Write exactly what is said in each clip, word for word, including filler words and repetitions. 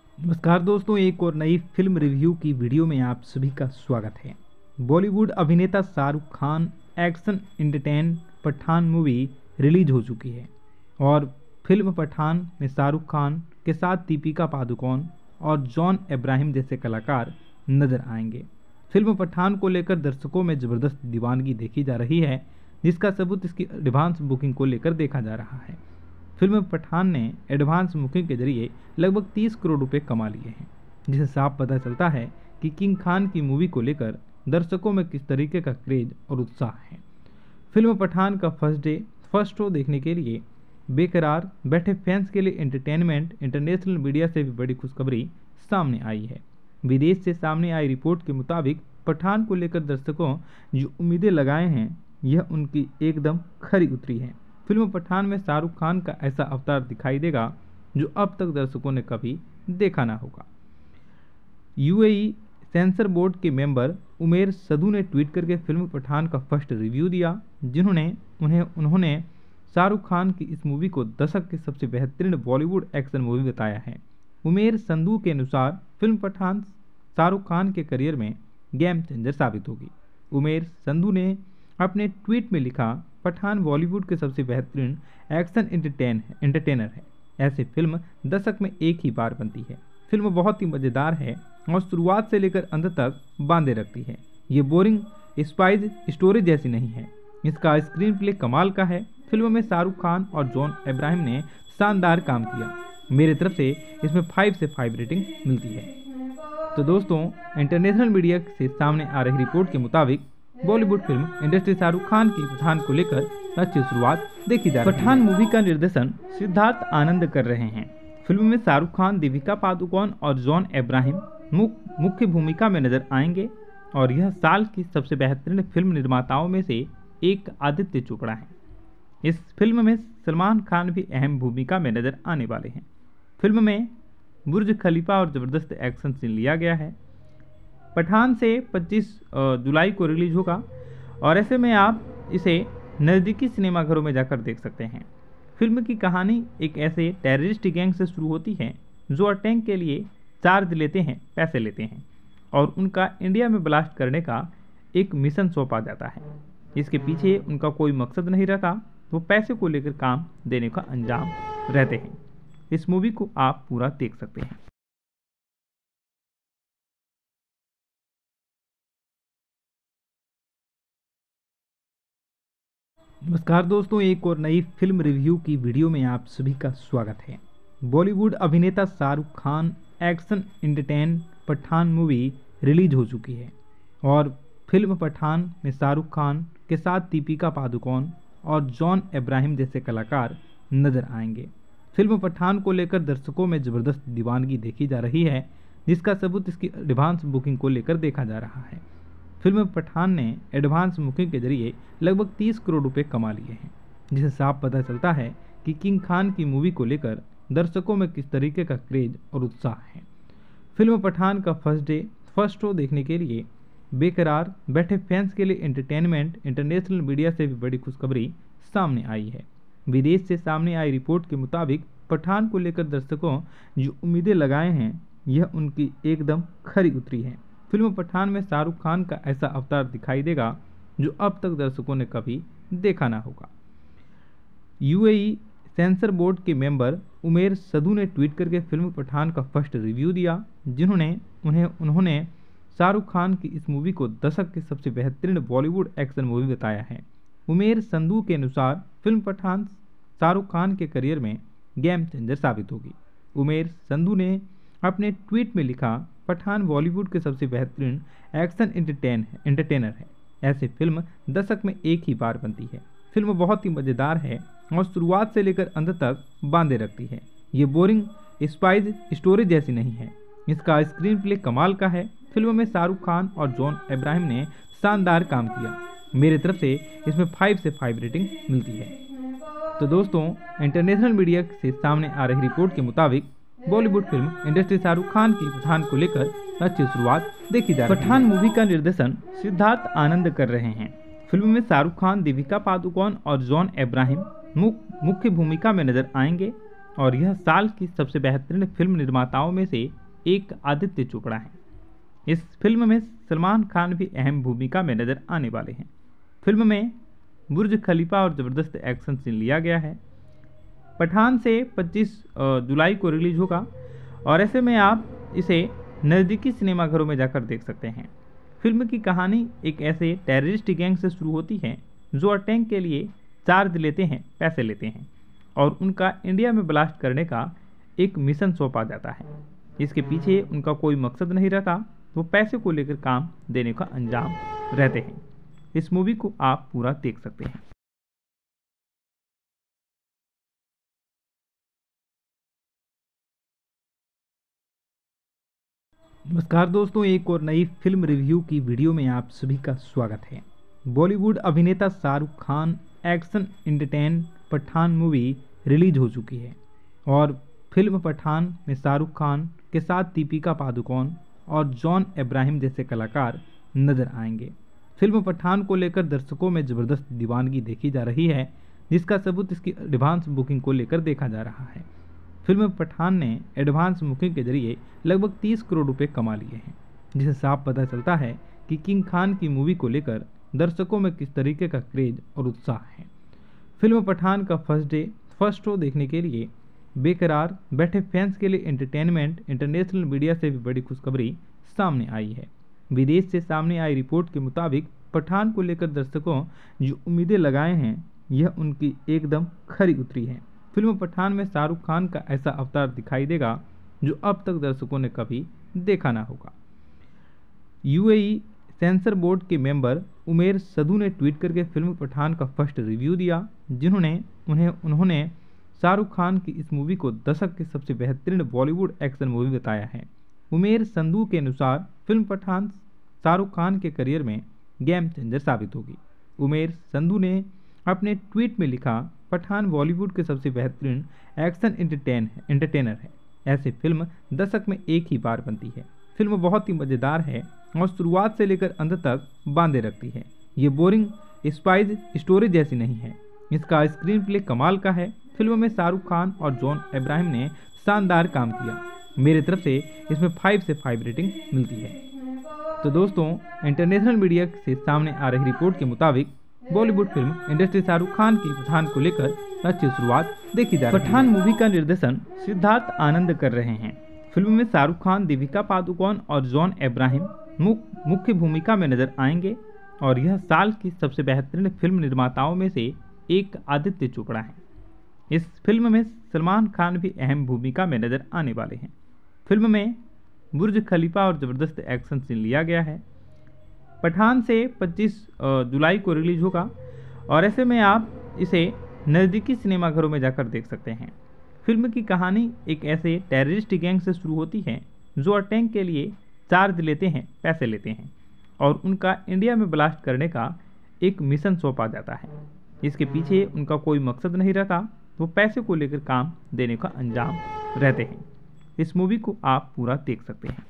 नमस्कार दोस्तों, एक और नई फिल्म रिव्यू की वीडियो में आप सभी का स्वागत है। बॉलीवुड अभिनेता Shahrukh Khan action entertain Pathaan movie release हो चुकी है और फिल्म पठान में शाहरुख खान के साथ दीपिका पादुकोण और जॉन अब्राहम जैसे कलाकार नजर आएंगे। फिल्म पठान को लेकर दर्शकों में जबरदस्त दीवानगी देखी जा रही है, जिसका सबूत इसकी एडवांस बुकिंग को लेकर देखा जा रहा है। फिल्म पठान ने एडवांस बुकिंग के जरिए लगभग तीस करोड़ रुपए कमा लिए हैं, जिससे साफ पता चलता है कि किंग खान की मूवी को लेकर दर्शकों में किस तरीके का क्रेज और उत्साह है। फिल्म पठान का फर्स्ट डे फर्स्ट शो देखने के लिए बेकरार बैठे फैंस के लिए एंटरटेनमेंट इंटरनेशनल मीडिया से भी बड़ी खुशखबरी सामने आई है। विदेश से सामने आई रिपोर्ट के मुताबिक पठान को लेकर दर्शकों जो उम्मीदें लगाए हैं, यह उनकी एकदम खरी उतरी है। फिल्म पठान में शाहरुख खान का ऐसा अवतार दिखाई देगा जो अब तक दर्शकों ने कभी देखा ना होगा। यूएई सेंसर बोर्ड के मेंबर उमेर सदू ने ट्वीट करके फिल्म पठान का फर्स्ट रिव्यू दिया, जिन्होंने उन्हें उन्होंने शाहरुख खान की इस मूवी को दशक की सबसे बेहतरीन बॉलीवुड एक्शन मूवी बताया है। उमेर संधू के अनुसार फिल्म पठान शाहरुख खान के करियर में गेम चेंजर साबित होगी। उमेर संधू ने अपने ट्वीट में लिखा, पठान बॉलीवुड के सबसे बेहतरीन एक्शन एंटरटेन एंटरटेनर है। ऐसी फिल्म दशक में एक ही बार बनती है। फिल्म बहुत ही मज़ेदार है और शुरुआत से लेकर अंत तक बांधे रखती है। ये बोरिंग स्पाइस स्टोरी जैसी नहीं है। इसका स्क्रीन प्ले कमाल का है। फिल्म में शाहरुख खान और जॉन अब्राहम ने शानदार काम किया। मेरी तरफ से इसमें फाइव से फाइव रेटिंग मिलती है। तो दोस्तों, इंटरनेशनल मीडिया से सामने आ रही रिपोर्ट के मुताबिक बॉलीवुड फिल्म इंडस्ट्री शाहरुख खान की पठान को लेकर अच्छी शुरुआत देखी जा रही है। पठान मूवी का निर्देशन सिद्धार्थ आनंद कर रहे हैं। फिल्म में शाहरुख खान, दीपिका पादुकोण और जॉन अब्राहम मुख्य भूमिका में नजर आएंगे और यह साल की सबसे बेहतरीन फिल्म निर्माताओं में से एक आदित्य चोपड़ा है। इस फिल्म में सलमान खान भी अहम भूमिका में नजर आने वाले हैं। फिल्म में बुर्ज खलीफा और जबरदस्त एक्शन सीन लिया गया है। पठान से पच्चीस जुलाई को रिलीज होगा और ऐसे में आप इसे नज़दीकी सिनेमाघरों में जाकर देख सकते हैं। फिल्म की कहानी एक ऐसे टेररिस्ट गैंग से शुरू होती है जो अटैक के लिए चार्ज लेते हैं, पैसे लेते हैं और उनका इंडिया में ब्लास्ट करने का एक मिशन सौंपा जाता है। इसके पीछे उनका कोई मकसद नहीं रहता, वो पैसे को लेकर काम देने का अंजाम रहते हैं। इस मूवी को आप पूरा देख सकते हैं। नमस्कार दोस्तों, एक और नई फिल्म रिव्यू की वीडियो में आप सभी का स्वागत है। बॉलीवुड अभिनेता Shahrukh Khan action entertain Pathaan movie release हो चुकी है और फिल्म पठान में शाहरुख खान के साथ दीपिका पादुकोण और जॉन अब्राहम जैसे कलाकार नजर आएंगे। फिल्म पठान को लेकर दर्शकों में जबरदस्त दीवानगी देखी जा रही है, जिसका सबूत इसकी एडवांस बुकिंग को लेकर देखा जा रहा है। फिल्म पठान ने एडवांस बुकिंग के जरिए लगभग तीस करोड़ रुपए कमा लिए हैं, जिससे साफ पता चलता है कि किंग खान की मूवी को लेकर दर्शकों में किस तरीके का क्रेज और उत्साह है। फिल्म पठान का फर्स्ट डे फर्स्ट शो देखने के लिए बेकरार बैठे फैंस के लिए एंटरटेनमेंट इंटरनेशनल मीडिया से भी बड़ी खुशखबरी सामने आई है। विदेश से सामने आई रिपोर्ट के मुताबिक पठान को लेकर दर्शकों जो उम्मीदें लगाए हैं, यह उनकी एकदम खरी उतरी है। फिल्म पठान में शाहरुख खान का ऐसा अवतार दिखाई देगा जो अब तक दर्शकों ने कभी देखा ना होगा। यूएई सेंसर बोर्ड के मेंबर उमेर सदू ने ट्वीट करके फिल्म पठान का फर्स्ट रिव्यू दिया, जिन्होंने उन्हें उन्होंने शाहरुख खान की इस मूवी को दशक की सबसे बेहतरीन बॉलीवुड एक्शन मूवी बताया है। उमेर संधू के अनुसार फिल्म पठान शाहरुख खान के करियर में गेम चेंजर साबित होगी। उमेर संधू ने अपने ट्वीट में लिखा, पठान बॉलीवुड के सबसे बेहतरीन एक्शन एंटरटेन एंटरटेनर है। ऐसी फिल्म दशक में एक ही बार बनती है। फिल्म बहुत ही मज़ेदार है और शुरुआत से लेकर अंत तक बांधे रखती है। ये बोरिंग स्पाइस स्टोरी जैसी नहीं है। इसका स्क्रीन प्ले कमाल का है। फिल्म में शाहरुख खान और जॉन अब्राहम ने शानदार काम किया। मेरी तरफ से इसमें फाइव से फाइव रेटिंग मिलती है। तो दोस्तों, इंटरनेशनल मीडिया से सामने आ रही रिपोर्ट के मुताबिक बॉलीवुड फिल्म इंडस्ट्री शाहरुख खान की पठान को लेकर अच्छी शुरुआत देखी जा रही है। पठान मूवी का निर्देशन सिद्धार्थ आनंद कर रहे हैं। फिल्म में शाहरुख खान, दीपिका पादुकोण और जॉन अब्राहम मुख्य भूमिका में नजर आएंगे और यह साल की सबसे बेहतरीन फिल्म निर्माताओं में से एक आदित्य चोपड़ा है। इस फिल्म में सलमान खान भी अहम भूमिका में नजर आने वाले हैं। फिल्म में बुर्ज खलीफा और ज़बरदस्त एक्शन सीन लिया गया है। पठान से पच्चीस जुलाई को रिलीज होगा और ऐसे में आप इसे नज़दीकी सिनेमाघरों में जाकर देख सकते हैं। फिल्म की कहानी एक ऐसे टेररिस्ट गैंग से शुरू होती है जो अटैक के लिए चार्ज लेते हैं, पैसे लेते हैं और उनका इंडिया में ब्लास्ट करने का एक मिशन सौंपा जाता है। इसके पीछे उनका कोई मकसद नहीं रहता, वो पैसे को लेकर काम देने का अंजाम रहते हैं। इस मूवी को आप पूरा देख सकते हैं। नमस्कार दोस्तों, एक और नई फिल्म रिव्यू की वीडियो में आप सभी का स्वागत है। बॉलीवुड अभिनेता Shahrukh Khan action entertain Pathaan movie release हो चुकी है और फिल्म पठान में शाहरुख खान के साथ दीपिका पादुकोण और जॉन अब्राहम जैसे कलाकार नजर आएंगे। फिल्म पठान को लेकर दर्शकों में ज़बरदस्त दीवानगी देखी जा रही है, जिसका सबूत इसकी एडवांस बुकिंग को लेकर देखा जा रहा है। फिल्म पठान ने एडवांस बुकिंग के जरिए लगभग तीस करोड़ रुपए कमा लिए हैं, जिससे साफ पता चलता है कि किंग खान की मूवी को लेकर दर्शकों में किस तरीके का क्रेज और उत्साह है। फिल्म पठान का फर्स्ट डे फर्स्ट शो देखने के लिए बेकरार बैठे फैंस के लिए एंटरटेनमेंट इंटरनेशनल मीडिया से भी बड़ी खुशखबरी सामने आई है। विदेश से सामने आई रिपोर्ट के मुताबिक पठान को लेकर दर्शकों जो उम्मीदें लगाए हैं, यह उनकी एकदम खरी उतरी है। फिल्म पठान में शाहरुख खान का ऐसा अवतार दिखाई देगा जो अब तक दर्शकों ने कभी देखा ना होगा। यूएई सेंसर बोर्ड के मेंबर उमेर सदू ने ट्वीट करके फिल्म पठान का फर्स्ट रिव्यू दिया, जिन्होंने उन्हें उन्होंने शाहरुख खान की इस मूवी को दशक की सबसे बेहतरीन बॉलीवुड एक्शन मूवी बताया है। उमेर संधू के अनुसार फिल्म पठान शाहरुख खान के करियर में गेम चेंजर साबित होगी। उमेर संधू ने अपने ट्वीट में लिखा, पठान बॉलीवुड के सबसे बेहतरीन एक्शन एंटरटेन एंटरटेनर है। ऐसी फिल्म दशक में एक ही बार बनती है। फिल्म बहुत ही मज़ेदार है और शुरुआत से लेकर अंत तक बांधे रखती है। ये बोरिंग स्पाइस स्टोरी जैसी नहीं है। इसका स्क्रीन प्ले कमाल का है। फिल्म में शाहरुख खान और जॉन अब्राहम ने शानदार काम किया। मेरी तरफ से इसमें फाइव से फाइव रेटिंग मिलती है। तो दोस्तों, इंटरनेशनल मीडिया से सामने आ रही रिपोर्ट के मुताबिक बॉलीवुड फिल्म इंडस्ट्री शाहरुख खान की पठान को लेकर अच्छी शुरुआत देखी जा रही है। पठान मूवी का निर्देशन सिद्धार्थ आनंद कर रहे हैं। फिल्म में शाहरुख खान, दीपिका पादुकोण और जॉन अब्राहम मुख्य भूमिका में नजर आएंगे और यह साल की सबसे बेहतरीन फिल्म निर्माताओं में से एक आदित्य चोपड़ा है। इस फिल्म में सलमान खान भी अहम भूमिका में नजर आने वाले हैं। फिल्म में बुर्ज खलीफा और ज़बरदस्त एक्शन सीन लिया गया है। पठान से पच्चीस जुलाई को रिलीज होगा और ऐसे में आप इसे नज़दीकी सिनेमाघरों में जाकर देख सकते हैं। फिल्म की कहानी एक ऐसे टेररिस्ट गैंग से शुरू होती है जो अटैक के लिए चार्ज लेते हैं, पैसे लेते हैं और उनका इंडिया में ब्लास्ट करने का एक मिशन सौंपा जाता है। इसके पीछे उनका कोई मकसद नहीं रहता, वो पैसे को लेकर काम देने का अंजाम रहते हैं। इस मूवी को आप पूरा देख सकते हैं।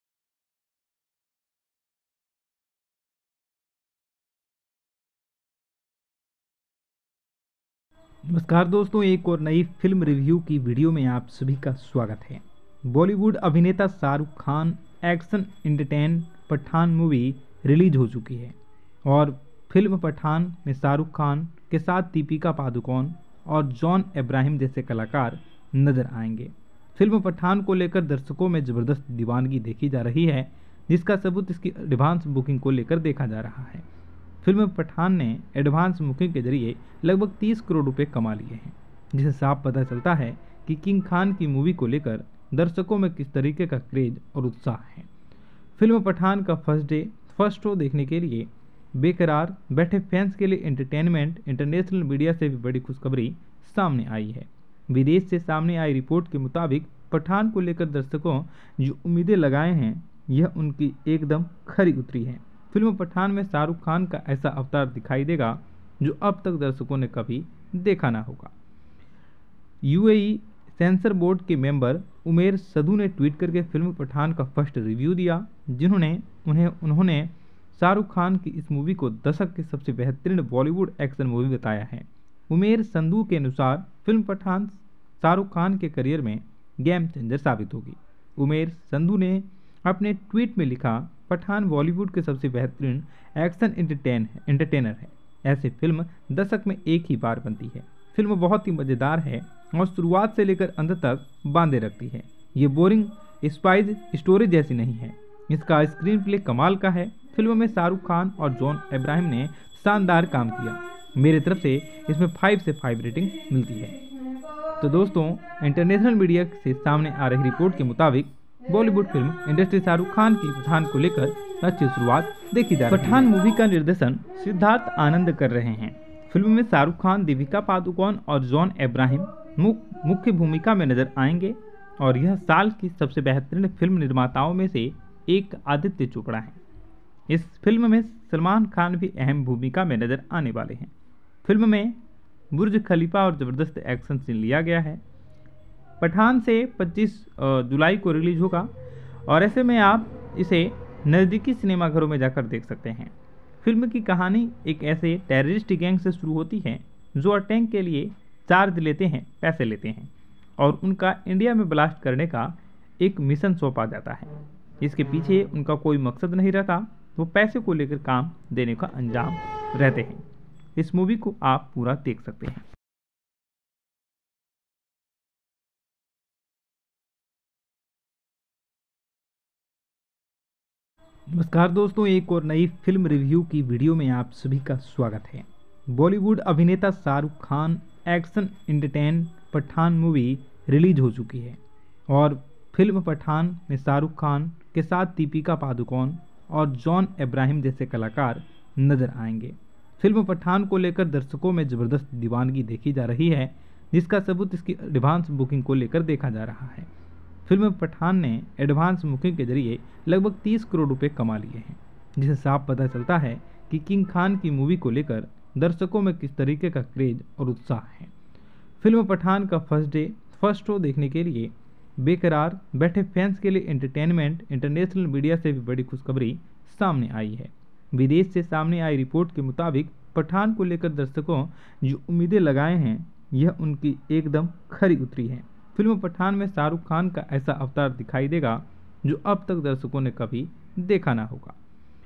नमस्कार दोस्तों, एक और नई फिल्म रिव्यू की वीडियो में आप सभी का स्वागत है। बॉलीवुड अभिनेता Shahrukh Khan action entertain Pathaan movie release हो चुकी है और फिल्म पठान में शाहरुख खान के साथ दीपिका पादुकोण और जॉन अब्राहम जैसे कलाकार नजर आएंगे। फिल्म पठान को लेकर दर्शकों में ज़बरदस्त दीवानगी देखी जा रही है, जिसका सबूत इसकी एडवांस बुकिंग को लेकर देखा जा रहा है। फिल्म पठान ने एडवांस बुकिंग के जरिए लगभग तीस करोड़ रुपए कमा लिए हैं, जिससे साफ पता चलता है कि किंग खान की मूवी को लेकर दर्शकों में किस तरीके का क्रेज और उत्साह है। फिल्म पठान का फर्स्ट डे फर्स्ट शो देखने के लिए बेकरार बैठे फैंस के लिए एंटरटेनमेंट इंटरनेशनल मीडिया से भी बड़ी खुशखबरी सामने आई है। विदेश से सामने आई रिपोर्ट के मुताबिक पठान को लेकर दर्शकों जो उम्मीदें लगाए हैं, यह उनकी एकदम खरी उतरी है। फिल्म पठान में शाहरुख खान का ऐसा अवतार दिखाई देगा जो अब तक दर्शकों ने कभी देखा ना होगा। यूएई सेंसर बोर्ड के मेंबर उमेर सदू ने ट्वीट करके फिल्म पठान का फर्स्ट रिव्यू दिया, जिन्होंने उन्हें उन्होंने शाहरुख खान की इस मूवी को दशक की सबसे बेहतरीन बॉलीवुड एक्शन मूवी बताया है। उमेर संधू के अनुसार फिल्म पठान शाहरुख खान के करियर में गेम चेंजर साबित होगी। उमेर संधू ने अपने ट्वीट में लिखा, पठान बॉलीवुड के सबसे बेहतरीन एक्शन एंटरटेन एंटरटेनर है। ऐसी फिल्म दशक में एक ही बार बनती है। फिल्म बहुत ही मज़ेदार है और शुरुआत से लेकर अंत तक बांधे रखती है। ये बोरिंग स्पाइस स्टोरी जैसी नहीं है। इसका स्क्रीन प्ले कमाल का है। फिल्म में शाहरुख खान और जॉन अब्राहम ने शानदार काम किया। मेरे तरफ से इसमें फाइव से फाइव रेटिंग मिलती है। तो दोस्तों, इंटरनेशनल मीडिया से सामने आ रही रिपोर्ट के मुताबिक बॉलीवुड फिल्म इंडस्ट्री शाहरुख खान की पठान को लेकर अच्छी शुरुआत देखी जा रही है। पठान मूवी का निर्देशन सिद्धार्थ आनंद कर रहे हैं। फिल्म में शाहरुख खान, दीपिका पादुकोण और जॉन अब्राहम मुख्य भूमिका में नजर आएंगे और यह साल की सबसे बेहतरीन फिल्म निर्माताओं में से एक आदित्य चोपड़ा है। इस फिल्म में सलमान खान भी अहम भूमिका में नजर आने वाले हैं। फिल्म में बुर्ज खलीफा और ज़बरदस्त एक्शन सीन लिया गया है। पठान से पच्चीस जुलाई को रिलीज होगा और ऐसे में आप इसे नज़दीकी सिनेमाघरों में जाकर देख सकते हैं। फिल्म की कहानी एक ऐसे टेररिस्ट गैंग से शुरू होती है जो अटैक के लिए चार्ज लेते हैं, पैसे लेते हैं और उनका इंडिया में ब्लास्ट करने का एक मिशन सौंपा जाता है। इसके पीछे उनका कोई मकसद नहीं रहता, वो पैसे को लेकर काम देने का अंजाम रहते हैं। इस मूवी को आप पूरा देख सकते हैं। नमस्कार दोस्तों, एक और नई फिल्म रिव्यू की वीडियो में आप सभी का स्वागत है। बॉलीवुड अभिनेता Shahrukh Khan action entertain Pathaan movie release हो चुकी है और फिल्म पठान में शाहरुख खान के साथ दीपिका पादुकोण और जॉन अब्राहम जैसे कलाकार नजर आएंगे। फिल्म पठान को लेकर दर्शकों में ज़बरदस्त दीवानगी देखी जा रही है, जिसका सबूत इसकी एडवांस बुकिंग को लेकर देखा जा रहा है। फिल्म पठान ने एडवांस बुकिंग के जरिए लगभग तीस करोड़ रुपए कमा लिए हैं, जिससे साफ पता चलता है कि किंग खान की मूवी को लेकर दर्शकों में किस तरीके का क्रेज और उत्साह है। फिल्म पठान का फर्स्ट डे फर्स्ट शो देखने के लिए बेकरार बैठे फैंस के लिए एंटरटेनमेंट इंटरनेशनल मीडिया से भी बड़ी खुशखबरी सामने आई है। विदेश से सामने आई रिपोर्ट के मुताबिक पठान को लेकर दर्शकों जो उम्मीदें लगाए हैं, यह उनकी एकदम खरी उतरी है। फिल्म पठान में शाहरुख खान का ऐसा अवतार दिखाई देगा जो अब तक दर्शकों ने कभी देखा ना होगा।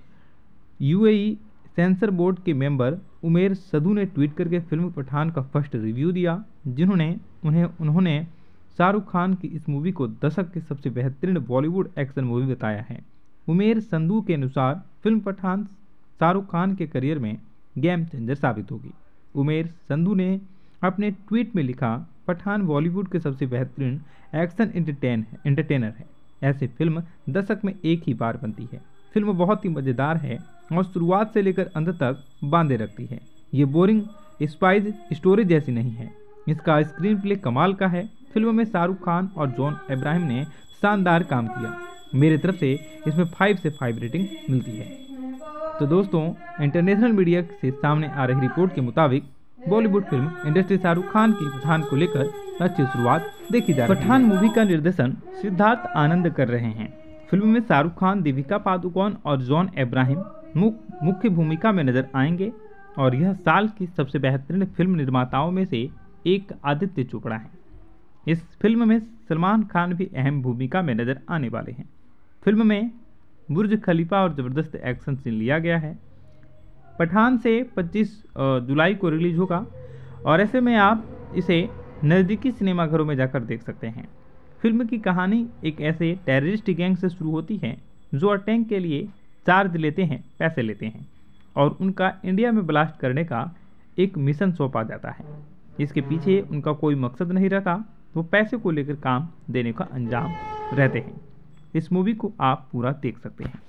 यूएई सेंसर बोर्ड के मेंबर उमेर सदू ने ट्वीट करके फिल्म पठान का फर्स्ट रिव्यू दिया, जिन्होंने उन्हें उन्होंने शाहरुख खान की इस मूवी को दशक की सबसे बेहतरीन बॉलीवुड एक्शन मूवी बताया है। उमेर संधू के अनुसार फिल्म पठान शाहरुख खान के करियर में गेम चेंजर साबित होगी। उमेर संधू ने अपने ट्वीट में लिखा, पठान बॉलीवुड के सबसे बेहतरीन एक्शन एंटरटेन एंटरटेनर है। ऐसी फिल्म दशक में एक ही बार बनती है। फिल्म बहुत ही मज़ेदार है और शुरुआत से लेकर अंत तक बांधे रखती है। ये बोरिंग स्पाइस स्टोरी जैसी नहीं है। इसका स्क्रीन प्ले कमाल का है। फिल्म में शाहरुख खान और जॉन अब्राहम ने शानदार काम किया। मेरे तरफ से इसमें फाइव से फाइव रेटिंग मिलती है। तो दोस्तों, इंटरनेशनल मीडिया से सामने आ रही रिपोर्ट के मुताबिक बॉलीवुड फिल्म इंडस्ट्री शाहरुख खान की पठान को लेकर अच्छी शुरुआत देखी जा रही है। पठान मूवी का निर्देशन सिद्धार्थ आनंद कर रहे हैं। फिल्म में शाहरुख खान, दीपिका पादुकोण और जॉन अब्राहम मुख्य भूमिका में नजर आएंगे और यह साल की सबसे बेहतरीन फिल्म निर्माताओं में से एक आदित्य चोपड़ा है। इस फिल्म में सलमान खान भी अहम भूमिका में नजर आने वाले हैं। फिल्म में बुर्ज खलीफा और ज़बरदस्त एक्शन सीन लिया गया है। पठान से पच्चीस जुलाई को रिलीज होगा और ऐसे में आप इसे नज़दीकी सिनेमाघरों में जाकर देख सकते हैं। फिल्म की कहानी एक ऐसे टेररिस्ट गैंग से शुरू होती है जो अटैक के लिए चार्ज लेते हैं, पैसे लेते हैं और उनका इंडिया में ब्लास्ट करने का एक मिशन सौंपा जाता है। इसके पीछे उनका कोई मकसद नहीं रहता, वो पैसे को लेकर काम देने का अंजाम रहते हैं। इस मूवी को आप पूरा देख सकते हैं।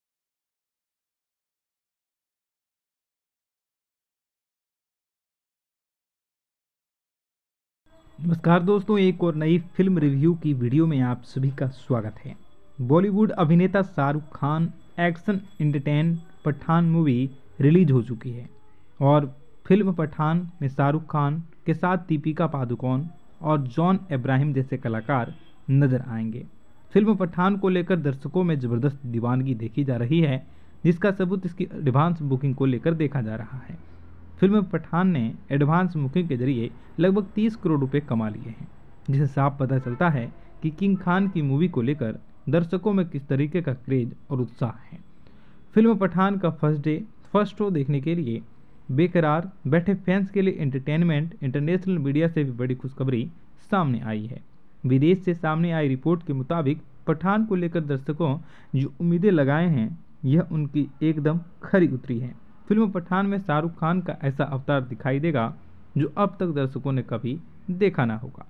नमस्कार दोस्तों, एक और नई फिल्म रिव्यू की वीडियो में आप सभी का स्वागत है। बॉलीवुड अभिनेता Shahrukh Khan action entertain Pathaan movie release हो चुकी है और फिल्म पठान में शाहरुख खान के साथ दीपिका पादुकोण और जॉन अब्राहम जैसे कलाकार नजर आएंगे। फिल्म पठान को लेकर दर्शकों में ज़बरदस्त दीवानगी देखी जा रही है, जिसका सबूत इसकी एडवांस बुकिंग को लेकर देखा जा रहा है। फिल्म पठान ने एडवांस बुकिंग के जरिए लगभग तीस करोड़ रुपए कमा लिए हैं, जिसे साफ पता चलता है कि किंग खान की मूवी को लेकर दर्शकों में किस तरीके का क्रेज और उत्साह है। फिल्म पठान का फर्स्ट डे फर्स्ट शो देखने के लिए बेकरार बैठे फैंस के लिए एंटरटेनमेंट इंटरनेशनल मीडिया से भी बड़ी खुशखबरी सामने आई है। विदेश से सामने आई रिपोर्ट के मुताबिक पठान को लेकर दर्शकों जो उम्मीदें लगाए हैं यह उनकी एकदम खरी उतरी है। फिल्म पठान में शाहरुख खान का ऐसा अवतार दिखाई देगा जो अब तक दर्शकों ने कभी देखा ना होगा।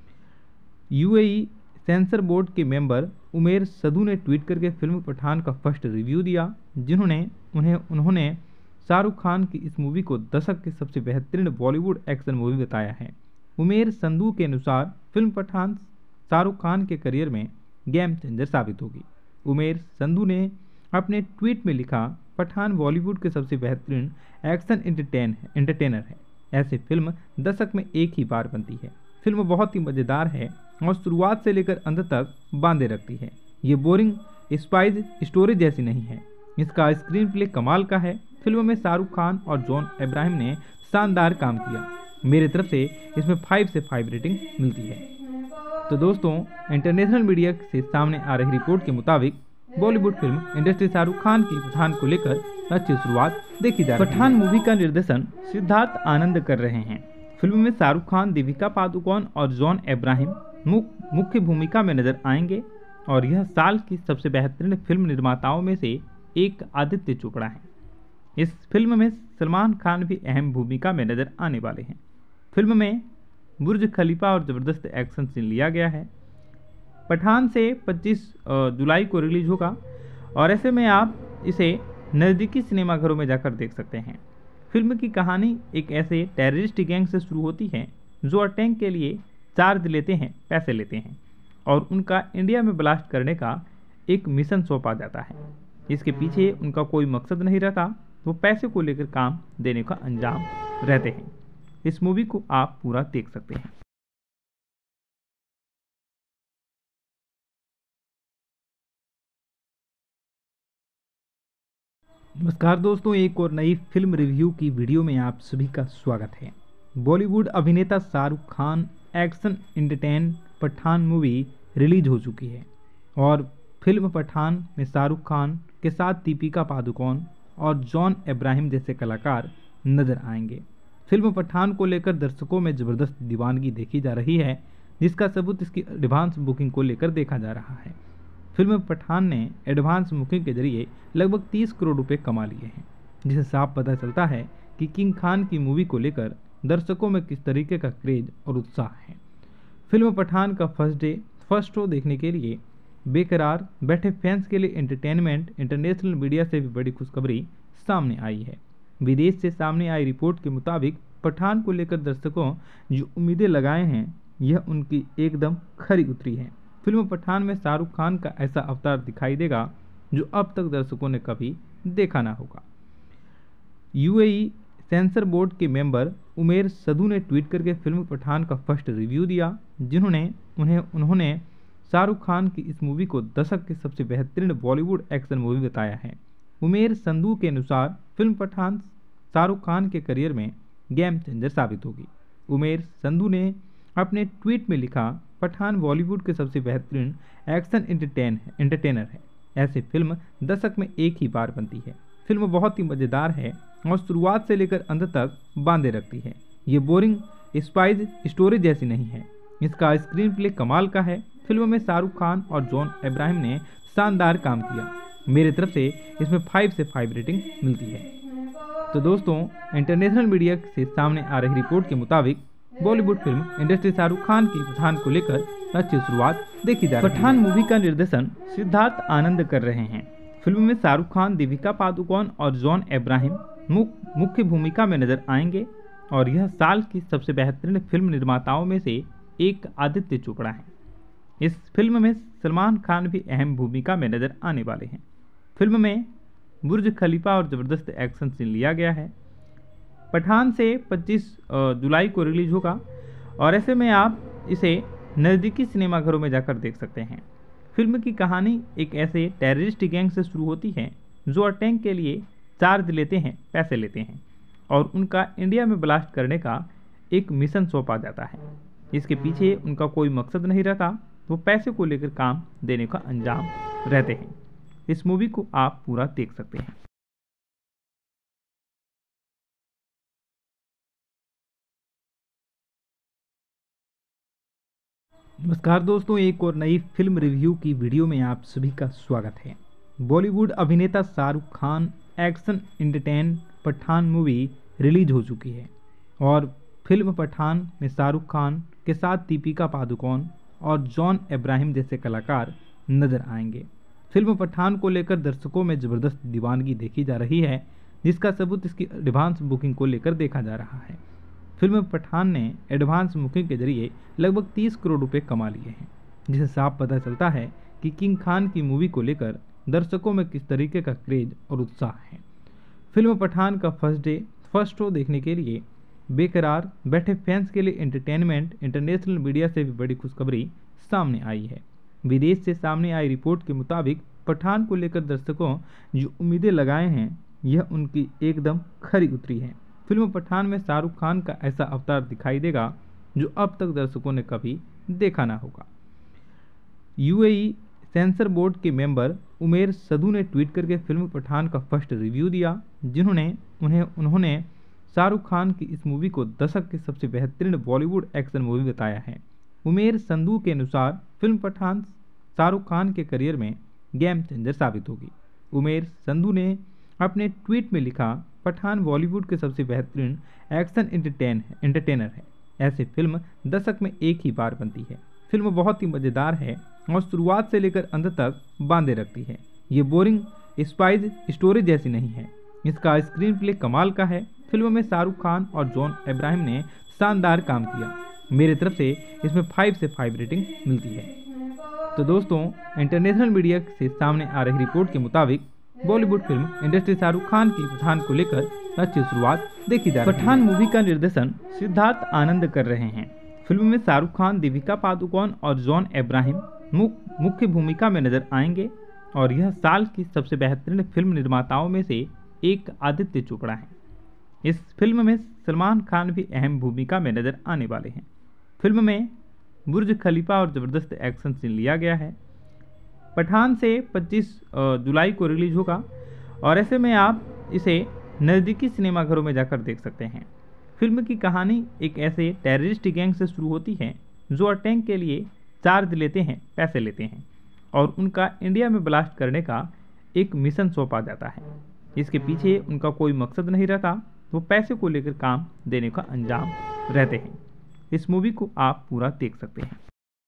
यूएई सेंसर बोर्ड के मेंबर उमेर सदू ने ट्वीट करके फिल्म पठान का फर्स्ट रिव्यू दिया, जिन्होंने उन्हें उन्होंने शाहरुख खान की इस मूवी को दशक की सबसे बेहतरीन बॉलीवुड एक्शन मूवी बताया है। उमेर संधू के अनुसार फिल्म पठान शाहरुख खान के करियर में गेम चेंजर साबित होगी। उमेर संधू ने अपने ट्वीट में लिखा, पठान बॉलीवुड के सबसे बेहतरीन एक्शन एंटरटेन एंटरटेनर है। ऐसी फिल्म दशक में एक ही बार बनती है। फिल्म बहुत ही मज़ेदार है और शुरुआत से लेकर अंत तक बांधे रखती है। ये बोरिंग स्पाइस स्टोरी जैसी नहीं है। इसका स्क्रीन प्ले कमाल का है। फिल्म में शाहरुख खान और जॉन अब्राहम ने शानदार काम किया। मेरी तरफ से इसमें फाइव से फाइव रेटिंग मिलती है। तो दोस्तों, इंटरनेशनल मीडिया से सामने आ रही रिपोर्ट के मुताबिक बॉलीवुड फिल्म इंडस्ट्री शाहरुख खान की पठान को लेकर अच्छी शुरुआत देखी जा रही है। पठान मूवी का निर्देशन सिद्धार्थ आनंद कर रहे हैं। फिल्म में शाहरुख खान, दीपिका पादुकोण और जॉन अब्राहम मुख्य भूमिका में नजर आएंगे और यह साल की सबसे बेहतरीन फिल्म निर्माताओं में से एक आदित्य चोपड़ा है। इस फिल्म में सलमान खान भी अहम भूमिका में नजर आने वाले हैं। फिल्म में बुर्ज खलीफा और ज़बरदस्त एक्शन सीन लिया गया है। पठान से पच्चीस जुलाई को रिलीज होगा और ऐसे में आप इसे नज़दीकी सिनेमाघरों में जाकर देख सकते हैं। फिल्म की कहानी एक ऐसे टेररिस्ट गैंग से शुरू होती है जो अटैक के लिए चार्ज लेते हैं, पैसे लेते हैं और उनका इंडिया में ब्लास्ट करने का एक मिशन सौंपा जाता है। इसके पीछे उनका कोई मकसद नहीं रहता, वो पैसे को लेकर काम देने का अंजाम रहते हैं। इस मूवी को आप पूरा देख सकते हैं। नमस्कार दोस्तों, एक और नई फिल्म रिव्यू की वीडियो में आप सभी का स्वागत है। बॉलीवुड अभिनेता Shahrukh Khan action entertain Pathaan movie release हो चुकी है और फिल्म पठान में शाहरुख खान के साथ दीपिका पादुकोण और जॉन अब्राहम जैसे कलाकार नजर आएंगे। फिल्म पठान को लेकर दर्शकों में ज़बरदस्त दीवानगी देखी जा रही है, जिसका सबूत इसकी एडवांस बुकिंग को लेकर देखा जा रहा है। फिल्म पठान ने एडवांस बुकिंग के जरिए लगभग तीस करोड़ रुपए कमा लिए हैं, जिसे साफ पता चलता है कि किंग खान की मूवी को लेकर दर्शकों में किस तरीके का क्रेज और उत्साह है। फिल्म पठान का फर्स्ट डे फर्स्ट शो देखने के लिए बेकरार बैठे फैंस के लिए एंटरटेनमेंट इंटरनेशनल मीडिया से भी बड़ी खुशखबरी सामने आई है। विदेश से सामने आई रिपोर्ट के मुताबिक पठान को लेकर दर्शकों जो उम्मीदें लगाए हैं यह उनकी एकदम खरी उतरी है। फिल्म पठान में शाहरुख खान का ऐसा अवतार दिखाई देगा जो अब तक दर्शकों ने कभी देखा ना होगा। यूएई सेंसर बोर्ड के मेंबर उमेर सदू ने ट्वीट करके फिल्म पठान का फर्स्ट रिव्यू दिया, जिन्होंने उन्हें उन्होंने शाहरुख खान की इस मूवी को दशक की सबसे बेहतरीन बॉलीवुड एक्शन मूवी बताया है। उमेर संधू के अनुसार फिल्म पठान शाहरुख खान के करियर में गेम चेंजर साबित होगी। उमेर संधू ने अपने ट्वीट में लिखा, पठान बॉलीवुड के सबसे बेहतरीन एक्शन एंटरटेन एंटरटेनर है। ऐसी फिल्म दशक में एक ही बार बनती है। फिल्म बहुत ही मज़ेदार है और शुरुआत से लेकर अंत तक बांधे रखती है। ये बोरिंग स्पाइस स्टोरी जैसी नहीं है। इसका स्क्रीन प्ले कमाल का है। फिल्म में शाहरुख खान और जॉन अब्राहम ने शानदार काम किया। मेरी तरफ से इसमें फाइव से फाइव रेटिंग मिलती है। तो दोस्तों, इंटरनेशनल मीडिया से सामने आ रही रिपोर्ट के मुताबिक बॉलीवुड फिल्म इंडस्ट्री शाहरुख खान की पठान को लेकर अच्छी शुरुआत देखी जा रही है। पठान मूवी का निर्देशन सिद्धार्थ आनंद कर रहे हैं। फिल्म में शाहरुख खान, दीपिका पादुकोण और जॉन अब्राहम मुख्य भूमिका में नजर आएंगे और यह साल की सबसे बेहतरीन फिल्म निर्माताओं में से एक आदित्य चोपड़ा है। इस फिल्म में सलमान खान भी अहम भूमिका में नजर आने वाले हैं। फिल्म में बुर्ज खलीफा और ज़बरदस्त एक्शन सीन लिया गया है। पठान से पच्चीस जुलाई को रिलीज होगा और ऐसे में आप इसे नज़दीकी सिनेमाघरों में जाकर देख सकते हैं। फिल्म की कहानी एक ऐसे टेररिस्ट गैंग से शुरू होती है जो अटैक के लिए चार्ज लेते हैं, पैसे लेते हैं और उनका इंडिया में ब्लास्ट करने का एक मिशन सौंपा जाता है। इसके पीछे उनका कोई मकसद नहीं रहता, वो पैसे को लेकर काम देने का अंजाम रहते हैं। इस मूवी को आप पूरा देख सकते हैं। नमस्कार दोस्तों, एक और नई फिल्म रिव्यू की वीडियो में आप सभी का स्वागत है। बॉलीवुड अभिनेता Shahrukh Khan action entertain Pathaan movie release हो चुकी है और फिल्म पठान में शाहरुख खान के साथ दीपिका पादुकोण और जॉन अब्राहम जैसे कलाकार नजर आएंगे। फिल्म पठान को लेकर दर्शकों में ज़बरदस्त दीवानगी देखी जा रही है, जिसका सबूत इसकी एडवांस बुकिंग को लेकर देखा जा रहा है। फिल्म पठान ने एडवांस बुकिंग के जरिए लगभग तीस करोड़ रुपए कमा लिए हैं, जिससे साफ पता चलता है कि किंग खान की मूवी को लेकर दर्शकों में किस तरीके का क्रेज और उत्साह है। फिल्म पठान का फर्स्ट डे फर्स्ट शो देखने के लिए बेकरार बैठे फैंस के लिए एंटरटेनमेंट इंटरनेशनल मीडिया से भी बड़ी खुशखबरी सामने आई है। विदेश से सामने आई रिपोर्ट के मुताबिक पठान को लेकर दर्शकों जो उम्मीदें लगाए हैं, यह उनकी एकदम खरी उतरी है। फिल्म पठान में शाहरुख खान का ऐसा अवतार दिखाई देगा जो अब तक दर्शकों ने कभी देखा ना होगा। यूएई सेंसर बोर्ड के मेंबर उमेर सदू ने ट्वीट करके फिल्म पठान का फर्स्ट रिव्यू दिया, जिन्होंने उन्हें उन्होंने शाहरुख खान की इस मूवी को दशक की सबसे बेहतरीन बॉलीवुड एक्शन मूवी बताया है। उमेर संधू के अनुसार फिल्म पठान शाहरुख खान के करियर में गेम चेंजर साबित होगी। उमेर संधू ने अपने ट्वीट में लिखा, पठान बॉलीवुड के सबसे बेहतरीन एक्शन एंटरटेन एंटरटेनर है। ऐसी फिल्म दशक में एक ही बार बनती है। फिल्म बहुत ही मज़ेदार है और शुरुआत से लेकर अंत तक बांधे रखती है। ये बोरिंग स्पाइस स्टोरी जैसी नहीं है। इसका स्क्रीन प्ले कमाल का है। फिल्म में शाहरुख खान और जॉन अब्राहम ने शानदार काम किया। मेरी तरफ से इसमें फाइव से फाइव रेटिंग मिलती है। तो दोस्तों, इंटरनेशनल मीडिया से सामने आ रही रिपोर्ट के मुताबिक बॉलीवुड फिल्म इंडस्ट्री शाहरुख खान की पठान को लेकर अच्छी शुरुआत देखी जा रही है। पठान मूवी का निर्देशन सिद्धार्थ आनंद कर रहे हैं। फिल्म में शाहरुख खान, दीपिका पादुकोण और जॉन अब्राहम मुख्य भूमिका में नजर आएंगे और यह साल की सबसे बेहतरीन फिल्म निर्माताओं में से एक आदित्य चोपड़ा है। इस फिल्म में सलमान खान भी अहम भूमिका में नजर आने वाले हैं। फिल्म में बुर्ज खलीफा और ज़बरदस्त एक्शन सीन लिया गया है। पठान से पच्चीस जुलाई को रिलीज होगा और ऐसे में आप इसे नज़दीकी सिनेमाघरों में जाकर देख सकते हैं। फिल्म की कहानी एक ऐसे टेररिस्ट गैंग से शुरू होती है जो अटैक के लिए चार्ज लेते हैं, पैसे लेते हैं और उनका इंडिया में ब्लास्ट करने का एक मिशन सौंपा जाता है। इसके पीछे उनका कोई मकसद नहीं रहता, वो पैसे को लेकर काम देने का अंजाम रहते हैं। इस मूवी को आप पूरा देख सकते हैं।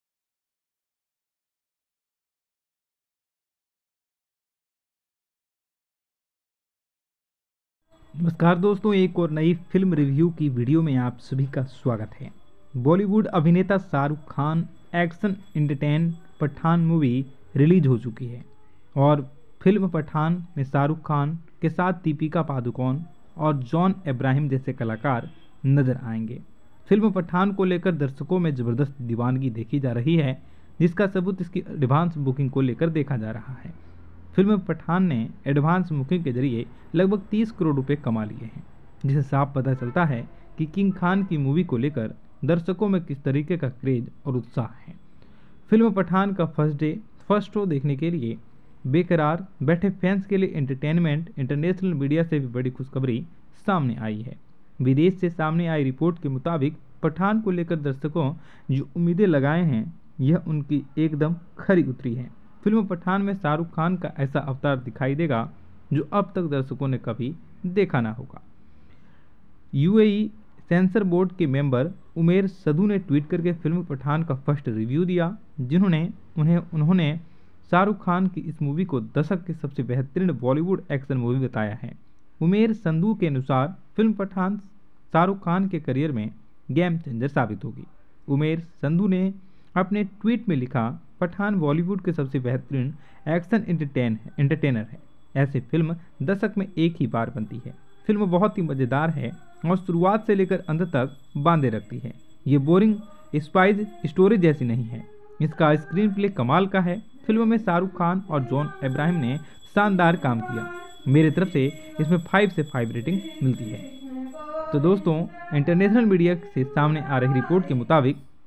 नमस्कार दोस्तों, एक और नई फिल्म रिव्यू की वीडियो में आप सभी का स्वागत है। बॉलीवुड अभिनेता Shahrukh Khan action entertain Pathaan movie release हो चुकी है और फिल्म पठान में शाहरुख खान के साथ दीपिका पादुकोण और जॉन अब्राहम जैसे कलाकार नजर आएंगे। फिल्म पठान को लेकर दर्शकों में ज़बरदस्त दीवानगी देखी जा रही है, जिसका सबूत इसकी एडवांस बुकिंग को लेकर देखा जा रहा है। फिल्म पठान ने एडवांस बुकिंग के जरिए लगभग तीस करोड़ रुपए कमा लिए हैं, जिससे साफ पता चलता है कि किंग खान की मूवी को लेकर दर्शकों में किस तरीके का क्रेज और उत्साह है। फिल्म पठान का फर्स्ट डे फर्स्ट शो देखने के लिए बेकरार बैठे फैंस के लिए एंटरटेनमेंट इंटरनेशनल मीडिया से भी बड़ी खुशखबरी सामने आई है। विदेश से सामने आई रिपोर्ट के मुताबिक पठान को लेकर दर्शकों जो उम्मीदें लगाए हैं, यह उनकी एकदम खरी उतरी है। फिल्म पठान में शाहरुख खान का ऐसा अवतार दिखाई देगा जो अब तक दर्शकों ने कभी देखा ना होगा। यूएई सेंसर बोर्ड के मेंबर उमेर सदू ने ट्वीट करके फिल्म पठान का फर्स्ट रिव्यू दिया, जिन्होंने उन्हें उन्होंने शाहरुख खान की इस मूवी को दशक की सबसे बेहतरीन बॉलीवुड एक्शन मूवी बताया है। उमेर संधू के अनुसार फिल्म पठान शाहरुख खान के करियर में गेम चेंजर साबित होगी। उमेर संधू ने अपने ट्वीट में लिखा, पठान बॉलीवुड के सबसे बेहतरीन एक्शन एंटरटेन एंटरटेनर है। ऐसी फिल्म दशक में एक ही बार बनती है। फिल्म बहुत ही मज़ेदार है और शुरुआत से लेकर अंत तक बांधे रखती है। ये बोरिंग स्पाइस स्टोरी जैसी नहीं है। इसका स्क्रीन प्ले कमाल का है। फिल्म में शाहरुख खान और जॉन अब्राहम ने शानदार काम किया। मेरी तरफ से इसमें फाइव से फाइव रेटिंग मिलती है। तो दोस्तों, इंटरनेशनल मीडिया से सामने आ रही रिपोर्ट के मुताबिक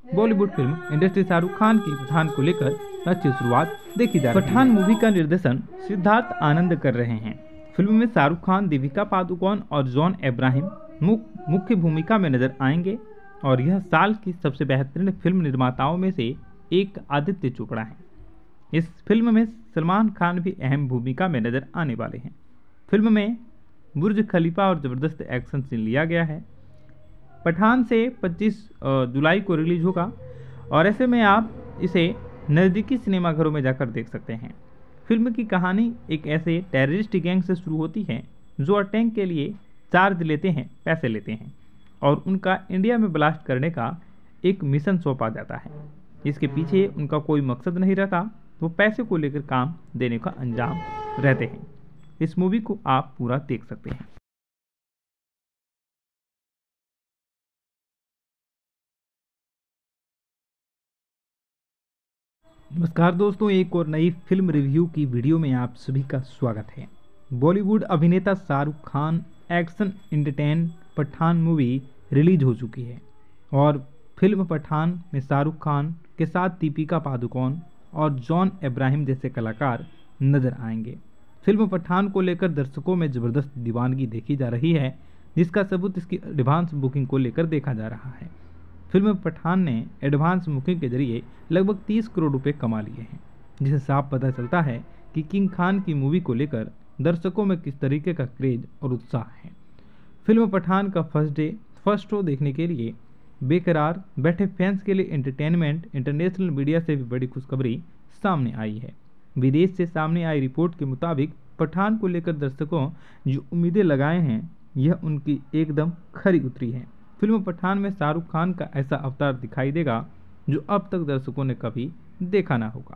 बॉलीवुड फिल्म इंडस्ट्री शाहरुख खान की पठान को लेकर अच्छी शुरुआत देखी जा रही है। पठान मूवी का निर्देशन सिद्धार्थ आनंद कर रहे हैं। फिल्म में शाहरुख खान, दीपिका पादुकोण और जॉन अब्राहम मुख्य भूमिका में नजर आएंगे और यह साल की सबसे बेहतरीन फिल्म निर्माताओं में से एक आदित्य चोपड़ा है। इस फिल्म में सलमान खान भी अहम भूमिका में नजर आने वाले हैं। फिल्म में बुर्ज खलीफा और ज़बरदस्त एक्शन सीन लिया गया है। पठान से पच्चीस जुलाई को रिलीज होगा और ऐसे में आप इसे नज़दीकी सिनेमाघरों में जाकर देख सकते हैं। फिल्म की कहानी एक ऐसे टेररिस्ट गैंग से शुरू होती है जो अटैक के लिए चार्ज लेते हैं, पैसे लेते हैं और उनका इंडिया में ब्लास्ट करने का एक मिशन सौंपा जाता है। इसके पीछे उनका कोई मकसद नहीं रहता, वो पैसे को लेकर काम देने का अंजाम रहते हैं। इस मूवी को आप पूरा देख सकते हैं। नमस्कार दोस्तों, एक और नई फिल्म रिव्यू की वीडियो में आप सभी का स्वागत है। बॉलीवुड अभिनेता Shahrukh Khan action entertain Pathaan movie release हो चुकी है और फिल्म पठान में शाहरुख खान के साथ दीपिका पादुकोण और जॉन अब्राहम जैसे कलाकार नजर आएंगे। फिल्म पठान को लेकर दर्शकों में ज़बरदस्त दीवानगी देखी जा रही है, जिसका सबूत इसकी एडवांस बुकिंग को लेकर देखा जा रहा है। फिल्म पठान ने एडवांस बुकिंग के जरिए लगभग तीस करोड़ रुपए कमा लिए हैं, जिससे साफ पता चलता है कि किंग खान की मूवी को लेकर दर्शकों में किस तरीके का क्रेज और उत्साह है। फिल्म पठान का फर्स्ट डे फर्स्ट शो देखने के लिए बेकरार बैठे फैंस के लिए एंटरटेनमेंट इंटरनेशनल मीडिया से भी बड़ी खुशखबरी सामने आई है। विदेश से सामने आई रिपोर्ट के मुताबिक पठान को लेकर दर्शकों जो उम्मीदें लगाए हैं, यह उनकी एकदम खरी उतरी है। फिल्म पठान में शाहरुख खान का ऐसा अवतार दिखाई देगा जो अब तक दर्शकों ने कभी देखा ना होगा।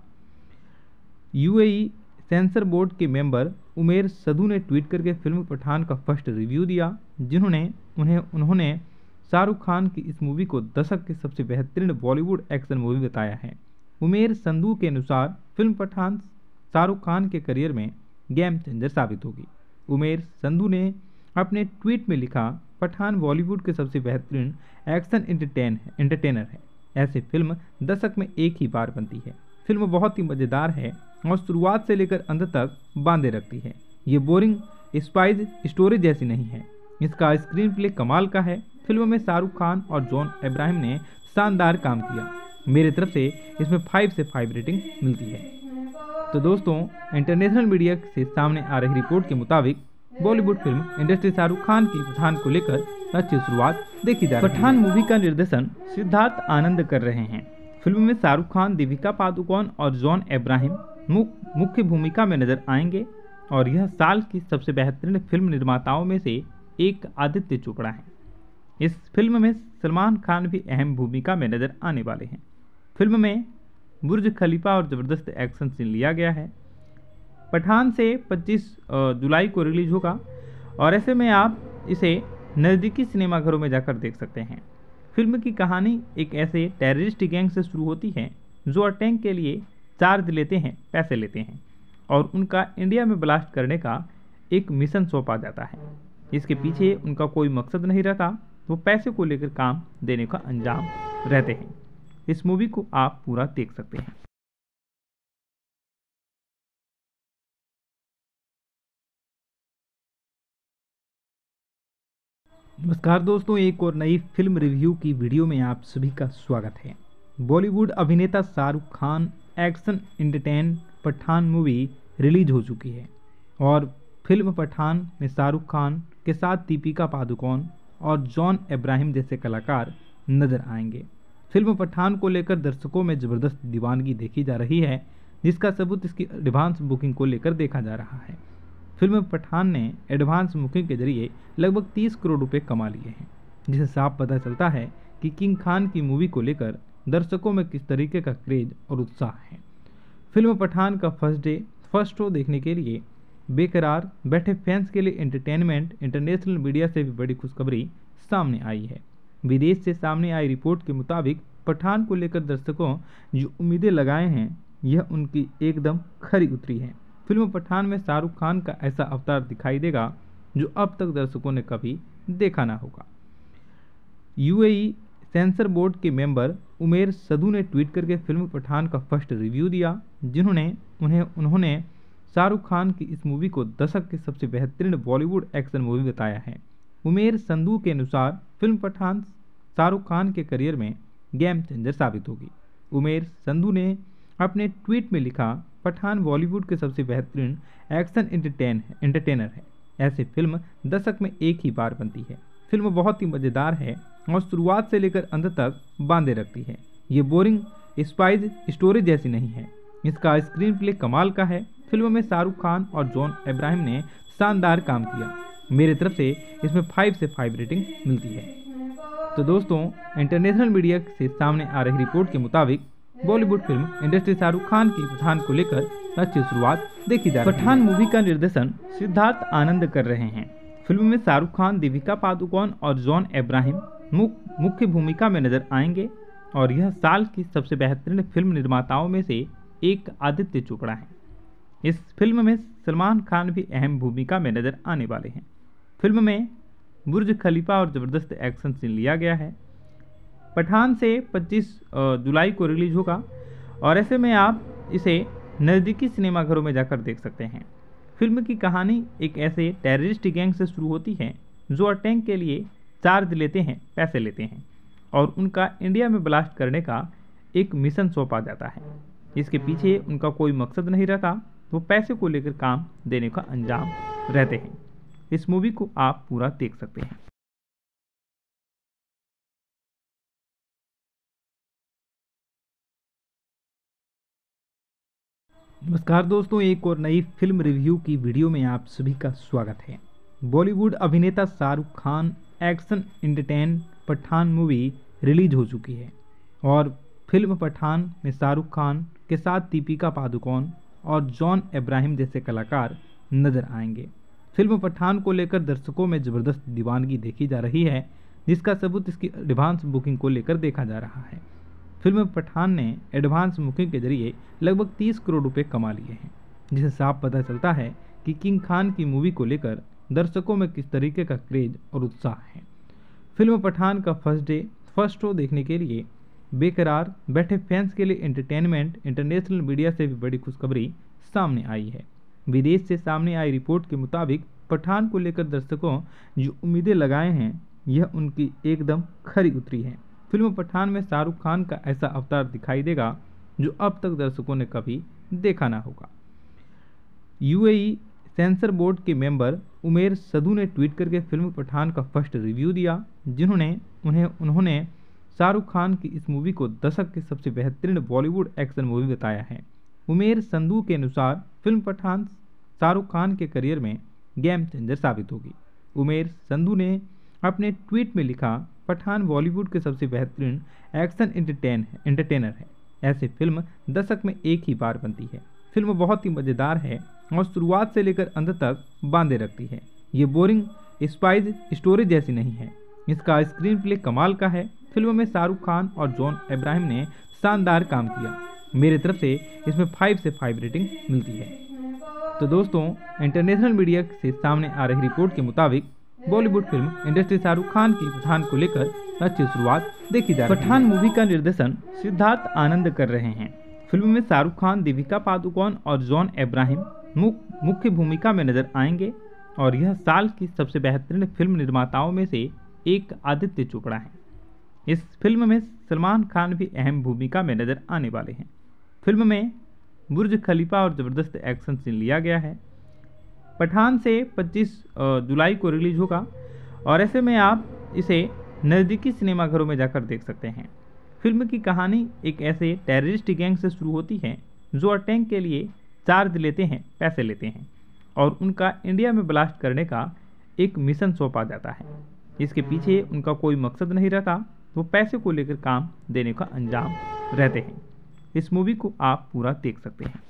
यूएई सेंसर बोर्ड के मेंबर उमेर सदू ने ट्वीट करके फिल्म पठान का फर्स्ट रिव्यू दिया, जिन्होंने उन्हें उन्होंने शाहरुख खान की इस मूवी को दशक की सबसे बेहतरीन बॉलीवुड एक्शन मूवी बताया है। उमेर संधू के अनुसार फिल्म पठान शाहरुख खान के करियर में गेम चेंजर साबित होगी। उमेर संधू ने अपने ट्वीट में लिखा, पठान बॉलीवुड के सबसे बेहतरीन एक्शन एंटरटेन एंटरटेनर है। ऐसी फिल्म दशक में एक ही बार बनती है। फिल्म बहुत ही मज़ेदार है और शुरुआत से लेकर अंत तक बांधे रखती है। ये बोरिंग स्पाइस स्टोरी जैसी नहीं है। इसका स्क्रीन प्ले कमाल का है। फिल्म में शाहरुख खान और जॉन अब्राहम ने शानदार काम किया। मेरी तरफ से इसमें फाइव से फाइव रेटिंग मिलती है। तो दोस्तों, इंटरनेशनल मीडिया से सामने आ रही रिपोर्ट के मुताबिक बॉलीवुड फिल्म इंडस्ट्री शाहरुख खान की पठान को लेकर अच्छी शुरुआत देखी जा रही है। पठान मूवी का निर्देशन सिद्धार्थ आनंद कर रहे हैं। फिल्म में शाहरुख खान, दीपिका पादुकोण और जॉन अब्राहम मुख्य भूमिका में नजर आएंगे और यह साल की सबसे बेहतरीन फिल्म निर्माताओं में से एक आदित्य चोपड़ा है। इस फिल्म में सलमान खान भी अहम भूमिका में नजर आने वाले हैं। फिल्म में बुर्ज खलीफा और ज़बरदस्त एक्शन सीन लिया गया है। पठान से पच्चीस जुलाई को रिलीज होगा और ऐसे में आप इसे नज़दीकी सिनेमाघरों में जाकर देख सकते हैं। फिल्म की कहानी एक ऐसे टेररिस्ट गैंग से शुरू होती है जो अटैक के लिए चार्ज लेते हैं, पैसे लेते हैं और उनका इंडिया में ब्लास्ट करने का एक मिशन सौंपा जाता है। इसके पीछे उनका कोई मकसद नहीं रहता, वो पैसे को लेकर काम देने का अंजाम रहते हैं। इस मूवी को आप पूरा देख सकते हैं। नमस्कार दोस्तों, एक और नई फिल्म रिव्यू की वीडियो में आप सभी का स्वागत है। बॉलीवुड अभिनेता Shahrukh Khan action entertain Pathaan movie release हो चुकी है और फिल्म पठान में शाहरुख खान के साथ दीपिका पादुकोण और जॉन अब्राहम जैसे कलाकार नजर आएंगे। फिल्म पठान को लेकर दर्शकों में ज़बरदस्त दीवानगी देखी जा रही है, जिसका सबूत इसकी एडवांस बुकिंग को लेकर देखा जा रहा है। फिल्म पठान ने एडवांस बुकिंग के जरिए लगभग तीस करोड़ रुपए कमा लिए हैं, जिससे साफ पता चलता है कि किंग खान की मूवी को लेकर दर्शकों में किस तरीके का क्रेज और उत्साह है। फिल्म पठान का फर्स्ट डे फर्स्ट शो देखने के लिए बेकरार बैठे फैंस के लिए एंटरटेनमेंट इंटरनेशनल मीडिया से भी बड़ी खुशखबरी सामने आई है। विदेश से सामने आई रिपोर्ट के मुताबिक पठान को लेकर दर्शकों जो उम्मीदें लगाए हैं, यह उनकी एकदम खरी उतरी है। फिल्म पठान में शाहरुख खान का ऐसा अवतार दिखाई देगा जो अब तक दर्शकों ने कभी देखा ना होगा। यूएई सेंसर बोर्ड के मेंबर उमेर सदू ने ट्वीट करके फिल्म पठान का फर्स्ट रिव्यू दिया, जिन्होंने उन्हें उन्होंने शाहरुख खान की इस मूवी को दशक की सबसे बेहतरीन बॉलीवुड एक्शन मूवी बताया है। उमेर संधू के अनुसार फिल्म पठान शाहरुख खान के करियर में गेम चेंजर साबित होगी। उमेर संधू ने अपने ट्वीट में लिखा, पठान बॉलीवुड के सबसे बेहतरीन एक्शन एंटरटेन एंटरटेनर है। ऐसी फिल्म दशक में एक ही बार बनती है। फिल्म बहुत ही मज़ेदार है और शुरुआत से लेकर अंत तक बांधे रखती है। ये बोरिंग स्पाइस स्टोरी जैसी नहीं है। इसका स्क्रीन प्ले कमाल का है। फिल्म में शाहरुख खान और जॉन अब्राहम ने शानदार काम किया। मेरी तरफ से इसमें फाइव से फाइव रेटिंग मिलती है। तो दोस्तों, इंटरनेशनल मीडिया से सामने आ रही रिपोर्ट के मुताबिक बॉलीवुड फिल्म इंडस्ट्री शाहरुख खान की पठान को लेकर अच्छी शुरुआत देखी जा रही है। पठान मूवी का निर्देशन सिद्धार्थ आनंद कर रहे हैं। फिल्म में शाहरुख खान, दीपिका पादुकोण और जॉन अब्राहम मुख्य भूमिका में नजर आएंगे और यह साल की सबसे बेहतरीन फिल्म निर्माताओं में से एक आदित्य चोपड़ा है। इस फिल्म में सलमान खान भी अहम भूमिका में नजर आने वाले हैं। फिल्म में बुर्ज खलीफा और ज़बरदस्त एक्शन सीन लिया गया है। पठान से पच्चीस जुलाई को रिलीज होगा और ऐसे में आप इसे नज़दीकी सिनेमाघरों में जाकर देख सकते हैं। फिल्म की कहानी एक ऐसे टेररिस्ट गैंग से शुरू होती है जो अटैक के लिए चार्ज लेते हैं, पैसे लेते हैं और उनका इंडिया में ब्लास्ट करने का एक मिशन सौंपा जाता है। इसके पीछे उनका कोई मकसद नहीं रहता, वो पैसे को लेकर काम देने का अंजाम रहते हैं। इस मूवी को आप पूरा देख सकते हैं। नमस्कार दोस्तों, एक और नई फिल्म रिव्यू की वीडियो में आप सभी का स्वागत है। बॉलीवुड अभिनेता Shahrukh Khan action entertain Pathaan movie release हो चुकी है और फिल्म पठान में शाहरुख खान के साथ दीपिका पादुकोण और जॉन अब्राहम जैसे कलाकार नजर आएंगे। फिल्म पठान को लेकर दर्शकों में ज़बरदस्त दीवानगी देखी जा रही है, जिसका सबूत इसकी एडवांस बुकिंग को लेकर देखा जा रहा है। फिल्म पठान ने एडवांस बुकिंग के जरिए लगभग तीस करोड़ रुपए कमा लिए हैं, जिससे साफ पता चलता है कि किंग खान की मूवी को लेकर दर्शकों में किस तरीके का क्रेज और उत्साह है। फिल्म पठान का फर्स्ट डे फर्स्ट शो देखने के लिए बेकरार बैठे फैंस के लिए एंटरटेनमेंट इंटरनेशनल मीडिया से भी बड़ी खुशखबरी सामने आई है। विदेश से सामने आई रिपोर्ट के मुताबिक पठान को लेकर दर्शकों जो उम्मीदें लगाए हैं, यह उनकी एकदम खरी उतरी है। फिल्म पठान में शाहरुख खान का ऐसा अवतार दिखाई देगा जो अब तक दर्शकों ने कभी देखा ना होगा। यूएई सेंसर बोर्ड के मेंबर उमेर सदू ने ट्वीट करके फिल्म पठान का फर्स्ट रिव्यू दिया, जिन्होंने उन्हें उन्होंने शाहरुख खान की इस मूवी को दशक की सबसे बेहतरीन बॉलीवुड एक्शन मूवी बताया है। उमेर संधू के अनुसार फिल्म पठान शाहरुख खान के करियर में गेम चेंजर साबित होगी। उमेर संधू ने अपने ट्वीट में लिखा, पठान बॉलीवुड के सबसे बेहतरीन एक्शन एंटरटेन एंटरटेनर है। ऐसी फिल्म दशक में एक ही बार बनती है। फिल्म बहुत ही मज़ेदार है और शुरुआत से लेकर अंत तक बांधे रखती है। ये बोरिंग स्पाइस स्टोरी जैसी नहीं है। इसका स्क्रीन प्ले कमाल का है। फिल्म में शाहरुख खान और जॉन अब्राहम ने शानदार काम किया। मेरी तरफ से इसमें फाइव से फाइव रेटिंग मिलती है। तो दोस्तों, इंटरनेशनल मीडिया से सामने आ रही रिपोर्ट के मुताबिक बॉलीवुड फिल्म इंडस्ट्री शाहरुख खान की पठान को लेकर अच्छी शुरुआत देखी जा रही है। पठान मूवी का निर्देशन सिद्धार्थ आनंद कर रहे हैं। फिल्म में शाहरुख खान, दीपिका पादुकोण और जॉन अब्राहम मुख्य भूमिका में नजर आएंगे और यह साल की सबसे बेहतरीन फिल्म निर्माताओं में से एक आदित्य चोपड़ा है। इस फिल्म में सलमान खान भी अहम भूमिका में नजर आने वाले हैं। फिल्म में बुर्ज खलीफा और ज़बरदस्त एक्शन सीन लिया गया है। पठान से पच्चीस जुलाई को रिलीज होगा और ऐसे में आप इसे नज़दीकी सिनेमाघरों में जाकर देख सकते हैं। फिल्म की कहानी एक ऐसे टेररिस्ट गैंग से शुरू होती है जो अटैक के लिए चार्ज लेते हैं, पैसे लेते हैं और उनका इंडिया में ब्लास्ट करने का एक मिशन सौंपा जाता है। इसके पीछे उनका कोई मकसद नहीं रहता, वो पैसे को लेकर काम देने का अंजाम रहते हैं। इस मूवी को आप पूरा देख सकते हैं।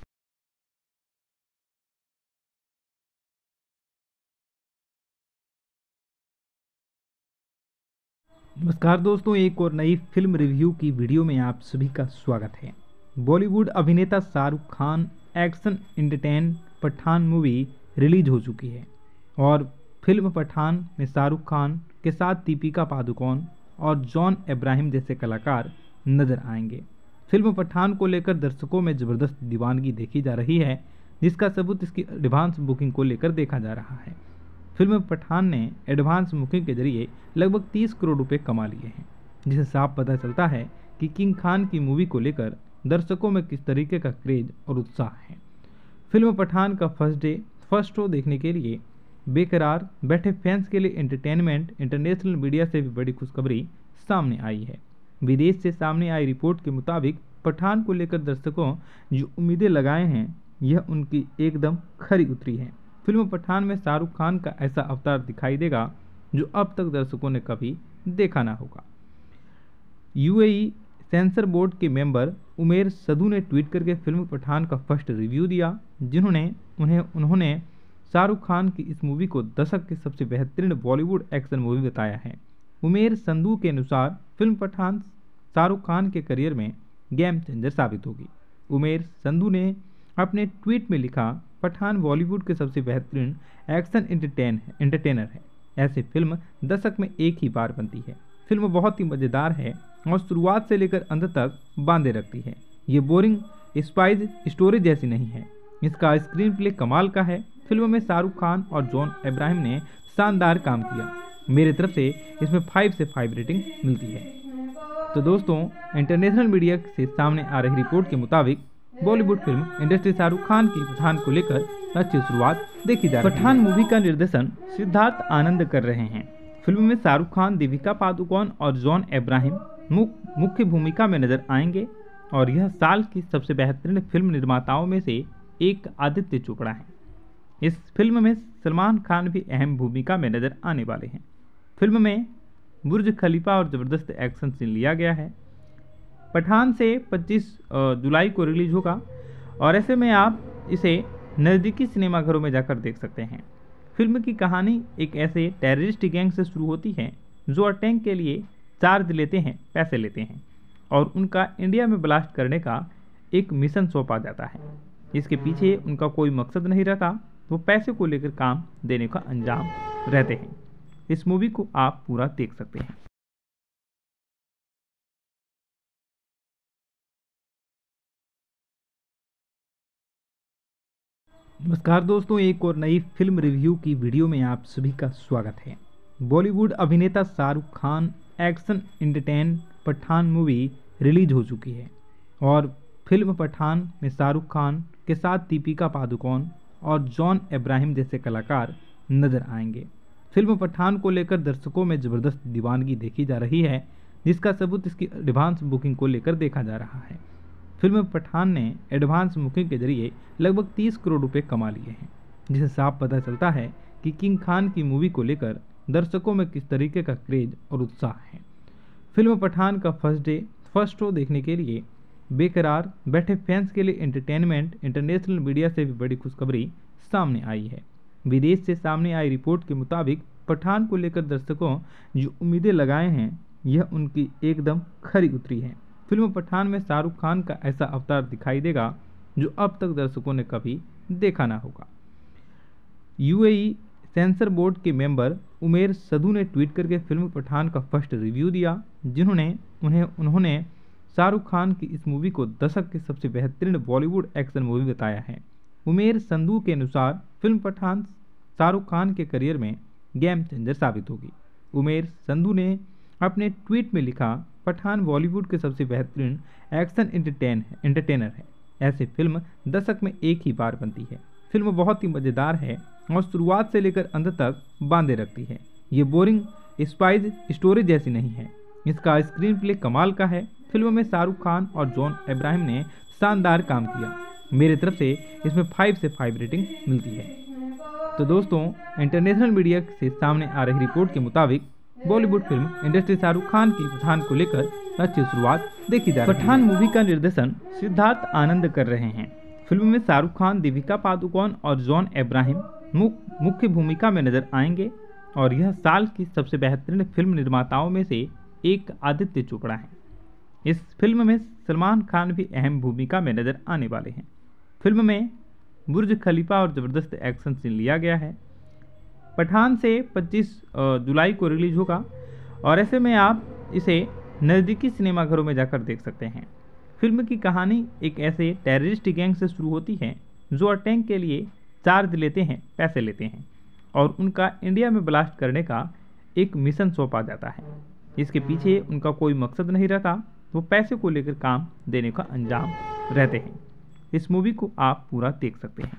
नमस्कार दोस्तों, एक और नई फिल्म रिव्यू की वीडियो में आप सभी का स्वागत है। बॉलीवुड अभिनेता Shahrukh Khan action entertain Pathaan movie release हो चुकी है और फिल्म पठान में शाहरुख खान के साथ दीपिका पादुकोण और जॉन अब्राहम जैसे कलाकार नजर आएंगे। फिल्म पठान को लेकर दर्शकों में जबरदस्त दीवानगी देखी जा रही है, जिसका सबूत इसकी एडवांस बुकिंग को लेकर देखा जा रहा है। फिल्म पठान ने एडवांस बुकिंग के जरिए लगभग तीस करोड़ रुपए कमा लिए हैं, जिससे साफ पता चलता है कि किंग खान की मूवी को लेकर दर्शकों में किस तरीके का क्रेज और उत्साह है। फिल्म पठान का फर्स्ट डे फर्स्ट शो देखने के लिए बेकरार बैठे फैंस के लिए एंटरटेनमेंट इंटरनेशनल मीडिया से भी बड़ी खुशखबरी सामने आई है। विदेश से सामने आई रिपोर्ट के मुताबिक पठान को लेकर दर्शकों जो उम्मीदें लगाए हैं, यह उनकी एकदम खरी उतरी है। फिल्म पठान में शाहरुख खान का ऐसा अवतार दिखाई देगा जो अब तक दर्शकों ने कभी देखा ना होगा। यूएई सेंसर बोर्ड के मेंबर उमेर सदू ने ट्वीट करके फिल्म पठान का फर्स्ट रिव्यू दिया, जिन्होंने उन्हें उन्होंने शाहरुख खान की इस मूवी को दशक की सबसे बेहतरीन बॉलीवुड एक्शन मूवी बताया है। उमेर संधू के अनुसार फिल्म पठान शाहरुख खान के करियर में गेम चेंजर साबित होगी। उमेर संधू ने अपने ट्वीट में लिखा, पठान बॉलीवुड के सबसे बेहतरीन एक्शन एंटरटेन एंटरटेनर है। ऐसी फिल्म दशक में एक ही बार बनती है। फिल्म बहुत ही मज़ेदार है और शुरुआत से लेकर अंत तक बांधे रखती है। ये बोरिंग स्पाइस स्टोरी जैसी नहीं है। इसका स्क्रीन प्ले कमाल का है। फिल्म में शाहरुख खान और जॉन अब्राहम ने शानदार काम किया। मेरी तरफ से इसमें फाइव से फाइव रेटिंग मिलती है। तो दोस्तों, इंटरनेशनल मीडिया से सामने आ रही रिपोर्ट के मुताबिक बॉलीवुड फिल्म इंडस्ट्री शाहरुख खान की पठान को लेकर अच्छी शुरुआत देखी जा रही है। पठान मूवी का निर्देशन सिद्धार्थ आनंद कर रहे हैं। फिल्म में शाहरुख खान, दीपिका पादुकोण और जॉन अब्राहम मुख्य भूमिका में नजर आएंगे और यह साल की सबसे बेहतरीन फिल्म निर्माताओं में से एक आदित्य चोपड़ा है। इस फिल्म में सलमान खान भी अहम भूमिका में नजर आने वाले हैं। फिल्म में बुर्ज खलीफा और ज़बरदस्त एक्शन सीन लिया गया है। पठान से पच्चीस जुलाई को रिलीज होगा और ऐसे में आप इसे नज़दीकी सिनेमाघरों में जाकर देख सकते हैं। फिल्म की कहानी एक ऐसे टेररिस्ट गैंग से शुरू होती है जो अटैक के लिए चार्ज लेते हैं, पैसे लेते हैं और उनका इंडिया में ब्लास्ट करने का एक मिशन सौंपा जाता है। इसके पीछे उनका कोई मकसद नहीं रहता, वो पैसे को लेकर काम देने का अंजाम रहते हैं। इस मूवी को आप पूरा देख सकते हैं। नमस्कार दोस्तों, एक और नई फिल्म रिव्यू की वीडियो में आप सभी का स्वागत है। बॉलीवुड अभिनेता Shahrukh Khan action entertain Pathaan movie release हो चुकी है और फिल्म पठान में शाहरुख खान के साथ दीपिका पादुकोण और जॉन अब्राहम जैसे कलाकार नजर आएंगे। फिल्म पठान को लेकर दर्शकों में जबरदस्त दीवानगी देखी जा रही है, जिसका सबूत इसकी एडवांस बुकिंग को लेकर देखा जा रहा है। फिल्म पठान ने एडवांस बुकिंग के जरिए लगभग तीस करोड़ रुपए कमा लिए हैं, जिससे साफ पता चलता है कि किंग खान की मूवी को लेकर दर्शकों में किस तरीके का क्रेज और उत्साह है। फिल्म पठान का फर्स्ट डे फर्स्ट शो देखने के लिए बेकरार बैठे फैंस के लिए एंटरटेनमेंट इंटरनेशनल मीडिया से भी बड़ी खुशखबरी सामने आई है। विदेश से सामने आई रिपोर्ट के मुताबिक पठान को लेकर दर्शकों जो उम्मीदें लगाए हैं, यह उनकी एकदम खरी उतरी है। फिल्म पठान में शाहरुख खान का ऐसा अवतार दिखाई देगा जो अब तक दर्शकों ने कभी देखा ना होगा। यूएई सेंसर बोर्ड के मेंबर उमेर सदू ने ट्वीट करके फिल्म पठान का फर्स्ट रिव्यू दिया, जिन्होंने उन्हें उन्होंने शाहरुख खान की इस मूवी को दशक की सबसे बेहतरीन बॉलीवुड एक्शन मूवी बताया है। उमेर संधू के अनुसार फिल्म पठान शाहरुख खान के करियर में गेम चेंजर साबित होगी। उमेर संधू ने अपने ट्वीट में लिखा, पठान बॉलीवुड के सबसे बेहतरीन एक्शन एंटरटेन एंटरटेनर है। ऐसी फिल्म दशक में एक ही बार बनती है। फिल्म बहुत ही मज़ेदार है और शुरुआत से लेकर अंत तक बांधे रखती है। ये बोरिंग स्पाइस स्टोरी जैसी नहीं है। इसका स्क्रीन प्ले कमाल का है। फिल्म में शाहरुख खान और जॉन अब्राहम ने शानदार काम किया। मेरी तरफ से इसमें फाइव से फाइव रेटिंग मिलती है। तो दोस्तों, इंटरनेशनल मीडिया से सामने आ रही रिपोर्ट के मुताबिक बॉलीवुड फिल्म इंडस्ट्री शाहरुख खान की पठान को लेकर अच्छी शुरुआत देखी जा रही है। पठान मूवी का निर्देशन सिद्धार्थ आनंद कर रहे हैं। फिल्म में शाहरुख खान, दीपिका पादुकोण और जॉन अब्राहम मुख्य भूमिका में नजर आएंगे और यह साल की सबसे बेहतरीन फिल्म निर्माताओं में से एक आदित्य चोपड़ा है। इस फिल्म में सलमान खान भी अहम भूमिका में नजर आने वाले हैं। फिल्म में बुर्ज खलीफा और ज़बरदस्त एक्शन सीन लिया गया है। पठान से पच्चीस जुलाई को रिलीज होगा और ऐसे में आप इसे नज़दीकी सिनेमाघरों में जाकर देख सकते हैं। फिल्म की कहानी एक ऐसे टेररिस्ट गैंग से शुरू होती है जो अटैक के लिए चार्ज लेते हैं, पैसे लेते हैं और उनका इंडिया में ब्लास्ट करने का एक मिशन सौंपा जाता है। इसके पीछे उनका कोई मकसद नहीं रहता, वो पैसे को लेकर काम देने का अंजाम रहते हैं। इस मूवी को आप पूरा देख सकते हैं।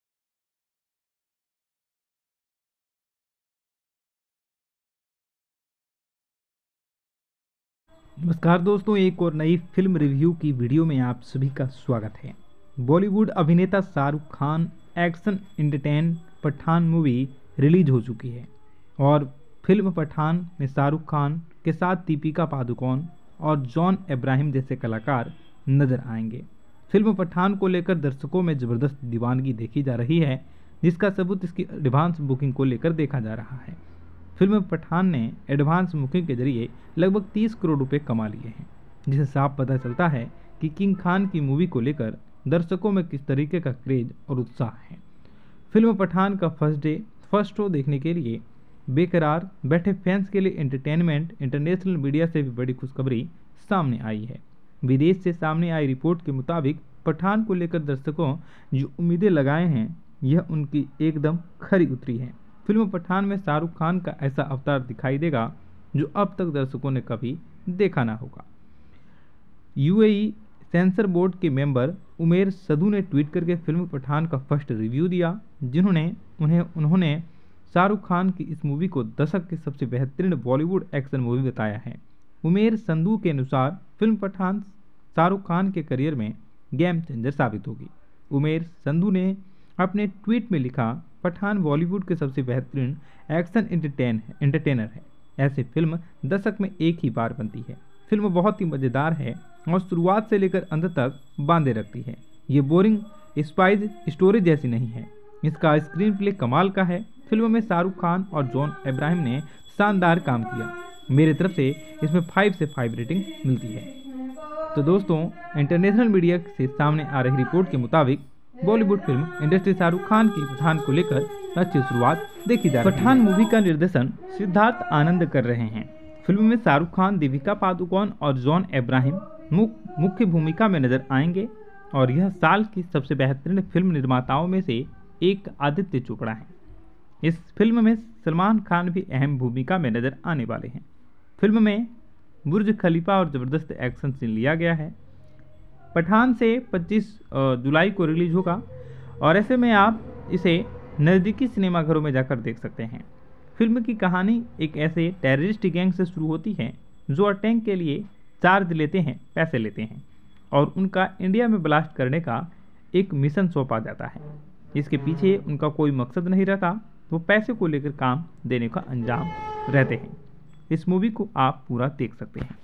नमस्कार दोस्तों, एक और नई फिल्म रिव्यू की वीडियो में आप सभी का स्वागत है। बॉलीवुड अभिनेता Shahrukh Khan action entertain Pathaan movie release हो चुकी है और फिल्म पठान में शाहरुख खान के साथ दीपिका पादुकोण और जॉन अब्राहम जैसे कलाकार नजर आएंगे। फिल्म पठान को लेकर दर्शकों में ज़बरदस्त दीवानगी देखी जा रही है, जिसका सबूत इसकी एडवांस बुकिंग को लेकर देखा जा रहा है। फिल्म पठान ने एडवांस बुकिंग के जरिए लगभग तीस करोड़ रुपए कमा लिए हैं, जिसे साफ पता चलता है कि किंग खान की मूवी को लेकर दर्शकों में किस तरीके का क्रेज और उत्साह है। फिल्म पठान का फर्स्ट डे फर्स्ट शो देखने के लिए बेकरार बैठे फैंस के लिए एंटरटेनमेंट इंटरनेशनल मीडिया से भी बड़ी खुशखबरी सामने आई है। विदेश से सामने आई रिपोर्ट के मुताबिक पठान को लेकर दर्शकों जो उम्मीदें लगाए हैं, यह उनकी एकदम खरी उतरी है। फिल्म पठान में शाहरुख खान का ऐसा अवतार दिखाई देगा जो अब तक दर्शकों ने कभी देखा ना होगा। यूएई सेंसर बोर्ड के मेंबर उमेर सदू ने ट्वीट करके फिल्म पठान का फर्स्ट रिव्यू दिया, जिन्होंने उन्हें उन्होंने शाहरुख खान की इस मूवी को दशक की सबसे बेहतरीन बॉलीवुड एक्शन मूवी बताया है। उमेर संधू के अनुसार फिल्म पठान शाहरुख खान के करियर में गेम चेंजर साबित होगी। उमेर संधू ने अपने ट्वीट में लिखा, पठान बॉलीवुड के सबसे बेहतरीन एक्शन एंटरटेन एंटरटेनर है। ऐसी फिल्म दशक में एक ही बार बनती है। फिल्म बहुत ही मज़ेदार है और शुरुआत से लेकर अंत तक बांधे रखती है। ये बोरिंग स्पाइस स्टोरी जैसी नहीं है। इसका स्क्रीन प्ले कमाल का है। फिल्म में शाहरुख खान और जॉन अब्राहम ने शानदार काम किया। मेरी तरफ से इसमें फाइव से फाइव रेटिंग मिलती है। तो दोस्तों, इंटरनेशनल मीडिया से सामने आ रही रिपोर्ट के मुताबिक बॉलीवुड फिल्म इंडस्ट्री शाहरुख खान की पठान को लेकर अच्छी शुरुआत देखी जा रही है। पठान मूवी का निर्देशन सिद्धार्थ आनंद कर रहे हैं। फिल्म में शाहरुख खान, दीपिका पादुकोण और जॉन अब्राहम मुख्य भूमिका में नजर आएंगे और यह साल की सबसे बेहतरीन फिल्म निर्माताओं में से एक आदित्य चोपड़ा है। इस फिल्म में सलमान खान भी अहम भूमिका में नजर आने वाले हैं। फिल्म में बुर्ज खलीफा और ज़बरदस्त एक्शन सीन लिया गया है। पठान से पच्चीस जुलाई को रिलीज होगा और ऐसे में आप इसे नज़दीकी सिनेमाघरों में जाकर देख सकते हैं। फिल्म की कहानी एक ऐसे टेररिस्ट गैंग से शुरू होती है जो अटैक के लिए चार्ज लेते हैं, पैसे लेते हैं और उनका इंडिया में ब्लास्ट करने का एक मिशन सौंपा जाता है। इसके पीछे उनका कोई मकसद नहीं रहता, वो पैसे को लेकर काम देने का अंजाम रहते हैं। इस मूवी को आप पूरा देख सकते हैं।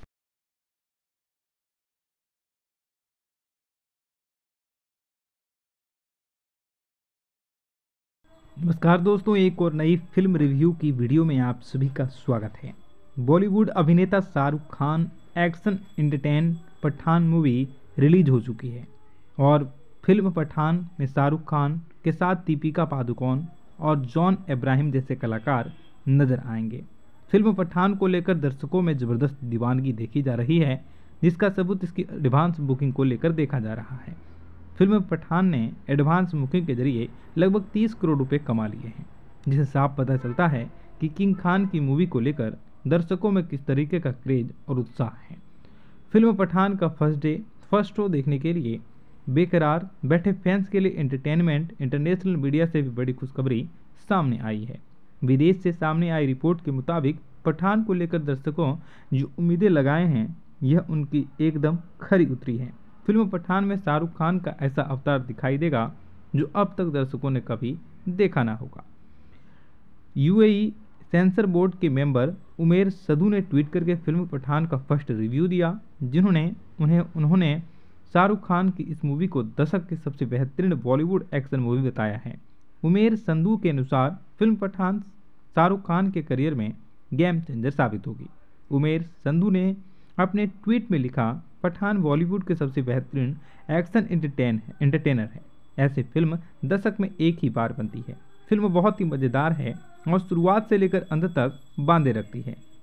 नमस्कार दोस्तों, एक और नई फिल्म रिव्यू की वीडियो में आप सभी का स्वागत है। बॉलीवुड अभिनेता Shahrukh Khan action entertain Pathaan movie release हो चुकी है और फिल्म पठान में शाहरुख खान के साथ दीपिका पादुकोण और जॉन अब्राहम जैसे कलाकार नजर आएंगे। फिल्म पठान को लेकर दर्शकों में ज़बरदस्त दीवानगी देखी जा रही है, जिसका सबूत इसकी एडवांस बुकिंग को लेकर देखा जा रहा है। फिल्म पठान ने एडवांस बुकिंग के जरिए लगभग तीस करोड़ रुपए कमा लिए हैं, जिसे साफ पता चलता है कि किंग खान की मूवी को लेकर दर्शकों में किस तरीके का क्रेज और उत्साह है। फिल्म पठान का फर्स्ट डे फर्स्ट शो देखने के लिए बेकरार बैठे फैंस के लिए एंटरटेनमेंट इंटरनेशनल मीडिया से भी बड़ी खुशखबरी सामने आई है। विदेश से सामने आई रिपोर्ट के मुताबिक पठान को लेकर दर्शकों जो उम्मीदें लगाए हैं, यह उनकी एकदम खरी उतरी है। फिल्म पठान में शाहरुख खान का ऐसा अवतार दिखाई देगा जो अब तक दर्शकों ने कभी देखा ना होगा। यूएई सेंसर बोर्ड के मेंबर उमेर सदू ने ट्वीट करके फिल्म पठान का फर्स्ट रिव्यू दिया, जिन्होंने उन्हें उन्होंने शाहरुख खान की इस मूवी को दशक की सबसे बेहतरीन बॉलीवुड एक्शन मूवी बताया है। उमेर संधू के अनुसार फिल्म पठान शाहरुख खान के करियर में गेम चेंजर साबित होगी। उमेर संधू ने अपने ट्वीट में लिखा, पठान बॉलीवुड के सबसे बेहतरीन एक्शन एंटरटेन एंटरटेनर है। ऐसी फिल्म दशक में एक ही बार बनती है। फिल्म बहुत ही मज़ेदार है और शुरुआत से लेकर अंत तक बांधे रखती है।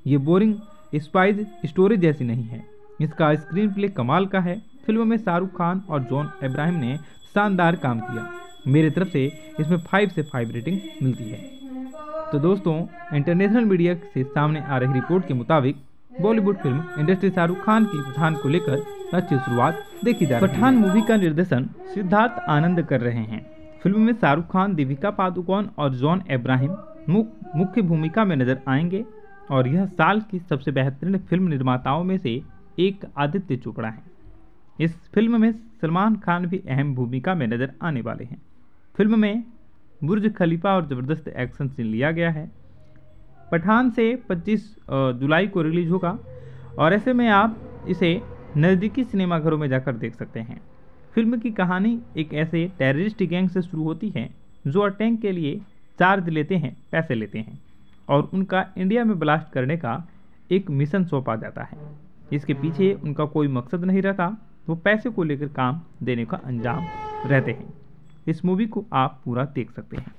ये बोरिंग स्पाइस स्टोरी जैसी नहीं है। इसका स्क्रीन प्ले कमाल का है। फिल्म में शाहरुख खान और जॉन अब्राहम ने शानदार काम किया। मेरी तरफ से इसमें फाइव से फाइव रेटिंग मिलती है। तो दोस्तों, इंटरनेशनल मीडिया से सामने आ रही रिपोर्ट के मुताबिक बॉलीवुड फिल्म इंडस्ट्री शाहरुख खान की पठान को लेकर अच्छी शुरुआत देखी जा रही है। पठान मूवी का निर्देशन सिद्धार्थ आनंद कर रहे हैं। फिल्म में शाहरुख खान, दीपिका पादुकोण और जॉन अब्राहम मुख्य भूमिका में नजर आएंगे और यह साल की सबसे बेहतरीन फिल्म निर्माताओं में से एक आदित्य चोपड़ा है। इस फिल्म में सलमान खान भी अहम भूमिका में नजर आने वाले हैं। फिल्म में बुर्ज खलीफा और ज़बरदस्त एक्शन सीन लिया गया है। पठान से पच्चीस जुलाई को रिलीज होगा और ऐसे में आप इसे नज़दीकी सिनेमाघरों में जाकर देख सकते हैं। फिल्म की कहानी एक ऐसे टेररिस्ट गैंग से शुरू होती है जो अटैक के लिए चार्ज लेते हैं, पैसे लेते हैं और उनका इंडिया में ब्लास्ट करने का एक मिशन सौंपा जाता है। इसके पीछे उनका कोई मकसद नहीं रहता, वो पैसे को लेकर काम देने का अंजाम रहते हैं। इस मूवी को आप पूरा देख सकते हैं।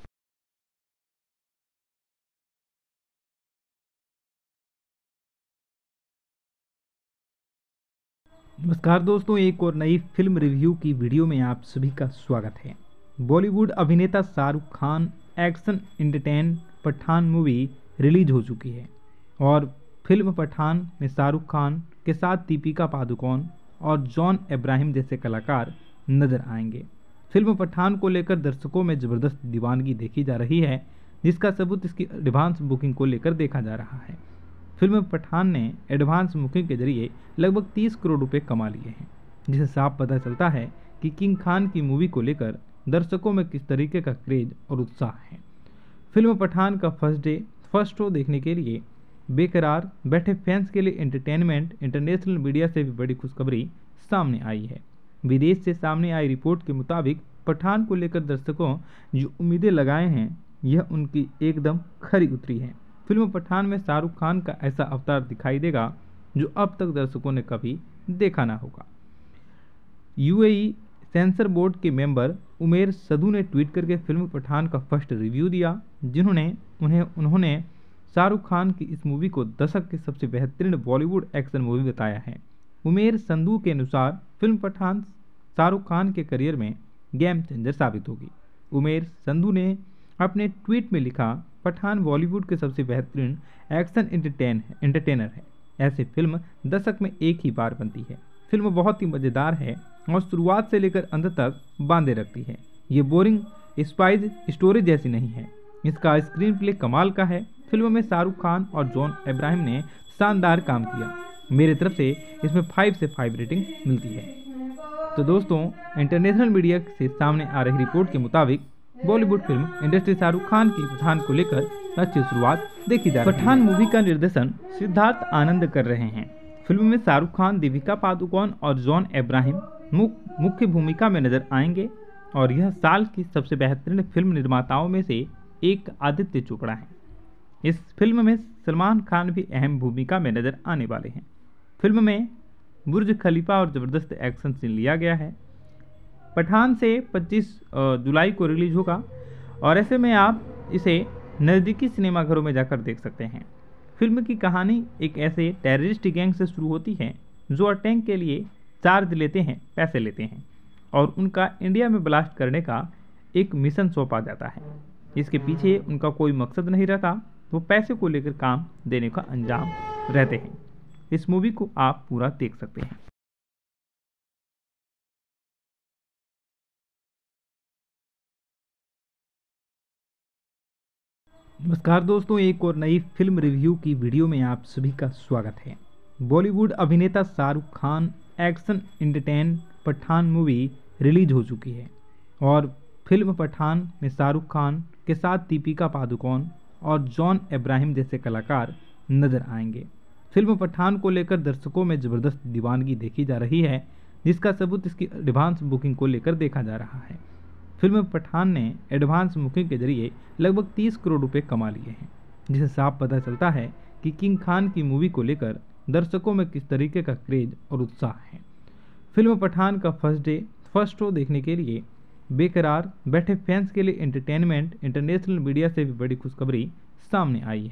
नमस्कार दोस्तों, एक और नई फिल्म रिव्यू की वीडियो में आप सभी का स्वागत है। बॉलीवुड अभिनेता Shahrukh Khan action entertain Pathaan movie release हो चुकी है और फिल्म पठान में शाहरुख खान के साथ दीपिका पादुकोण और जॉन अब्राहम जैसे कलाकार नजर आएंगे। फिल्म पठान को लेकर दर्शकों में ज़बरदस्त दीवानगी देखी जा रही है, जिसका सबूत इसकी एडवांस बुकिंग को लेकर देखा जा रहा है। फिल्म पठान ने एडवांस बुकिंग के जरिए लगभग तीस करोड़ रुपए कमा लिए हैं, जिससे साफ पता चलता है कि किंग खान की मूवी को लेकर दर्शकों में किस तरीके का क्रेज और उत्साह है। फिल्म पठान का फर्स्ट डे फर्स्ट शो देखने के लिए बेकरार बैठे फैंस के लिए एंटरटेनमेंट इंटरनेशनल मीडिया से भी बड़ी खुशखबरी सामने आई है। विदेश से सामने आई रिपोर्ट के मुताबिक पठान को लेकर दर्शकों जो उम्मीदें लगाए हैं, यह उनकी एकदम खरी उतरी है। फिल्म पठान में शाहरुख खान का ऐसा अवतार दिखाई देगा जो अब तक दर्शकों ने कभी देखा ना होगा। यूएई सेंसर बोर्ड के मेंबर उमेर सदू ने ट्वीट करके फिल्म पठान का फर्स्ट रिव्यू दिया, जिन्होंने उन्हें उन्होंने शाहरुख खान की इस मूवी को दशक की सबसे बेहतरीन बॉलीवुड एक्शन मूवी बताया है। उमेर संधू के अनुसार फिल्म पठान शाहरुख खान के करियर में गेम चेंजर साबित होगी। उमेर संधू ने अपने ट्वीट में लिखा, पठान बॉलीवुड के सबसे बेहतरीन एक्शन एंटरटेन एंटरटेनर है। ऐसी फिल्म दशक में एक ही बार बनती है। फिल्म बहुत ही मज़ेदार है और शुरुआत से लेकर अंत तक बांधे रखती है। ये बोरिंग स्पाइस स्टोरी जैसी नहीं है। इसका स्क्रीन प्ले कमाल का है। फिल्म में शाहरुख खान और जॉन अब्राहम ने शानदार काम किया। मेरी तरफ से इसमें फाइव से फाइव रेटिंग मिलती है। तो दोस्तों, इंटरनेशनल मीडिया से सामने आ रही रिपोर्ट के मुताबिक बॉलीवुड फिल्म इंडस्ट्री शाहरुख खान की पठान को लेकर अच्छी शुरुआत देखी जा रही है। पठान मूवी का निर्देशन सिद्धार्थ आनंद कर रहे हैं। फिल्म में शाहरुख खान, दीपिका पादुकोण और जॉन अब्राहम मुख्य भूमिका में नजर आएंगे और यह साल की सबसे बेहतरीन फिल्म निर्माताओं में से एक आदित्य चोपड़ा है। इस फिल्म में सलमान खान भी अहम भूमिका में नजर आने वाले हैं। फिल्म में बुर्ज खलीफा और ज़बरदस्त एक्शन सीन लिया गया है। पठान से पच्चीस जुलाई को रिलीज होगा और ऐसे में आप इसे नज़दीकी सिनेमाघरों में जाकर देख सकते हैं। फिल्म की कहानी एक ऐसे टेररिस्ट गैंग से शुरू होती है जो अटैक के लिए चार्ज लेते हैं, पैसे लेते हैं और उनका इंडिया में ब्लास्ट करने का एक मिशन सौंपा जाता है। इसके पीछे उनका कोई मकसद नहीं रहता, वो पैसे को लेकर काम देने का अंजाम रहते हैं। इस मूवी को आप पूरा देख सकते हैं। नमस्कार दोस्तों, एक और नई फिल्म रिव्यू की वीडियो में आप सभी का स्वागत है। बॉलीवुड अभिनेता Shahrukh Khan action entertain Pathaan movie release हो चुकी है और फिल्म पठान में शाहरुख खान के साथ दीपिका पादुकोण और जॉन अब्राहम जैसे कलाकार नजर आएंगे। फिल्म पठान को लेकर दर्शकों में ज़बरदस्त दीवानगी देखी जा रही है, जिसका सबूत इसकी एडवांस बुकिंग को लेकर देखा जा रहा है। फिल्म पठान ने एडवांस बुकिंग के जरिए लगभग तीस करोड़ रुपए कमा लिए हैं, जिससे साफ पता चलता है कि किंग खान की मूवी को लेकर दर्शकों में किस तरीके का क्रेज और उत्साह है। फिल्म पठान का फर्स्ट डे फर्स्ट शो देखने के लिए बेकरार बैठे फैंस के लिए एंटरटेनमेंट इंटरनेशनल मीडिया से भी बड़ी खुशखबरी सामने आई है।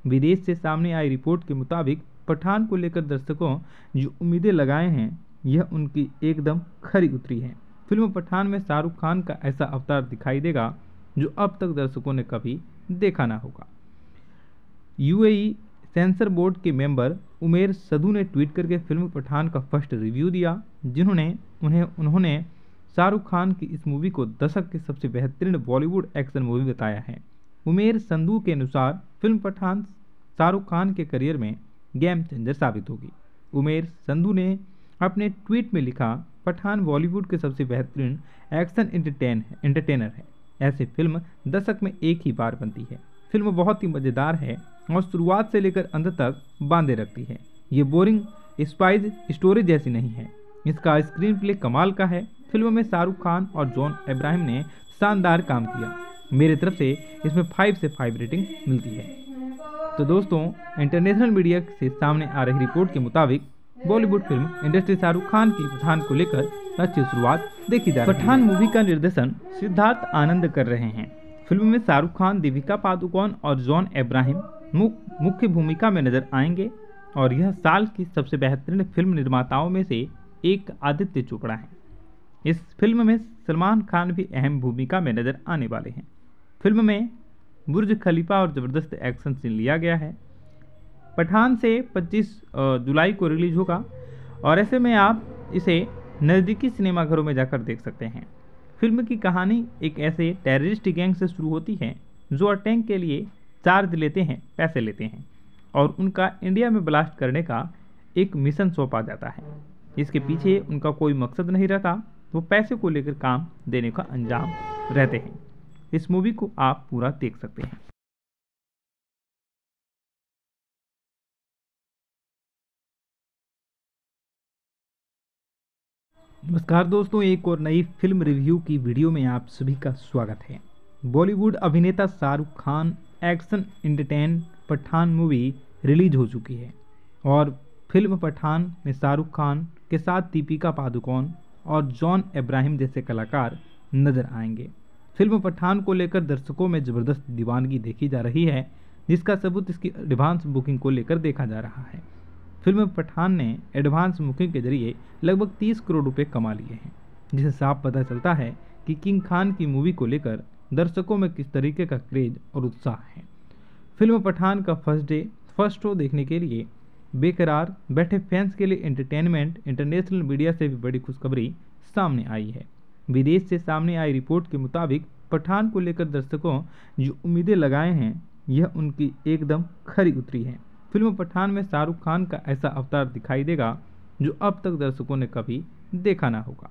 विदेश से सामने आई रिपोर्ट के मुताबिक पठान को लेकर दर्शकों जो उम्मीदें लगाए हैं यह उनकी एकदम खरी उतरी है। फिल्म पठान में शाहरुख खान का ऐसा अवतार दिखाई देगा जो अब तक दर्शकों ने कभी देखा ना होगा। यूएई सेंसर बोर्ड के मेंबर उमेर सदू ने ट्वीट करके फिल्म पठान का फर्स्ट रिव्यू दिया, जिन्होंने उन्हें उन्होंने शाहरुख खान की इस मूवी को दशक की सबसे बेहतरीन बॉलीवुड एक्शन मूवी बताया है। उमेर संधू के अनुसार फिल्म पठान शाहरुख खान के करियर में गेम चेंजर साबित होगी। उमेर संधू ने अपने ट्वीट में लिखा, पठान बॉलीवुड के सबसे बेहतरीन एक्शन एंटरटेन एंटरटेनर है। ऐसी फिल्म दशक में एक ही बार बनती है। फिल्म बहुत ही मज़ेदार है और शुरुआत से लेकर अंत तक बांधे रखती है। ये बोरिंग स्पाइस स्टोरी जैसी नहीं है। इसका स्क्रीन प्ले कमाल का है। फिल्म में शाहरुख खान और जॉन अब्राहम ने शानदार काम किया। मेरी तरफ से इसमें फाइव से फाइव रेटिंग मिलती है। तो दोस्तों, इंटरनेशनल मीडिया से सामने आ रही रिपोर्ट के मुताबिक बॉलीवुड फिल्म इंडस्ट्री शाहरुख खान की पठान को लेकर अच्छी शुरुआत देखी जा रही है। पठान मूवी का निर्देशन सिद्धार्थ आनंद कर रहे हैं। फिल्म में शाहरुख खान, दीपिका पादुकोण और जॉन अब्राहम मुख्य भूमिका में नजर आएंगे और यह साल की सबसे बेहतरीन फिल्म निर्माताओं में से एक आदित्य चोपड़ा है। इस फिल्म में सलमान खान भी अहम भूमिका में नजर आने वाले हैं। फिल्म में बुर्ज खलीफा और ज़बरदस्त एक्शन सीन लिया गया है। पठान से पच्चीस जुलाई को रिलीज होगा और ऐसे में आप इसे नज़दीकी सिनेमाघरों में जाकर देख सकते हैं। फिल्म की कहानी एक ऐसे टेररिस्ट गैंग से शुरू होती है जो अटैक के लिए चार्ज लेते हैं, पैसे लेते हैं और उनका इंडिया में ब्लास्ट करने का एक मिशन सौंपा जाता है। इसके पीछे उनका कोई मकसद नहीं रहता, वो पैसे को लेकर काम देने का अंजाम रहते हैं। इस मूवी को आप पूरा देख सकते हैं। नमस्कार दोस्तों, एक और नई फिल्म रिव्यू की वीडियो में आप सभी का स्वागत है। बॉलीवुड अभिनेता Shahrukh Khan action entertain Pathaan movie release हो चुकी है और फिल्म पठान में शाहरुख खान के साथ दीपिका पादुकोण और जॉन अब्राहम जैसे कलाकार नजर आएंगे। फिल्म पठान को लेकर दर्शकों में ज़बरदस्त दीवानगी देखी जा रही है, जिसका सबूत इसकी एडवांस बुकिंग को लेकर देखा जा रहा है। फिल्म पठान ने एडवांस बुकिंग के जरिए लगभग तीस करोड़ रुपए कमा लिए हैं, जिससे साफ पता चलता है कि किंग खान की मूवी को लेकर दर्शकों में किस तरीके का क्रेज और उत्साह है। फिल्म पठान का फर्स्ट डे फर्स्ट शो देखने के लिए बेकरार बैठे फैंस के लिए एंटरटेनमेंट इंटरनेशनल मीडिया से भी बड़ी खुशखबरी सामने आई है। विदेश से सामने आई रिपोर्ट के मुताबिक पठान को लेकर दर्शकों जो उम्मीदें लगाए हैं यह उनकी एकदम खरी उतरी है। फिल्म पठान में शाहरुख खान का ऐसा अवतार दिखाई देगा जो अब तक दर्शकों ने कभी देखा ना होगा।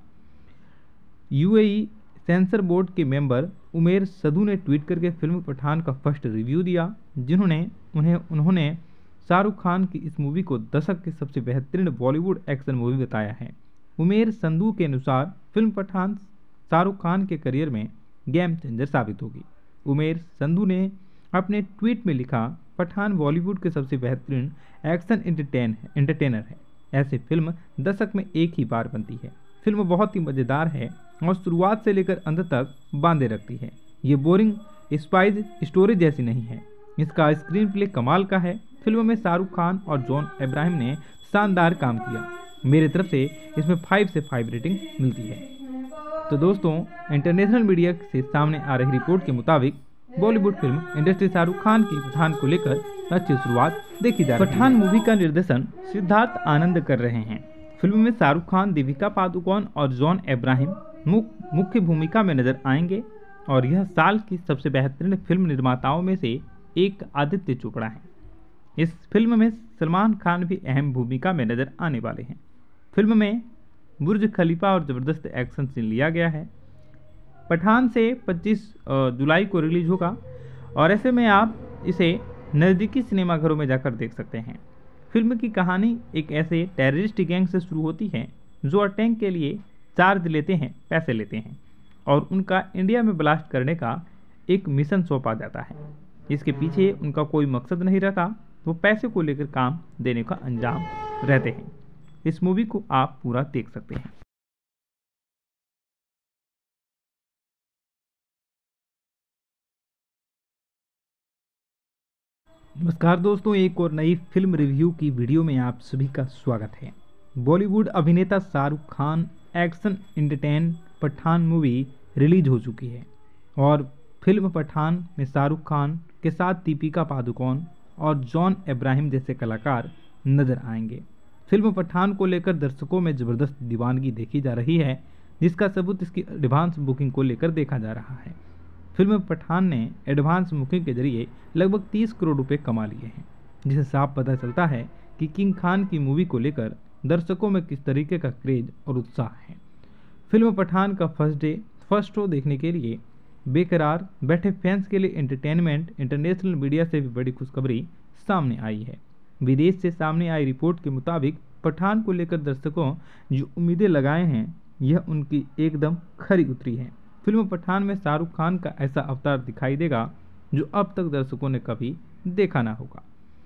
यूएई सेंसर बोर्ड के मेंबर उमेर सदू ने ट्वीट करके फिल्म पठान का फर्स्ट रिव्यू दिया, जिन्होंने उन्हें उन्होंने शाहरुख खान की इस मूवी को दशक की सबसे बेहतरीन बॉलीवुड एक्शन मूवी बताया है। उमेर संधू के अनुसार फिल्म पठान शाहरुख खान के करियर में गेम चेंजर साबित होगी। उमेर संधू ने अपने ट्वीट में लिखा, पठान बॉलीवुड के सबसे बेहतरीन एक्शन एंटरटेन एंटरटेनर है। ऐसी फिल्म दशक में एक ही बार बनती है। फिल्म बहुत ही मज़ेदार है और शुरुआत से लेकर अंत तक बांधे रखती है। ये बोरिंग स्पाइस स्टोरी जैसी नहीं है। इसका स्क्रीन प्ले कमाल का है। फिल्म में शाहरुख खान और जॉन अब्राहम ने शानदार काम किया। मेरी तरफ से इसमें फाइव से फाइव रेटिंग मिलती है। तो दोस्तों, इंटरनेशनल मीडिया से सामने आ रही रिपोर्ट के मुताबिक बॉलीवुड फिल्म इंडस्ट्री शाहरुख खान की पठान को लेकर अच्छी शुरुआत देखी जा रही है। पठान मूवी का निर्देशन सिद्धार्थ आनंद कर रहे हैं। फिल्म में शाहरुख खान, दीपिका पादुकोण और जॉन अब्राहम मुख्य भूमिका में नजर आएंगे और यह साल की सबसे बेहतरीन फिल्म निर्माताओं में से एक आदित्य चोपड़ा है। इस फिल्म में सलमान खान भी अहम भूमिका में नजर आने वाले हैं। फिल्म में बुर्ज खलीफा और ज़बरदस्त एक्शन सीन लिया गया है। पठान से पच्चीस जुलाई को रिलीज होगा और ऐसे में आप इसे नज़दीकी सिनेमाघरों में जाकर देख सकते हैं। फिल्म की कहानी एक ऐसे टेररिस्ट गैंग से शुरू होती है जो अटैक के लिए चार्ज लेते हैं, पैसे लेते हैं और उनका इंडिया में ब्लास्ट करने का एक मिशन सौंपा जाता है। इसके पीछे उनका कोई मकसद नहीं रहता, वो पैसे को लेकर काम देने का अंजाम रहते हैं। इस मूवी को आप पूरा देख सकते हैं। नमस्कार दोस्तों, एक और नई फिल्म रिव्यू की वीडियो में आप सभी का स्वागत है। बॉलीवुड अभिनेता Shahrukh Khan action entertain Pathaan movie release हो चुकी है और फिल्म पठान में शाहरुख खान के साथ दीपिका पादुकोण और जॉन अब्राहम जैसे कलाकार नजर आएंगे। फिल्म पठान को लेकर दर्शकों में ज़बरदस्त दीवानगी देखी जा रही है, जिसका सबूत इसकी एडवांस बुकिंग को लेकर देखा जा रहा है। फिल्म पठान ने एडवांस बुकिंग के जरिए लगभग तीस करोड़ रुपए कमा लिए हैं, जिससे साफ पता चलता है कि किंग खान की मूवी को लेकर दर्शकों में किस तरीके का क्रेज और उत्साह है। फिल्म पठान का फर्स्ट डे फर्स्ट शो देखने के लिए बेकरार बैठे फैंस के लिए एंटरटेनमेंट इंटरनेशनल मीडिया से भी बड़ी खुशखबरी सामने आई है। विदेश से सामने आई रिपोर्ट के मुताबिक पठान को लेकर दर्शकों जो उम्मीदें लगाए हैं, यह उनकी एकदम खरी उतरी है। फिल्म पठान में शाहरुख खान का ऐसा अवतार दिखाई देगा जो अब तक दर्शकों ने कभी देखा ना होगा।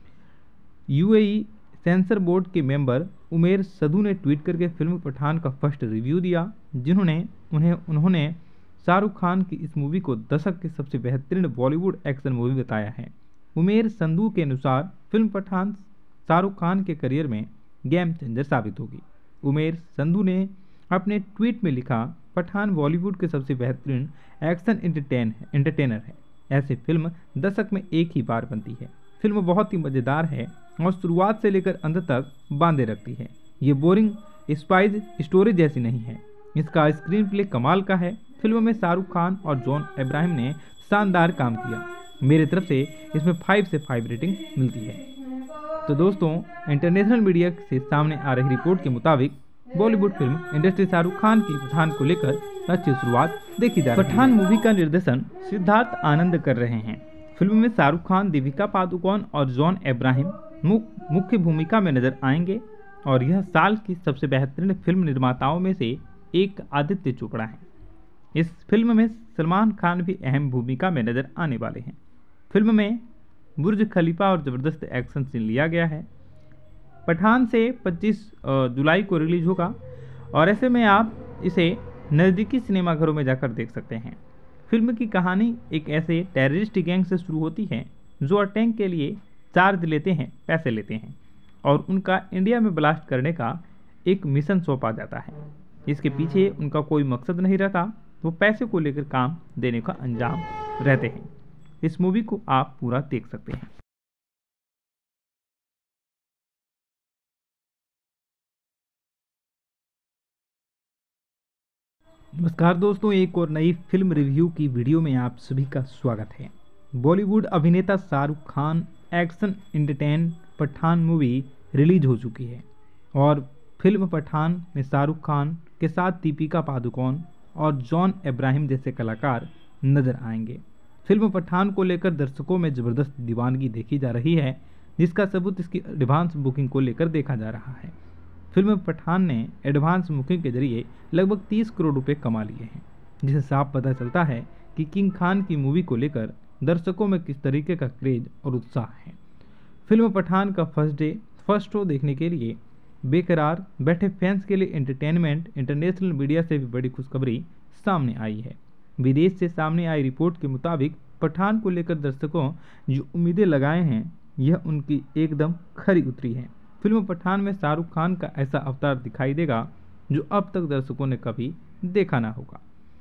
यूएई सेंसर बोर्ड के मेंबर उमेर सदू ने ट्वीट करके फिल्म पठान का फर्स्ट रिव्यू दिया, जिन्होंने उन्हें उन्होंने शाहरुख खान की इस मूवी को दशक की सबसे बेहतरीन बॉलीवुड एक्शन मूवी बताया है। उमेर संधू के अनुसार फिल्म पठान शाहरुख खान के करियर में गेम चेंजर साबित होगी। उमेर संधू ने अपने ट्वीट में लिखा, पठान बॉलीवुड के सबसे बेहतरीन एक्शन एंटरटेन एंटरटेनर है। ऐसी फिल्म दशक में एक ही बार बनती है। फिल्म बहुत ही मज़ेदार है और शुरुआत से लेकर अंत तक बांधे रखती है। ये बोरिंग स्पाइस स्टोरी जैसी नहीं है। इसका स्क्रीन प्ले कमाल का है। फिल्म में शाहरुख खान और जॉन अब्राहम ने शानदार काम किया। मेरी तरफ से इसमें फाइव से फाइव रेटिंग मिलती है। तो दोस्तों, इंटरनेशनल मीडिया से सामने आ रही रिपोर्ट के मुताबिक बॉलीवुड फिल्म इंडस्ट्री शाहरुख खान की पठान को लेकर अच्छी शुरुआत देखी जा रही है। पठान मूवी का निर्देशन सिद्धार्थ आनंद कर रहे हैं। फिल्म में शाहरुख खान, दीपिका पादुकोण और जॉन अब्राहम मुख्य भूमिका में नजर आएंगे और यह साल की सबसे बेहतरीन फिल्म निर्माताओं में से एक आदित्य चोपड़ा है। इस फिल्म में सलमान खान भी अहम भूमिका में नजर आने वाले हैं। फिल्म में बुर्ज खलीफा और ज़बरदस्त एक्शन सीन लिया गया है। पठान से पच्चीस जुलाई को रिलीज होगा और ऐसे में आप इसे नज़दीकी सिनेमाघरों में जाकर देख सकते हैं। फिल्म की कहानी एक ऐसे टेररिस्ट गैंग से शुरू होती है जो अटैक के लिए चार्ज लेते हैं, पैसे लेते हैं और उनका इंडिया में ब्लास्ट करने का एक मिशन सौंपा जाता है। इसके पीछे उनका कोई मकसद नहीं रहता, वो पैसे को लेकर काम देने का अंजाम रहते हैं। इस मूवी को आप पूरा देख सकते हैं। नमस्कार दोस्तों, एक और नई फिल्म रिव्यू की वीडियो में आप सभी का स्वागत है। बॉलीवुड अभिनेता Shahrukh Khan action entertain Pathaan movie release हो चुकी है और फिल्म पठान में शाहरुख खान के साथ दीपिका पादुकोण और जॉन अब्राहम जैसे कलाकार नजर आएंगे। फिल्म पठान को लेकर दर्शकों में ज़बरदस्त दीवानगी देखी जा रही है, जिसका सबूत इसकी एडवांस बुकिंग को लेकर देखा जा रहा है। फिल्म पठान ने एडवांस बुकिंग के जरिए लगभग तीस करोड़ रुपए कमा लिए हैं, जिससे साफ पता चलता है कि किंग खान की मूवी को लेकर दर्शकों में किस तरीके का क्रेज और उत्साह है। फिल्म पठान का फर्स्ट डे फर्स्ट शो देखने के लिए बेकरार बैठे फैंस के लिए एंटरटेनमेंट इंटरनेशनल मीडिया से भी बड़ी खुशखबरी सामने आई है। विदेश से सामने आई रिपोर्ट के मुताबिक पठान को लेकर दर्शकों जो उम्मीदें लगाए हैं, यह उनकी एकदम खरी उतरी है। फिल्म पठान में शाहरुख खान का ऐसा अवतार दिखाई देगा जो अब तक दर्शकों ने कभी देखा ना होगा।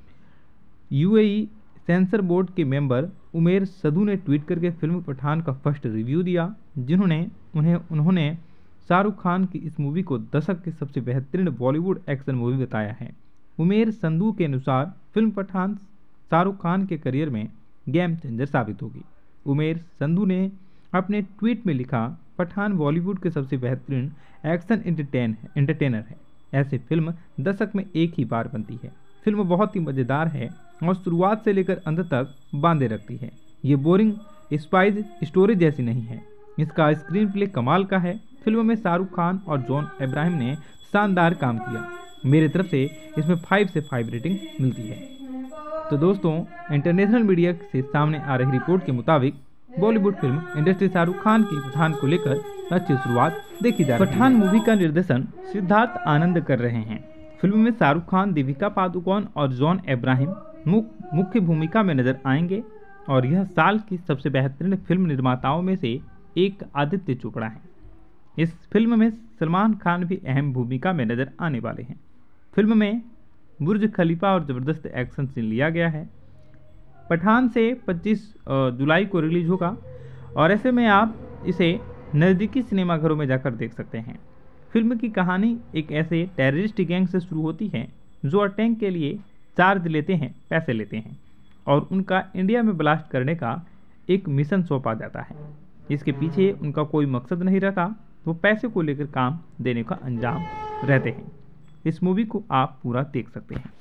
यूएई सेंसर बोर्ड के मेंबर उमेर सदू ने ट्वीट करके फिल्म पठान का फर्स्ट रिव्यू दिया, जिन्होंने उन्हें उन्होंने शाहरुख खान की इस मूवी को दशक की सबसे बेहतरीन बॉलीवुड एक्शन मूवी बताया है। उमेर संधू के अनुसार फिल्म पठान शाहरुख खान के करियर में गेम चेंजर साबित होगी। उमेर संधू ने अपने ट्वीट में लिखा, पठान बॉलीवुड के सबसे बेहतरीन एक्शन एंटरटेन एंटरटेनर है। ऐसी फिल्म दशक में एक ही बार बनती है। फिल्म बहुत ही मज़ेदार है और शुरुआत से लेकर अंत तक बांधे रखती है। ये बोरिंग स्पाइस स्टोरी जैसी नहीं है। इसका स्क्रीन प्ले कमाल का है। फिल्म में शाहरुख खान और जॉन अब्राहम ने शानदार काम किया। मेरी तरफ से इसमें फाइव से फाइव रेटिंग मिलती है। तो दोस्तों, इंटरनेशनल मीडिया से सामने आ रही रिपोर्ट के मुताबिक बॉलीवुड फिल्म इंडस्ट्री शाहरुख खान की पठान को लेकर अच्छी शुरुआत देखी जा रही है। पठान मूवी का निर्देशन सिद्धार्थ आनंद कर रहे हैं। फिल्म में शाहरुख खान, दीपिका पादुकोण और जॉन अब्राहम मुख्य भूमिका में नजर आएंगे और यह साल की सबसे बेहतरीन फिल्म निर्माताओं में से एक आदित्य चोपड़ा हैं। इस फिल्म में सलमान खान भी अहम भूमिका में नजर आने वाले हैं। फिल्म में बुर्ज खलीफा और ज़बरदस्त एक्शन सीन लिया गया है। पठान से पच्चीस जुलाई को रिलीज होगा और ऐसे में आप इसे नज़दीकी सिनेमाघरों में जाकर देख सकते हैं। फिल्म की कहानी एक ऐसे टेररिस्ट गैंग से शुरू होती है जो अटैक के लिए चार्ज लेते हैं, पैसे लेते हैं और उनका इंडिया में ब्लास्ट करने का एक मिशन सौंपा जाता है। इसके पीछे उनका कोई मकसद नहीं रहता, वो पैसे को लेकर काम देने का अंजाम रहते हैं। इस मूवी को आप पूरा देख सकते हैं।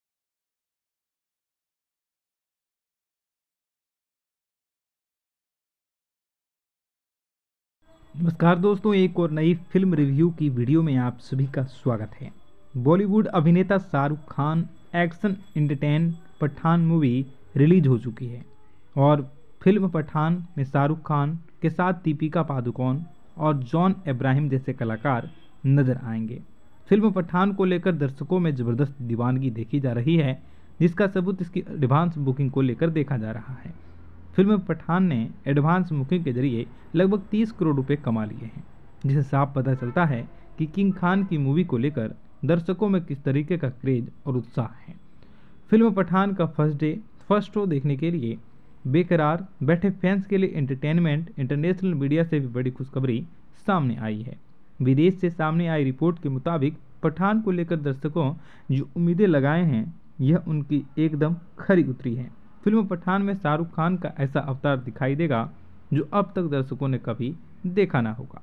नमस्कार दोस्तों, एक और नई फिल्म रिव्यू की वीडियो में आप सभी का स्वागत है। बॉलीवुड अभिनेता Shahrukh Khan action entertain Pathaan movie release हो चुकी है और फिल्म पठान में शाहरुख खान के साथ दीपिका पादुकोण और जॉन अब्राहम जैसे कलाकार नजर आएंगे। फिल्म पठान को लेकर दर्शकों में ज़बरदस्त दीवानगी देखी जा रही है, जिसका सबूत इसकी एडवांस बुकिंग को लेकर देखा जा रहा है। फिल्म पठान ने एडवांस बुकिंग के जरिए लगभग तीस करोड़ रुपए कमा लिए हैं, जिससे साफ पता चलता है कि किंग खान की मूवी को लेकर दर्शकों में किस तरीके का क्रेज और उत्साह है। फिल्म पठान का फर्स्ट डे फर्स्ट शो देखने के लिए बेकरार बैठे फैंस के लिए एंटरटेनमेंट इंटरनेशनल मीडिया से भी बड़ी खुशखबरी सामने आई है। विदेश से सामने आई रिपोर्ट के मुताबिक पठान को लेकर दर्शकों जो उम्मीदें लगाए हैं, यह उनकी एकदम खरी उतरी है। फिल्म पठान में शाहरुख खान का ऐसा अवतार दिखाई देगा जो अब तक दर्शकों ने कभी देखा ना होगा।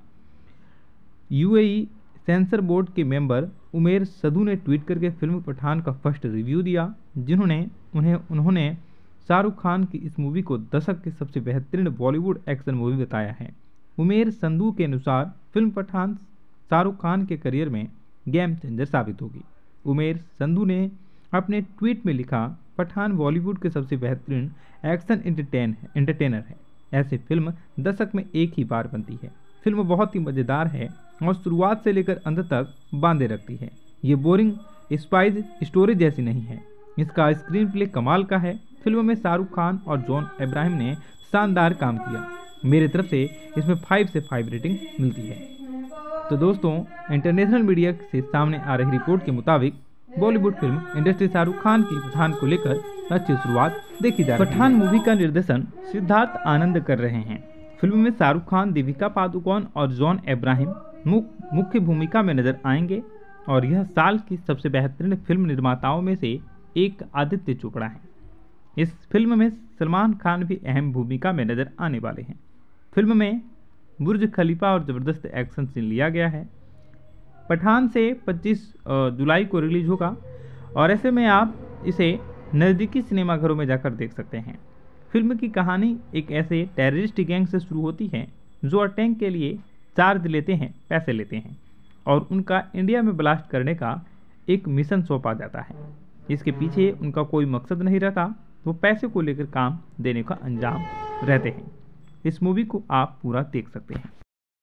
यूएई सेंसर बोर्ड के मेंबर उमेर सदू ने ट्वीट करके फिल्म पठान का फर्स्ट रिव्यू दिया, जिन्होंने उन्हें उन्होंने शाहरुख खान की इस मूवी को दशक की सबसे बेहतरीन बॉलीवुड एक्शन मूवी बताया है। उमेर संधू के अनुसार फिल्म पठान शाहरुख खान के करियर में गेम चेंजर साबित होगी। उमेर संधू ने अपने ट्वीट में लिखा, पठान बॉलीवुड के सबसे बेहतरीन एक्शन एंटरटेन एंटरटेनर है। ऐसी फिल्म दशक में एक ही बार बनती है। फिल्म बहुत ही मज़ेदार है और शुरुआत से लेकर अंत तक बांधे रखती है। ये बोरिंग स्पाइस स्टोरी जैसी नहीं है। इसका स्क्रीन प्ले कमाल का है। फिल्म में शाहरुख खान और जॉन अब्राहम ने शानदार काम किया। मेरी तरफ से इसमें फाइव से फाइव रेटिंग मिलती है। तो दोस्तों, इंटरनेशनल मीडिया से सामने आ रही रिपोर्ट के मुताबिक बॉलीवुड फिल्म इंडस्ट्री शाहरुख खान की पठान को लेकर अच्छी शुरुआत देखी जा रही है। पठान मूवी का निर्देशन सिद्धार्थ आनंद कर रहे हैं। फिल्म में शाहरुख खान, दीपिका पादुकोण और जॉन अब्राहम मुख्य भूमिका में नजर आएंगे और यह साल की सबसे बेहतरीन फिल्म निर्माताओं में से एक आदित्य चोपड़ा हैं। इस फिल्म में सलमान खान भी अहम भूमिका में नजर आने वाले हैं। फिल्म में बुर्ज खलीफा और ज़बरदस्त एक्शन सीन लिया गया है। पठान से पच्चीस जुलाई को रिलीज होगा और ऐसे में आप इसे नज़दीकी सिनेमाघरों में जाकर देख सकते हैं। फिल्म की कहानी एक ऐसे टेररिस्ट गैंग से शुरू होती है जो अटैक के लिए चार्ज लेते हैं, पैसे लेते हैं और उनका इंडिया में ब्लास्ट करने का एक मिशन सौंपा जाता है। इसके पीछे उनका कोई मकसद नहीं रहता, वो पैसे को लेकर काम देने का अंजाम रहते हैं। इस मूवी को आप पूरा देख सकते हैं।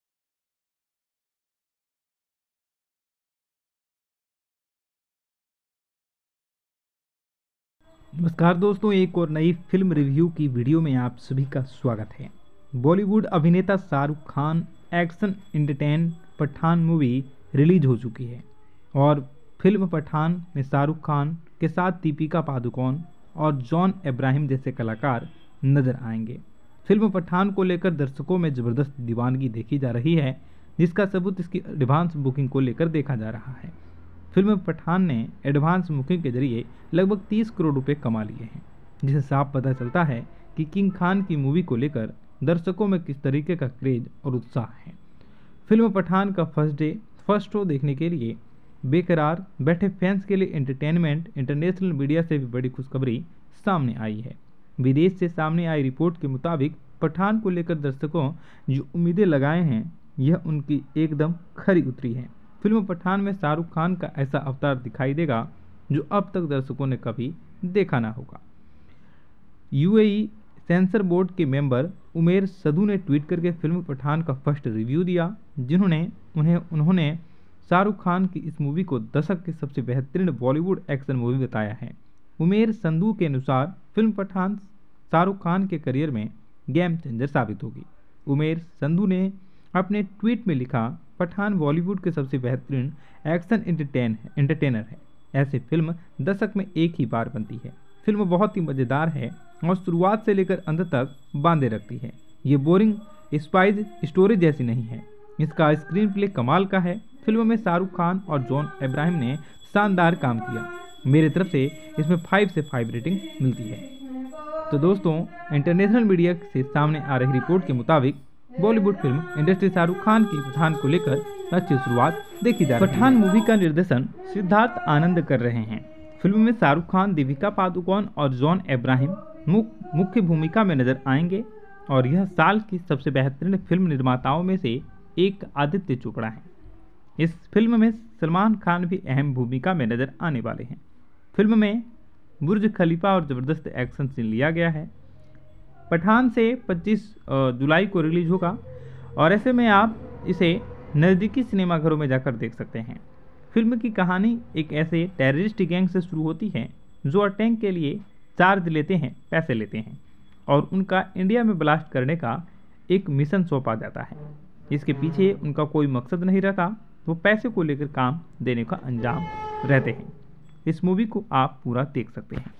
नमस्कार दोस्तों, एक और नई फिल्म रिव्यू की वीडियो में आप सभी का स्वागत है। बॉलीवुड अभिनेता Shahrukh Khan action entertain Pathaan movie release हो चुकी है और फिल्म पठान में शाहरुख खान के साथ दीपिका पादुकोण और जॉन अब्राहम जैसे कलाकार नजर आएंगे। फिल्म पठान को लेकर दर्शकों में ज़बरदस्त दीवानगी देखी जा रही है, जिसका सबूत इसकी एडवांस बुकिंग को लेकर देखा जा रहा है। फिल्म पठान ने एडवांस बुकिंग के जरिए लगभग तीस करोड़ रुपए कमा लिए हैं, जिससे साफ पता चलता है कि किंग खान की मूवी को लेकर दर्शकों में किस तरीके का क्रेज और उत्साह है। फिल्म पठान का फर्स्ट डे फर्स्ट शो देखने के लिए बेकरार बैठे फैंस के लिए एंटरटेनमेंट इंटरनेशनल मीडिया से भी बड़ी खुशखबरी सामने आई है। विदेश से सामने आई रिपोर्ट के मुताबिक पठान को लेकर दर्शकों जो उम्मीदें लगाए हैं, यह उनकी एकदम खरी उतरी है। फिल्म पठान में शाहरुख खान का ऐसा अवतार दिखाई देगा जो अब तक दर्शकों ने कभी देखा ना होगा। यूएई सेंसर बोर्ड के मेंबर उमेर सदू ने ट्वीट करके फिल्म पठान का फर्स्ट रिव्यू दिया, जिन्होंने उन्हें उन्होंने शाहरुख खान की इस मूवी को दशक की सबसे बेहतरीन बॉलीवुड एक्शन मूवी बताया है। उमेर संधू के अनुसार फिल्म पठान शाहरुख खान के करियर में गेम चेंजर साबित होगी। उमेर संधू ने अपने ट्वीट में लिखा, पठान बॉलीवुड के सबसे बेहतरीन एक्शन एंटरटेन एंटरटेनर है। ऐसी फिल्म दशक में एक ही बार बनती है। फिल्म बहुत ही मज़ेदार है और शुरुआत से लेकर अंत तक बांधे रखती है। ये बोरिंग स्पाइस स्टोरी जैसी नहीं है। इसका स्क्रीन प्ले कमाल का है। फिल्म में शाहरुख खान और जॉन अब्राहम ने शानदार काम किया। मेरी तरफ से इसमें फाइव से फाइव रेटिंग मिलती है। तो दोस्तों, इंटरनेशनल मीडिया से सामने आ रही रिपोर्ट के मुताबिक बॉलीवुड फिल्म इंडस्ट्री शाहरुख खान की पठान को लेकर अच्छी शुरुआत देखी जा रही है। पठान मूवी का निर्देशन सिद्धार्थ आनंद कर रहे हैं। फिल्म में शाहरुख खान, दीपिका पादुकोण और जॉन अब्राहम मुख्य भूमिका में नजर आएंगे और यह साल की सबसे बेहतरीन फिल्म निर्माताओं में से एक आदित्य चोपड़ा है। इस फिल्म में सलमान खान भी अहम भूमिका में नजर आने वाले हैं। फिल्म में बुर्ज खलीफा और ज़बरदस्त एक्शन सीन लिया गया है। पठान से पच्चीस जुलाई को रिलीज होगा और ऐसे में आप इसे नज़दीकी सिनेमाघरों में जाकर देख सकते हैं। फिल्म की कहानी एक ऐसे टेररिस्ट गैंग से शुरू होती है जो अटैक के लिए चार्ज लेते हैं, पैसे लेते हैं और उनका इंडिया में ब्लास्ट करने का एक मिशन सौंपा जाता है। इसके पीछे उनका कोई मकसद नहीं रहता, वो पैसे को लेकर काम देने का अंजाम रहते हैं। इस मूवी को आप पूरा देख सकते हैं।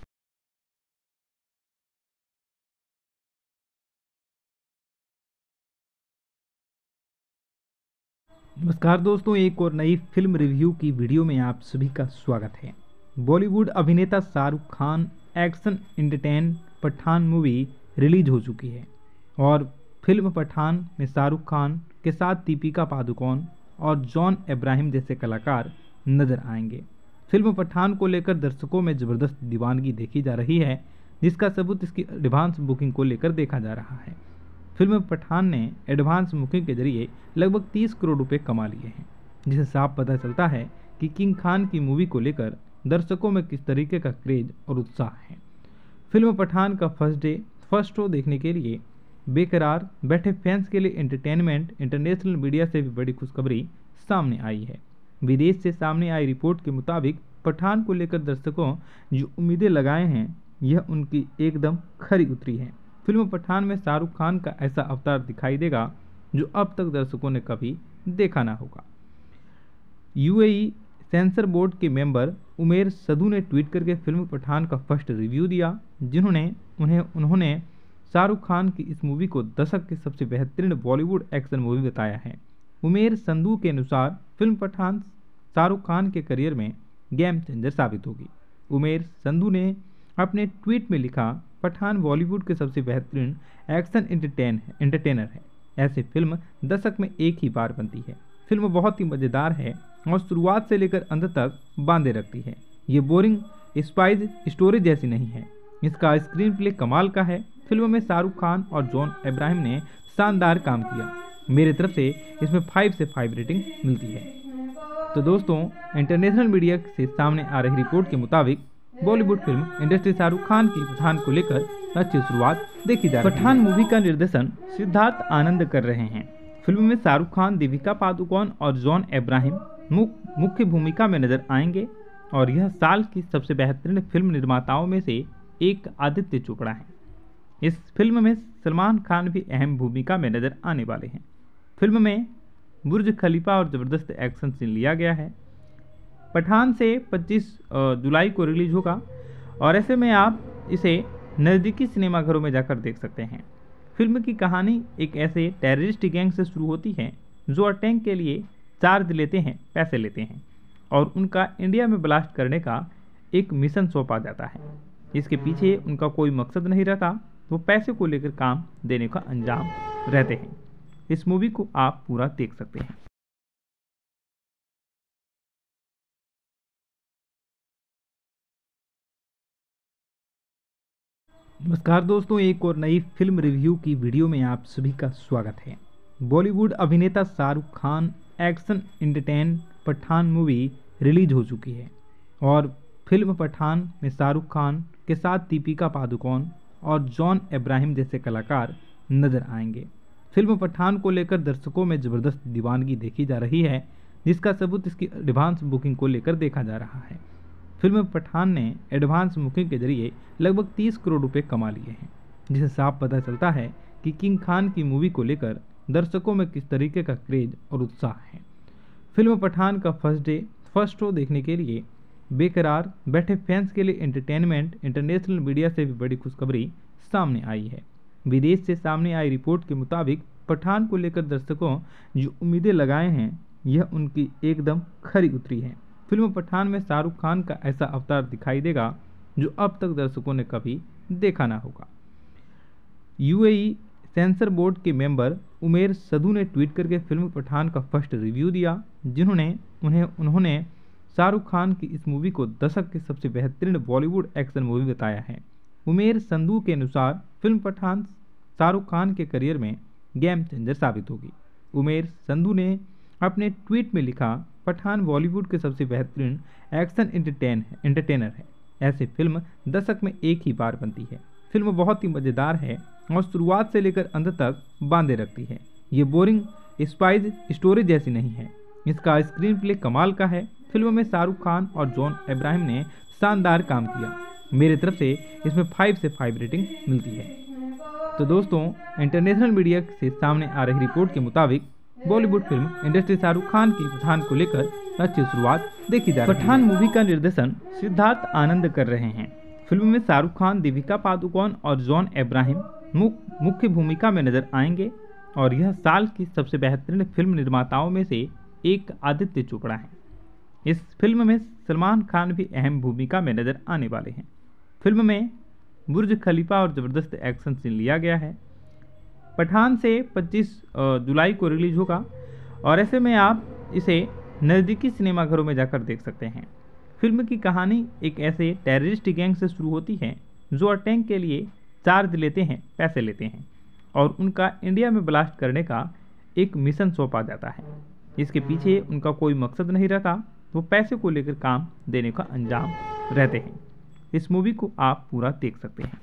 नमस्कार दोस्तों, एक और नई फिल्म रिव्यू की वीडियो में आप सभी का स्वागत है। बॉलीवुड अभिनेता Shahrukh Khan action entertain Pathaan movie release हो चुकी है और फिल्म पठान में शाहरुख खान के साथ दीपिका पादुकोण और जॉन अब्राहम जैसे कलाकार नजर आएंगे। फिल्म पठान को लेकर दर्शकों में ज़बरदस्त दीवानगी देखी जा रही है, जिसका सबूत इसकी एडवांस बुकिंग को लेकर देखा जा रहा है। फिल्म पठान ने एडवांस बुकिंग के जरिए लगभग तीस करोड़ रुपए कमा लिए हैं, जिससे साफ पता चलता है कि किंग खान की मूवी को लेकर दर्शकों में किस तरीके का क्रेज और उत्साह है। फिल्म पठान का फर्स्ट डे फर्स्ट शो देखने के लिए बेकरार बैठे फैंस के लिए एंटरटेनमेंट इंटरनेशनल मीडिया से भी बड़ी खुशखबरी सामने आई है। विदेश से सामने आई रिपोर्ट के मुताबिक पठान को लेकर दर्शकों जो उम्मीदें लगाए हैं, यह उनकी एकदम खरी उतरी है। फिल्म पठान में शाहरुख खान का ऐसा अवतार दिखाई देगा जो अब तक दर्शकों ने कभी देखा ना होगा। यूएई सेंसर बोर्ड के मेंबर उमेर सदू ने ट्वीट करके फिल्म पठान का फर्स्ट रिव्यू दिया, जिन्होंने उन्हें उन्होंने शाहरुख खान की इस मूवी को दशक की सबसे बेहतरीन बॉलीवुड एक्शन मूवी बताया है। उमेर संधू के अनुसार फिल्म पठान शाहरुख खान के करियर में गेम चेंजर साबित होगी। उमेर संधू ने अपने ट्वीट में लिखा, पठान बॉलीवुड के सबसे बेहतरीन एक्शन एंटरटेन एंटरटेनर है। ऐसी फिल्म दशक में एक ही बार बनती है। फिल्म बहुत ही मज़ेदार है और शुरुआत से लेकर अंत तक बांधे रखती है। ये बोरिंग स्पाइस स्टोरी जैसी नहीं है। इसका स्क्रीन प्ले कमाल का है। फिल्म में शाहरुख खान और जॉन अब्राहम ने शानदार काम किया। मेरी तरफ से इसमें फाइव से फाइव रेटिंग मिलती है। तो दोस्तों, इंटरनेशनल मीडिया से सामने आ रही रिपोर्ट के मुताबिक बॉलीवुड फिल्म इंडस्ट्री शाहरुख खान की पठान को लेकर अच्छी शुरुआत देखी जा रही है। पठान मूवी का निर्देशन सिद्धार्थ आनंद कर रहे हैं। फिल्म में शाहरुख खान, दीपिका पादुकोण और जॉन अब्राहम मुख्य भूमिका में नजर आएंगे और यह साल की सबसे बेहतरीन फिल्म निर्माताओं में से एक आदित्य चोपड़ा है। इस फिल्म में सलमान खान भी अहम भूमिका में नजर आने वाले हैं। फिल्म में बुर्ज खलीफा और ज़बरदस्त एक्शन सीन लिया गया है। पठान से पच्चीस जुलाई को रिलीज होगा और ऐसे में आप इसे नज़दीकी सिनेमाघरों में जाकर देख सकते हैं। फिल्म की कहानी एक ऐसे टेररिस्ट गैंग से शुरू होती है जो अटैक के लिए चार्ज लेते हैं, पैसे लेते हैं और उनका इंडिया में ब्लास्ट करने का एक मिशन सौंपा जाता है। इसके पीछे उनका कोई मकसद नहीं रहता, वो पैसे को लेकर काम देने का अंजाम रहते हैं। इस मूवी को आप पूरा देख सकते हैं। नमस्कार दोस्तों, एक और नई फिल्म रिव्यू की वीडियो में आप सभी का स्वागत है। बॉलीवुड अभिनेता Shahrukh Khan action entertain Pathaan movie release हो चुकी है और फिल्म पठान में शाहरुख खान के साथ दीपिका पादुकोण और जॉन अब्राहम जैसे कलाकार नजर आएंगे। फिल्म पठान को लेकर दर्शकों में ज़बरदस्त दीवानगी देखी जा रही है, जिसका सबूत इसकी एडवांस बुकिंग को लेकर देखा जा रहा है। फिल्म पठान ने एडवांस बुकिंग के जरिए लगभग तीस करोड़ रुपए कमा लिए हैं, जिससे साफ पता चलता है कि किंग खान की मूवी को लेकर दर्शकों में किस तरीके का क्रेज और उत्साह है। फिल्म पठान का फर्स्ट डे फर्स्ट शो देखने के लिए बेकरार बैठे फैंस के लिए एंटरटेनमेंट इंटरनेशनल मीडिया से भी बड़ी खुशखबरी सामने आई है। विदेश से सामने आई रिपोर्ट के मुताबिक पठान को लेकर दर्शकों जो उम्मीदें लगाए हैं यह उनकी एकदम खरी उतरी है। फिल्म पठान में शाहरुख खान का ऐसा अवतार दिखाई देगा जो अब तक दर्शकों ने कभी देखा ना होगा। यूएई सेंसर बोर्ड के मेंबर उमेर सदू ने ट्वीट करके फिल्म पठान का फर्स्ट रिव्यू दिया, जिन्होंने उन्हें उन्होंने शाहरुख खान की इस मूवी को दशक की सबसे बेहतरीन बॉलीवुड एक्शन मूवी बताया है। उमेर संधू के अनुसार फिल्म पठान शाहरुख खान के करियर में गेम चेंजर साबित होगी। उमेर संधू ने अपने ट्वीट में लिखा, पठान बॉलीवुड के सबसे बेहतरीन एक्शन एंटरटेन एंटरटेनर है। ऐसी फिल्म दशक में एक ही बार बनती है। फिल्म बहुत ही मज़ेदार है और शुरुआत से लेकर अंत तक बांधे रखती है। ये बोरिंग स्पाइस स्टोरी जैसी नहीं है। इसका स्क्रीन प्ले कमाल का है। फिल्म में शाहरुख खान और जॉन अब्राहम ने शानदार काम किया। मेरी तरफ से इसमें फाइव से फाइव रेटिंग मिलती है। तो दोस्तों, इंटरनेशनल मीडिया से सामने आ रही रिपोर्ट के मुताबिक बॉलीवुड फिल्म इंडस्ट्री शाहरुख खान की पठान को लेकर अच्छी शुरुआत देखी जा रही है। पठान मूवी का निर्देशन सिद्धार्थ आनंद कर रहे हैं। फिल्म में शाहरुख खान, दीपिका पादुकोण और जॉन अब्राहम मुख्य भूमिका में नजर आएंगे और यह साल की सबसे बेहतरीन फिल्म निर्माताओं में से एक आदित्य चोपड़ा है। इस फिल्म में सलमान खान भी अहम भूमिका में नजर आने वाले हैं। फिल्म में बुर्ज खलीफा और ज़बरदस्त एक्शन सीन लिया गया है। पठान से पच्चीस जुलाई को रिलीज होगा और ऐसे में आप इसे नज़दीकी सिनेमाघरों में जाकर देख सकते हैं। फिल्म की कहानी एक ऐसे टेररिस्ट गैंग से शुरू होती है जो अटैक के लिए चार्ज लेते हैं, पैसे लेते हैं और उनका इंडिया में ब्लास्ट करने का एक मिशन सौंपा जाता है। इसके पीछे उनका कोई मकसद नहीं रहता, वो पैसे को लेकर काम देने का अंजाम रहते हैं। इस मूवी को आप पूरा देख सकते हैं।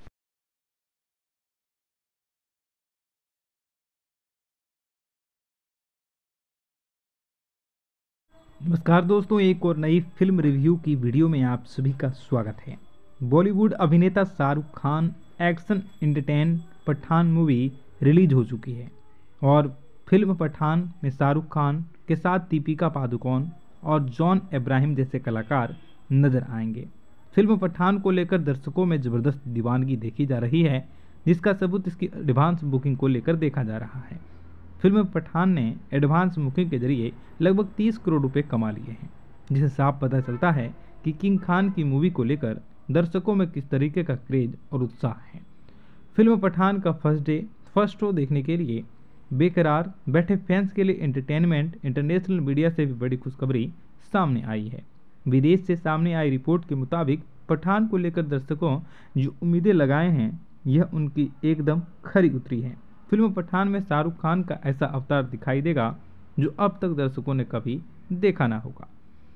नमस्कार दोस्तों, एक और नई फिल्म रिव्यू की वीडियो में आप सभी का स्वागत है। बॉलीवुड अभिनेता Shahrukh Khan action entertain Pathaan movie release हो चुकी है और फिल्म पठान में शाहरुख खान के साथ दीपिका पादुकोण और जॉन अब्राहम जैसे कलाकार नजर आएंगे। फिल्म पठान को लेकर दर्शकों में ज़बरदस्त दीवानगी देखी जा रही है, जिसका सबूत इसकी एडवांस बुकिंग को लेकर देखा जा रहा है। फिल्म पठान ने एडवांस बुकिंग के जरिए लगभग तीस करोड़ रुपए कमा लिए हैं, जिससे साफ पता चलता है कि किंग खान की मूवी को लेकर दर्शकों में किस तरीके का क्रेज और उत्साह है। फिल्म पठान का फर्स्ट डे फर्स्ट शो देखने के लिए बेकरार बैठे फैंस के लिए एंटरटेनमेंट इंटरनेशनल मीडिया से भी बड़ी खुशखबरी सामने आई है। विदेश से सामने आई रिपोर्ट के मुताबिक पठान को लेकर दर्शकों जो उम्मीदें लगाए हैं यह उनकी एकदम खरी उतरी है। फिल्म पठान में शाहरुख खान का ऐसा अवतार दिखाई देगा जो अब तक दर्शकों ने कभी देखा ना होगा।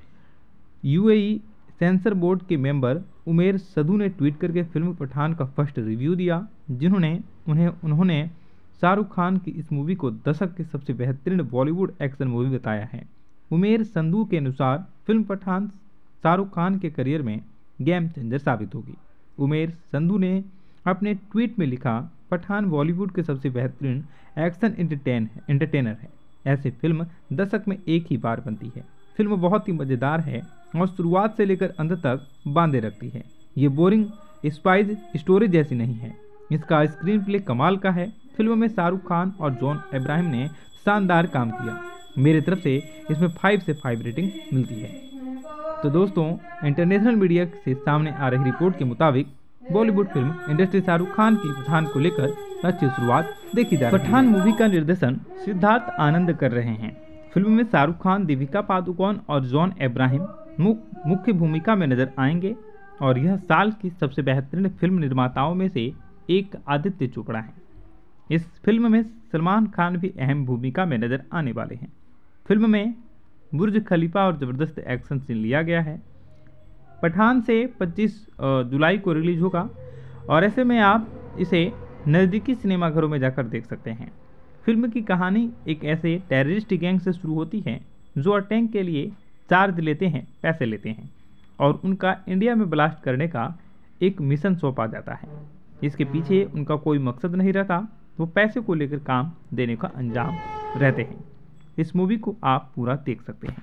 यूएई सेंसर बोर्ड के मेंबर उमेर सदू ने ट्वीट करके फिल्म पठान का फर्स्ट रिव्यू दिया, जिन्होंने उन्हें उन्होंने शाहरुख खान की इस मूवी को दशक की सबसे बेहतरीन बॉलीवुड एक्शन मूवी बताया है। उमेर संधू के अनुसार फिल्म पठान शाहरुख खान के करियर में गेम चेंजर साबित होगी। उमेर संधू ने अपने ट्वीट में लिखा, पठान बॉलीवुड के सबसे बेहतरीन एक्शन एंटरटेन एंटरटेनर है। ऐसी फिल्म दशक में एक ही बार बनती है। फिल्म बहुत ही मज़ेदार है और शुरुआत से लेकर अंत तक बांधे रखती है। ये बोरिंग स्पाइस स्टोरी जैसी नहीं है। इसका स्क्रीन प्ले कमाल का है। फिल्म में शाहरुख खान और जॉन अब्राहम ने शानदार काम किया। मेरी तरफ से इसमें फाइव से फाइव रेटिंग मिलती है। तो दोस्तों, इंटरनेशनल मीडिया से सामने आ रही रिपोर्ट के मुताबिक बॉलीवुड फिल्म इंडस्ट्री शाहरुख खान की पठान को लेकर अच्छी शुरुआत देखी जा रही है। पठान मूवी का निर्देशन सिद्धार्थ आनंद कर रहे हैं। फिल्म में शाहरुख खान, दीपिका पादुकोण और जॉन अब्राहम मुख्य भूमिका में नजर आएंगे और यह साल की सबसे बेहतरीन फिल्म निर्माताओं में से एक आदित्य चोपड़ा है। इस फिल्म में सलमान खान भी अहम भूमिका में नजर आने वाले हैं। फिल्म में बुर्ज खलीफा और ज़बरदस्त एक्शन सीन लिया गया है। पठान से पच्चीस जुलाई को रिलीज होगा और ऐसे में आप इसे नज़दीकी सिनेमाघरों में जाकर देख सकते हैं। फिल्म की कहानी एक ऐसे टेररिस्ट गैंग से शुरू होती है जो अटैक के लिए चार्ज लेते हैं, पैसे लेते हैं और उनका इंडिया में ब्लास्ट करने का एक मिशन सौंपा जाता है। इसके पीछे उनका कोई मकसद नहीं रहता, वो पैसे को लेकर काम देने का अंजाम रहते हैं। इस मूवी को आप पूरा देख सकते हैं।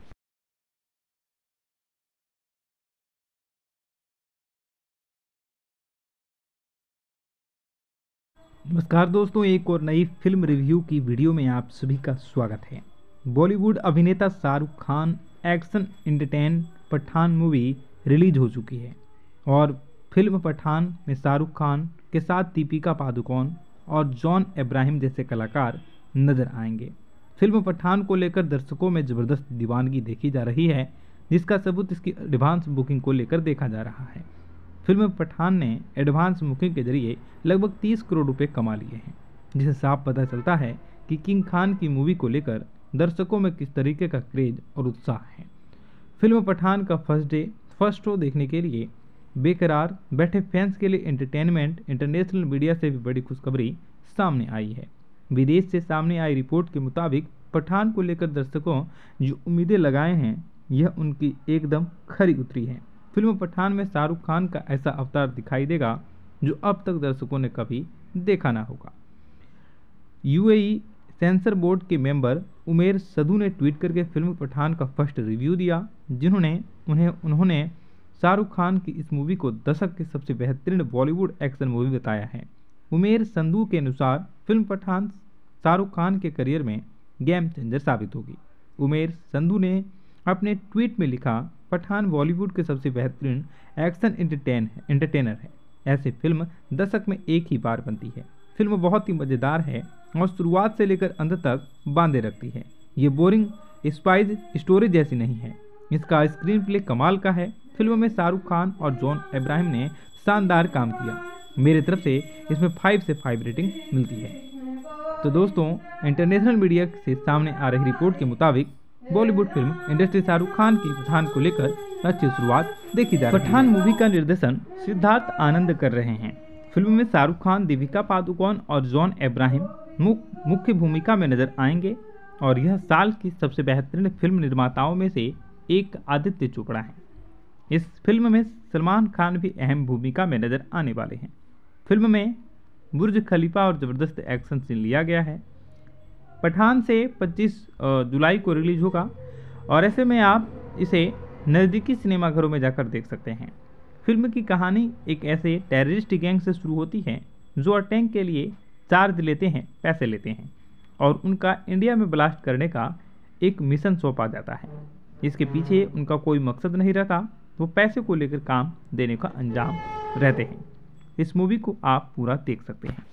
नमस्कार दोस्तों, एक और नई फिल्म रिव्यू की वीडियो में आप सभी का स्वागत है। बॉलीवुड अभिनेता Shahrukh Khan action entertain Pathaan movie release हो चुकी है और फिल्म पठान में शाहरुख खान के साथ दीपिका पादुकोण और जॉन अब्राहम जैसे कलाकार नजर आएंगे। फिल्म पठान को लेकर दर्शकों में ज़बरदस्त दीवानगी देखी जा रही है, जिसका सबूत इसकी एडवांस बुकिंग को लेकर देखा जा रहा है। फिल्म पठान ने एडवांस बुकिंग के जरिए लगभग तीस करोड़ रुपए कमा लिए हैं, जिसे साफ पता चलता है कि किंग खान की मूवी को लेकर दर्शकों में किस तरीके का क्रेज और उत्साह है। फिल्म पठान का फर्स्ट डे फर्स्ट शो देखने के लिए बेकरार बैठे फैंस के लिए एंटरटेनमेंट इंटरनेशनल मीडिया से भी बड़ी खुशखबरी सामने आई है। विदेश से सामने आई रिपोर्ट के मुताबिक पठान को लेकर दर्शकों जो उम्मीदें लगाए हैं, यह उनकी एकदम खरी उतरी है। फिल्म पठान में शाहरुख खान का ऐसा अवतार दिखाई देगा जो अब तक दर्शकों ने कभी देखा ना होगा। यूएई सेंसर बोर्ड के मेंबर उमेर सदू ने ट्वीट करके फिल्म पठान का फर्स्ट रिव्यू दिया, जिन्होंने उन्हें उन्होंने शाहरुख खान की इस मूवी को दशक की सबसे बेहतरीन बॉलीवुड एक्शन मूवी बताया है। उमेर संधू के अनुसार फिल्म पठान शाहरुख खान के करियर में गेम चेंजर साबित होगी। उमेर संधू ने अपने ट्वीट में लिखा, पठान बॉलीवुड के सबसे बेहतरीन एक्शन एंटरटेन एंटरटेनर है। ऐसी फिल्म दशक में एक ही बार बनती है। फिल्म बहुत ही मज़ेदार है और शुरुआत से लेकर अंत तक बांधे रखती है। ये बोरिंग स्पाइस स्टोरी जैसी नहीं है। इसका स्क्रीन प्ले कमाल का है। फिल्म में शाहरुख खान और जॉन अब्राहम ने शानदार काम किया। मेरे तरफ से इसमें फाइव से फाइव रेटिंग मिलती है। तो दोस्तों, इंटरनेशनल मीडिया से सामने आ रही रिपोर्ट के मुताबिक बॉलीवुड फिल्म इंडस्ट्री शाहरुख खान की पठान को लेकर अच्छी शुरुआत देखी जा रही है। पठान मूवी का निर्देशन सिद्धार्थ आनंद कर रहे हैं। फिल्म में शाहरुख खान, दीपिका पादुकोण और जॉन अब्राहम मुख्य भूमिका में नजर आएंगे और यह साल की सबसे बेहतरीन फिल्म निर्माताओं में से एक आदित्य चोपड़ा है। इस फिल्म में सलमान खान भी अहम भूमिका में नजर आने वाले हैं। फिल्म में बुर्ज खलीफा और ज़बरदस्त एक्शन सीन लिया गया है। पठान से पच्चीस जुलाई को रिलीज होगा और ऐसे में आप इसे नज़दीकी सिनेमाघरों में जाकर देख सकते हैं। फिल्म की कहानी एक ऐसे टेररिस्ट गैंग से शुरू होती है जो अटैक के लिए चार्ज लेते हैं, पैसे लेते हैं और उनका इंडिया में ब्लास्ट करने का एक मिशन सौंपा जाता है। इसके पीछे उनका कोई मकसद नहीं रहता, वो पैसे को लेकर काम देने का अंजाम रहते हैं। इस मूवी को आप पूरा देख सकते हैं।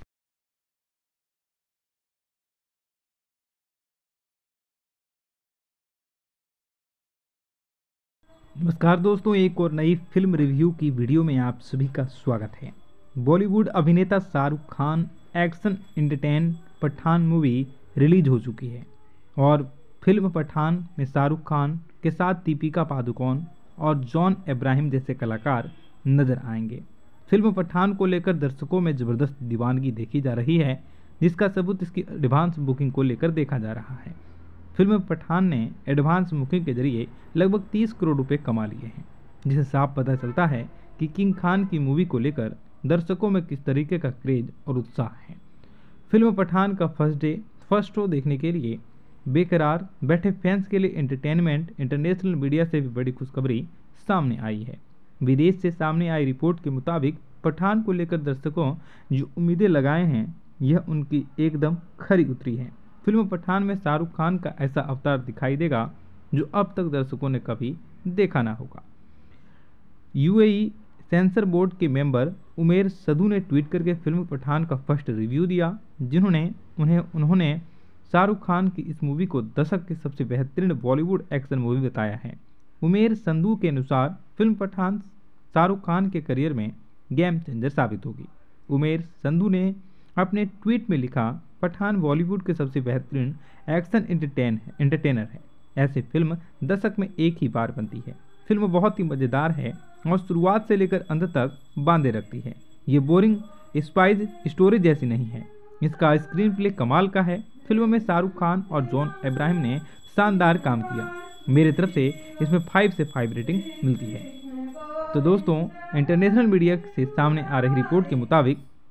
नमस्कार दोस्तों, एक और नई फिल्म रिव्यू की वीडियो में आप सभी का स्वागत है। बॉलीवुड अभिनेता Shahrukh Khan action entertain Pathaan movie release हो चुकी है और फिल्म पठान में शाहरुख खान के साथ दीपिका पादुकोण और जॉन अब्राहम जैसे कलाकार नजर आएंगे। फिल्म पठान को लेकर दर्शकों में ज़बरदस्त दीवानगी देखी जा रही है, जिसका सबूत इसकी एडवांस बुकिंग को लेकर देखा जा रहा है। फिल्म पठान ने एडवांस बुकिंग के जरिए लगभग तीस करोड़ रुपए कमा लिए हैं, जिसे साफ पता चलता है कि किंग खान की मूवी को लेकर दर्शकों में किस तरीके का क्रेज और उत्साह है। फिल्म पठान का फर्स्ट डे फर्स्ट शो देखने के लिए बेकरार बैठे फैंस के लिए एंटरटेनमेंट इंटरनेशनल मीडिया से भी बड़ी खुशखबरी सामने आई है। विदेश से सामने आई रिपोर्ट के मुताबिक पठान को लेकर दर्शकों जो उम्मीदें लगाए हैं, यह उनकी एकदम खरी उतरी है। फिल्म पठान में शाहरुख खान का ऐसा अवतार दिखाई देगा जो अब तक दर्शकों ने कभी देखा ना होगा। यूएई सेंसर बोर्ड के मेंबर उमेर सदू ने ट्वीट करके फिल्म पठान का फर्स्ट रिव्यू दिया, जिन्होंने उन्हें उन्होंने शाहरुख खान की इस मूवी को दशक की सबसे बेहतरीन बॉलीवुड एक्शन मूवी बताया है। उमेर संधू के अनुसार फिल्म पठान शाहरुख खान के करियर में गेम चेंजर साबित होगी। उमेर संधू ने अपने ट्वीट में लिखा, पठान बॉलीवुड के सबसे बेहतरीन एक्शन एंटरटेन एंटरटेनर है। ऐसी फिल्म दशक में एक ही बार बनती है। फिल्म बहुत ही मज़ेदार है और शुरुआत से लेकर अंत तक बांधे रखती है। ये बोरिंग स्पाइस स्टोरी जैसी नहीं है। इसका स्क्रीन प्ले कमाल का है। फिल्म में शाहरुख खान और जॉन अब्राहम ने शानदार काम किया। मेरे तरफ से इसमें फाइव से फाइव रेटिंग मिलती है। तो दोस्तों, इंटरनेशनल मीडिया से सामने आ रही रिपोर्ट के मुताबिक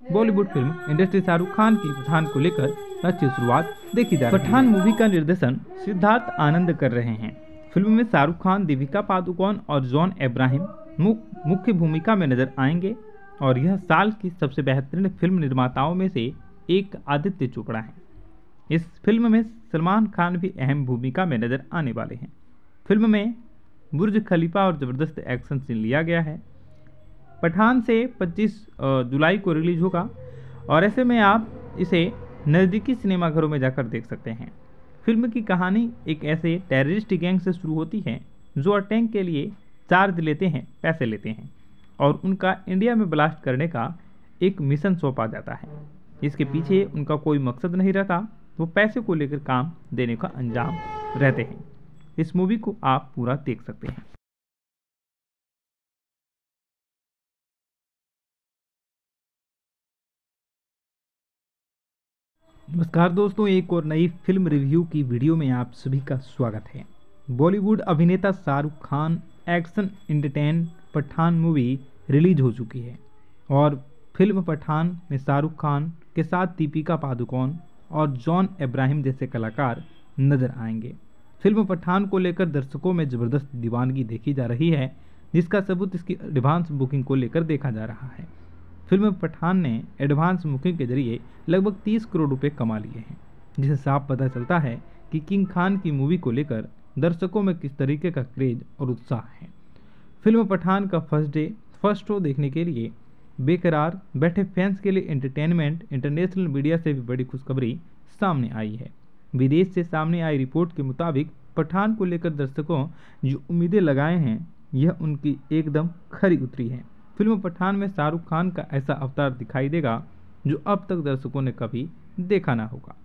बॉलीवुड फिल्म इंडस्ट्री शाहरुख खान की पठान को लेकर अच्छी शुरुआत देखी जा रही है। पठान मूवी का निर्देशन सिद्धार्थ आनंद कर रहे हैं। फिल्म में शाहरुख खान, दीपिका पादुकोण और जॉन अब्राहम मुख्य भूमिका में नजर आएंगे और यह साल की सबसे बेहतरीन फिल्म निर्माताओं में से एक आदित्य चोपड़ा है। इस फिल्म में सलमान खान भी अहम भूमिका में नजर आने वाले हैं। फिल्म में बुर्ज खलीफा और ज़बरदस्त एक्शन सीन लिया गया है। पठान से पच्चीस जुलाई को रिलीज होगा और ऐसे में आप इसे नज़दीकी सिनेमाघरों में जाकर देख सकते हैं। फिल्म की कहानी एक ऐसे टेररिस्ट गैंग से शुरू होती है जो अटैक के लिए चार्ज लेते हैं, पैसे लेते हैं और उनका इंडिया में ब्लास्ट करने का एक मिशन सौंपा जाता है। इसके पीछे उनका कोई मकसद नहीं रहता, वो पैसे को लेकर काम देने का अंजाम रहते हैं। इस मूवी को आप पूरा देख सकते हैं। नमस्कार दोस्तों, एक और नई फिल्म रिव्यू की वीडियो में आप सभी का स्वागत है। बॉलीवुड अभिनेता Shahrukh Khan action entertain Pathaan movie release हो चुकी है और फिल्म पठान में शाहरुख खान के साथ दीपिका पादुकोण और जॉन अब्राहम जैसे कलाकार नजर आएंगे। फिल्म पठान को लेकर दर्शकों में ज़बरदस्त दीवानगी देखी जा रही है, जिसका सबूत इसकी एडवांस बुकिंग को लेकर देखा जा रहा है। फिल्म पठान ने एडवांस बुकिंग के जरिए लगभग तीस करोड़ रुपए कमा लिए हैं, जिससे साफ पता चलता है कि किंग खान की मूवी को लेकर दर्शकों में किस तरीके का क्रेज और उत्साह है। फिल्म पठान का फर्स्ट डे फर्स्ट शो देखने के लिए बेकरार बैठे फैंस के लिए एंटरटेनमेंट इंटरनेशनल मीडिया से भी बड़ी खुशखबरी सामने आई है। विदेश से सामने आई रिपोर्ट के मुताबिक पठान को लेकर दर्शकों जो उम्मीदें लगाए हैं, यह उनकी एकदम खरी उतरी है। फिल्म पठान में शाहरुख खान का ऐसा अवतार दिखाई देगा जो अब तक दर्शकों ने कभी देखा ना होगा।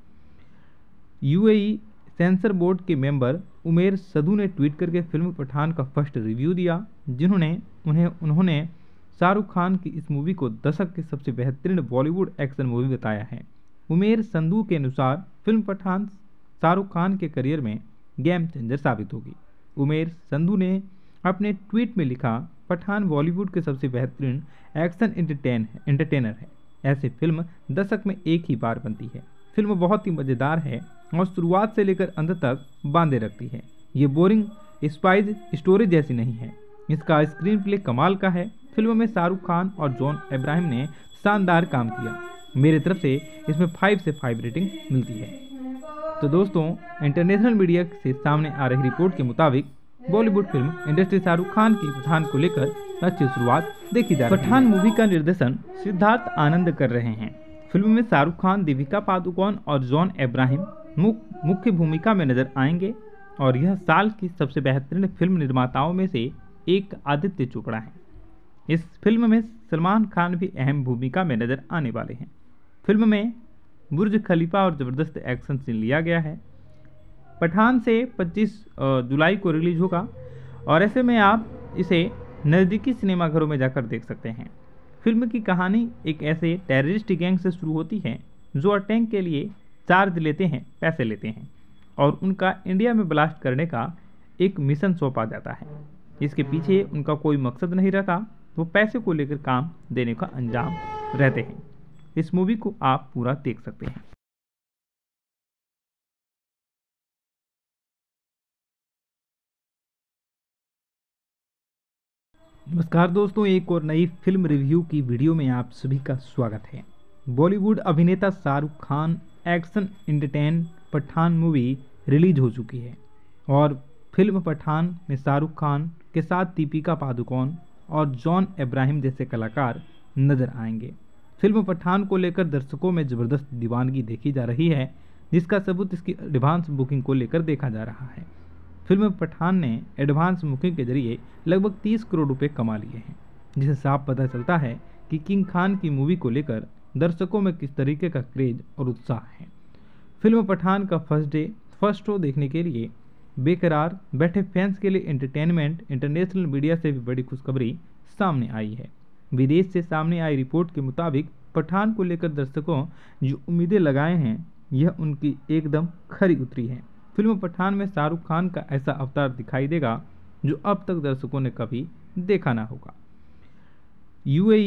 यूएई सेंसर बोर्ड के मेंबर उमेर सदू ने ट्वीट करके फिल्म पठान का फर्स्ट रिव्यू दिया, जिन्होंने उन्हें उन्होंने शाहरुख खान की इस मूवी को दशक की सबसे बेहतरीन बॉलीवुड एक्शन मूवी बताया है। उमेर संधू के अनुसार फिल्म पठान शाहरुख खान के करियर में गेम चेंजर साबित होगी। उमेर संधू ने अपने ट्वीट में लिखा, पठान बॉलीवुड के सबसे बेहतरीन एक्शन एंटरटेन एंटरटेनर है। ऐसी फिल्म दशक में एक ही बार बनती है। फिल्म बहुत ही मज़ेदार है और शुरुआत से लेकर अंत तक बांधे रखती है। ये बोरिंग स्पाइस स्टोरी जैसी नहीं है। इसका स्क्रीन प्ले कमाल का है। फिल्म में शाहरुख खान और जॉन अब्राहम ने शानदार काम किया। मेरी तरफ से इसमें फाइव से फाइव रेटिंग मिलती है। तो दोस्तों, इंटरनेशनल मीडिया से सामने आ रही रिपोर्ट के मुताबिक बॉलीवुड फिल्म इंडस्ट्री शाहरुख खान की पठान को लेकर अच्छी शुरुआत देखी जा रही है। पठान मूवी का निर्देशन सिद्धार्थ आनंद कर रहे हैं। फिल्म में शाहरुख खान, दीपिका पादुकोण और जॉन अब्राहम मुख्य भूमिका में नजर आएंगे और यह साल की सबसे बेहतरीन फिल्म निर्माताओं में से एक आदित्य चोपड़ा है। इस फिल्म में सलमान खान भी अहम भूमिका में नजर आने वाले हैं। फिल्म में बुर्ज खलीफा और ज़बरदस्त एक्शन सीन लिया गया है। पठान से पच्चीस जुलाई को रिलीज होगा और ऐसे में आप इसे नज़दीकी सिनेमाघरों में जाकर देख सकते हैं। फिल्म की कहानी एक ऐसे टेररिस्ट गैंग से शुरू होती है जो अटैक के लिए चार्ज लेते हैं, पैसे लेते हैं और उनका इंडिया में ब्लास्ट करने का एक मिशन सौंपा जाता है। इसके पीछे उनका कोई मकसद नहीं रहता, वो पैसे को लेकर काम देने का अंजाम रहते हैं। इस मूवी को आप पूरा देख सकते हैं। नमस्कार दोस्तों, एक और नई फिल्म रिव्यू की वीडियो में आप सभी का स्वागत है। बॉलीवुड अभिनेता Shahrukh Khan action entertain Pathaan movie release हो चुकी है और फिल्म पठान में शाहरुख खान के साथ दीपिका पादुकोण और जॉन अब्राहम जैसे कलाकार नजर आएंगे। फिल्म पठान को लेकर दर्शकों में ज़बरदस्त दीवानगी देखी जा रही है, जिसका सबूत इसकी एडवांस बुकिंग को लेकर देखा जा रहा है। फिल्म पठान ने एडवांस बुकिंग के जरिए लगभग तीस करोड़ रुपए कमा लिए हैं, जिससे साफ पता चलता है कि किंग खान की मूवी को लेकर दर्शकों में किस तरीके का क्रेज और उत्साह है। फिल्म पठान का फर्स्ट डे फर्स्ट शो देखने के लिए बेकरार बैठे फैंस के लिए एंटरटेनमेंट इंटरनेशनल मीडिया से भी बड़ी खुशखबरी सामने आई है। विदेश से सामने आई रिपोर्ट के मुताबिक पठान को लेकर दर्शकों जो उम्मीदें लगाए हैं, यह उनकी एकदम खरी उतरी है। फिल्म पठान में शाहरुख खान का ऐसा अवतार दिखाई देगा जो अब तक दर्शकों ने कभी देखा ना होगा। यूएई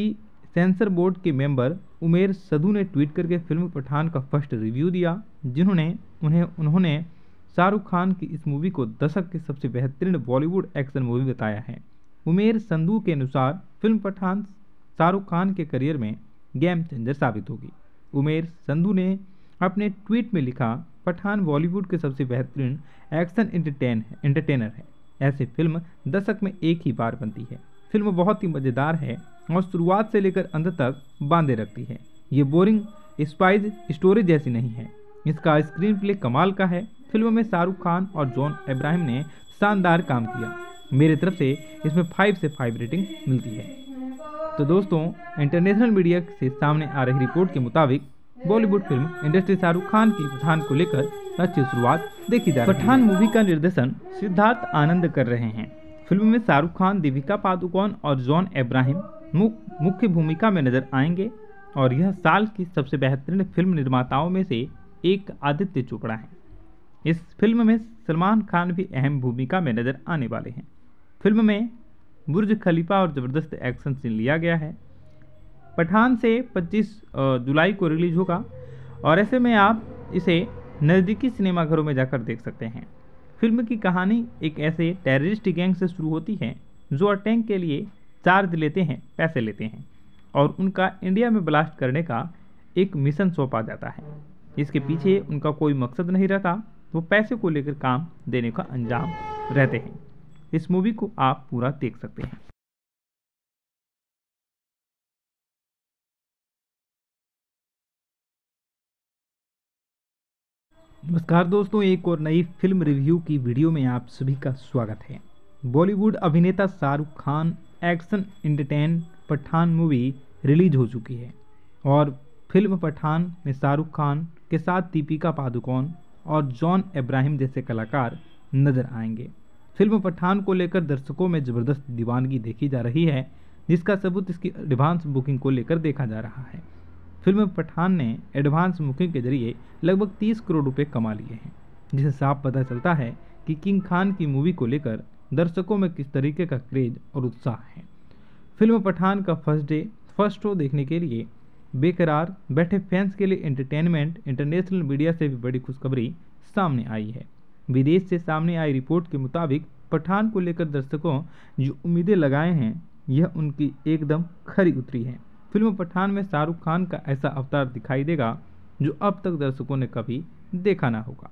सेंसर बोर्ड के मेंबर उमेर सदू ने ट्वीट करके फिल्म पठान का फर्स्ट रिव्यू दिया, जिन्होंने उन्हें उन्होंने शाहरुख खान की इस मूवी को दशक की सबसे बेहतरीन बॉलीवुड एक्शन मूवी बताया है। उमेर संधू के अनुसार फिल्म पठान शाहरुख खान के करियर में गेम चेंजर साबित होगी। उमेर संधू ने अपने ट्वीट में लिखा, पठान बॉलीवुड के सबसे बेहतरीन एक्शन एंटरटेन एंटरटेनर है। ऐसी फिल्म दशक में एक ही बार बनती है। फिल्म बहुत ही मज़ेदार है और शुरुआत से लेकर अंत तक बांधे रखती है। ये बोरिंग स्पाइस स्टोरी जैसी नहीं है। इसका स्क्रीन प्ले कमाल का है। फिल्म में शाहरुख खान और जॉन अब्राहम ने शानदार काम किया। मेरे तरफ से इसमें फाइव से फाइव रेटिंग मिलती है। तो दोस्तों, इंटरनेशनल मीडिया से सामने आ रही रिपोर्ट के मुताबिक बॉलीवुड फिल्म इंडस्ट्री शाहरुख खान की पठान को लेकर अच्छी शुरुआत देखी जा रही है। पठान मूवी का निर्देशन सिद्धार्थ आनंद कर रहे हैं। फिल्म में शाहरुख खान, दीपिका पादुकोण और जॉन अब्राहम मुख्य भूमिका में नजर आएंगे और यह साल की सबसे बेहतरीन फिल्म निर्माताओं में से एक आदित्य चोपड़ा है। इस फिल्म में सलमान खान भी अहम भूमिका में नजर आने वाले हैं। फिल्म में बुर्ज खलीफा और ज़बरदस्त एक्शन सीन लिया गया है। पठान से पच्चीस जुलाई को रिलीज होगा और ऐसे में आप इसे नज़दीकी सिनेमाघरों में जाकर देख सकते हैं। फिल्म की कहानी एक ऐसे टेररिस्ट गैंग से शुरू होती है जो अटैक के लिए चार्ज लेते हैं, पैसे लेते हैं और उनका इंडिया में ब्लास्ट करने का एक मिशन सौंपा जाता है। इसके पीछे उनका कोई मकसद नहीं रहता, वो पैसे को लेकर काम देने का अंजाम रहते हैं। इस मूवी को आप पूरा देख सकते हैं। नमस्कार दोस्तों, एक और नई फिल्म रिव्यू की वीडियो में आप सभी का स्वागत है। बॉलीवुड अभिनेता Shahrukh Khan action entertain Pathaan movie release हो चुकी है और फिल्म पठान में शाहरुख खान के साथ दीपिका पादुकोण और जॉन अब्राहम जैसे कलाकार नजर आएंगे। फिल्म पठान को लेकर दर्शकों में ज़बरदस्त दीवानगी देखी जा रही है, जिसका सबूत इसकी एडवांस बुकिंग को लेकर देखा जा रहा है। फिल्म पठान ने एडवांस बुकिंग के जरिए लगभग तीस करोड़ रुपए कमा लिए हैं, जिससे साफ पता चलता है कि किंग खान की मूवी को लेकर दर्शकों में किस तरीके का क्रेज और उत्साह है। फिल्म पठान का फर्स्ट डे फर्स्ट शो देखने के लिए बेकरार बैठे फैंस के लिए एंटरटेनमेंट इंटरनेशनल मीडिया से भी बड़ी खुशखबरी सामने आई है। विदेश से सामने आई रिपोर्ट के मुताबिक पठान को लेकर दर्शकों जो उम्मीदें लगाए हैं, यह उनकी एकदम खरी उतरी है। फिल्म पठान में शाहरुख खान का ऐसा अवतार दिखाई देगा जो अब तक दर्शकों ने कभी देखा ना होगा।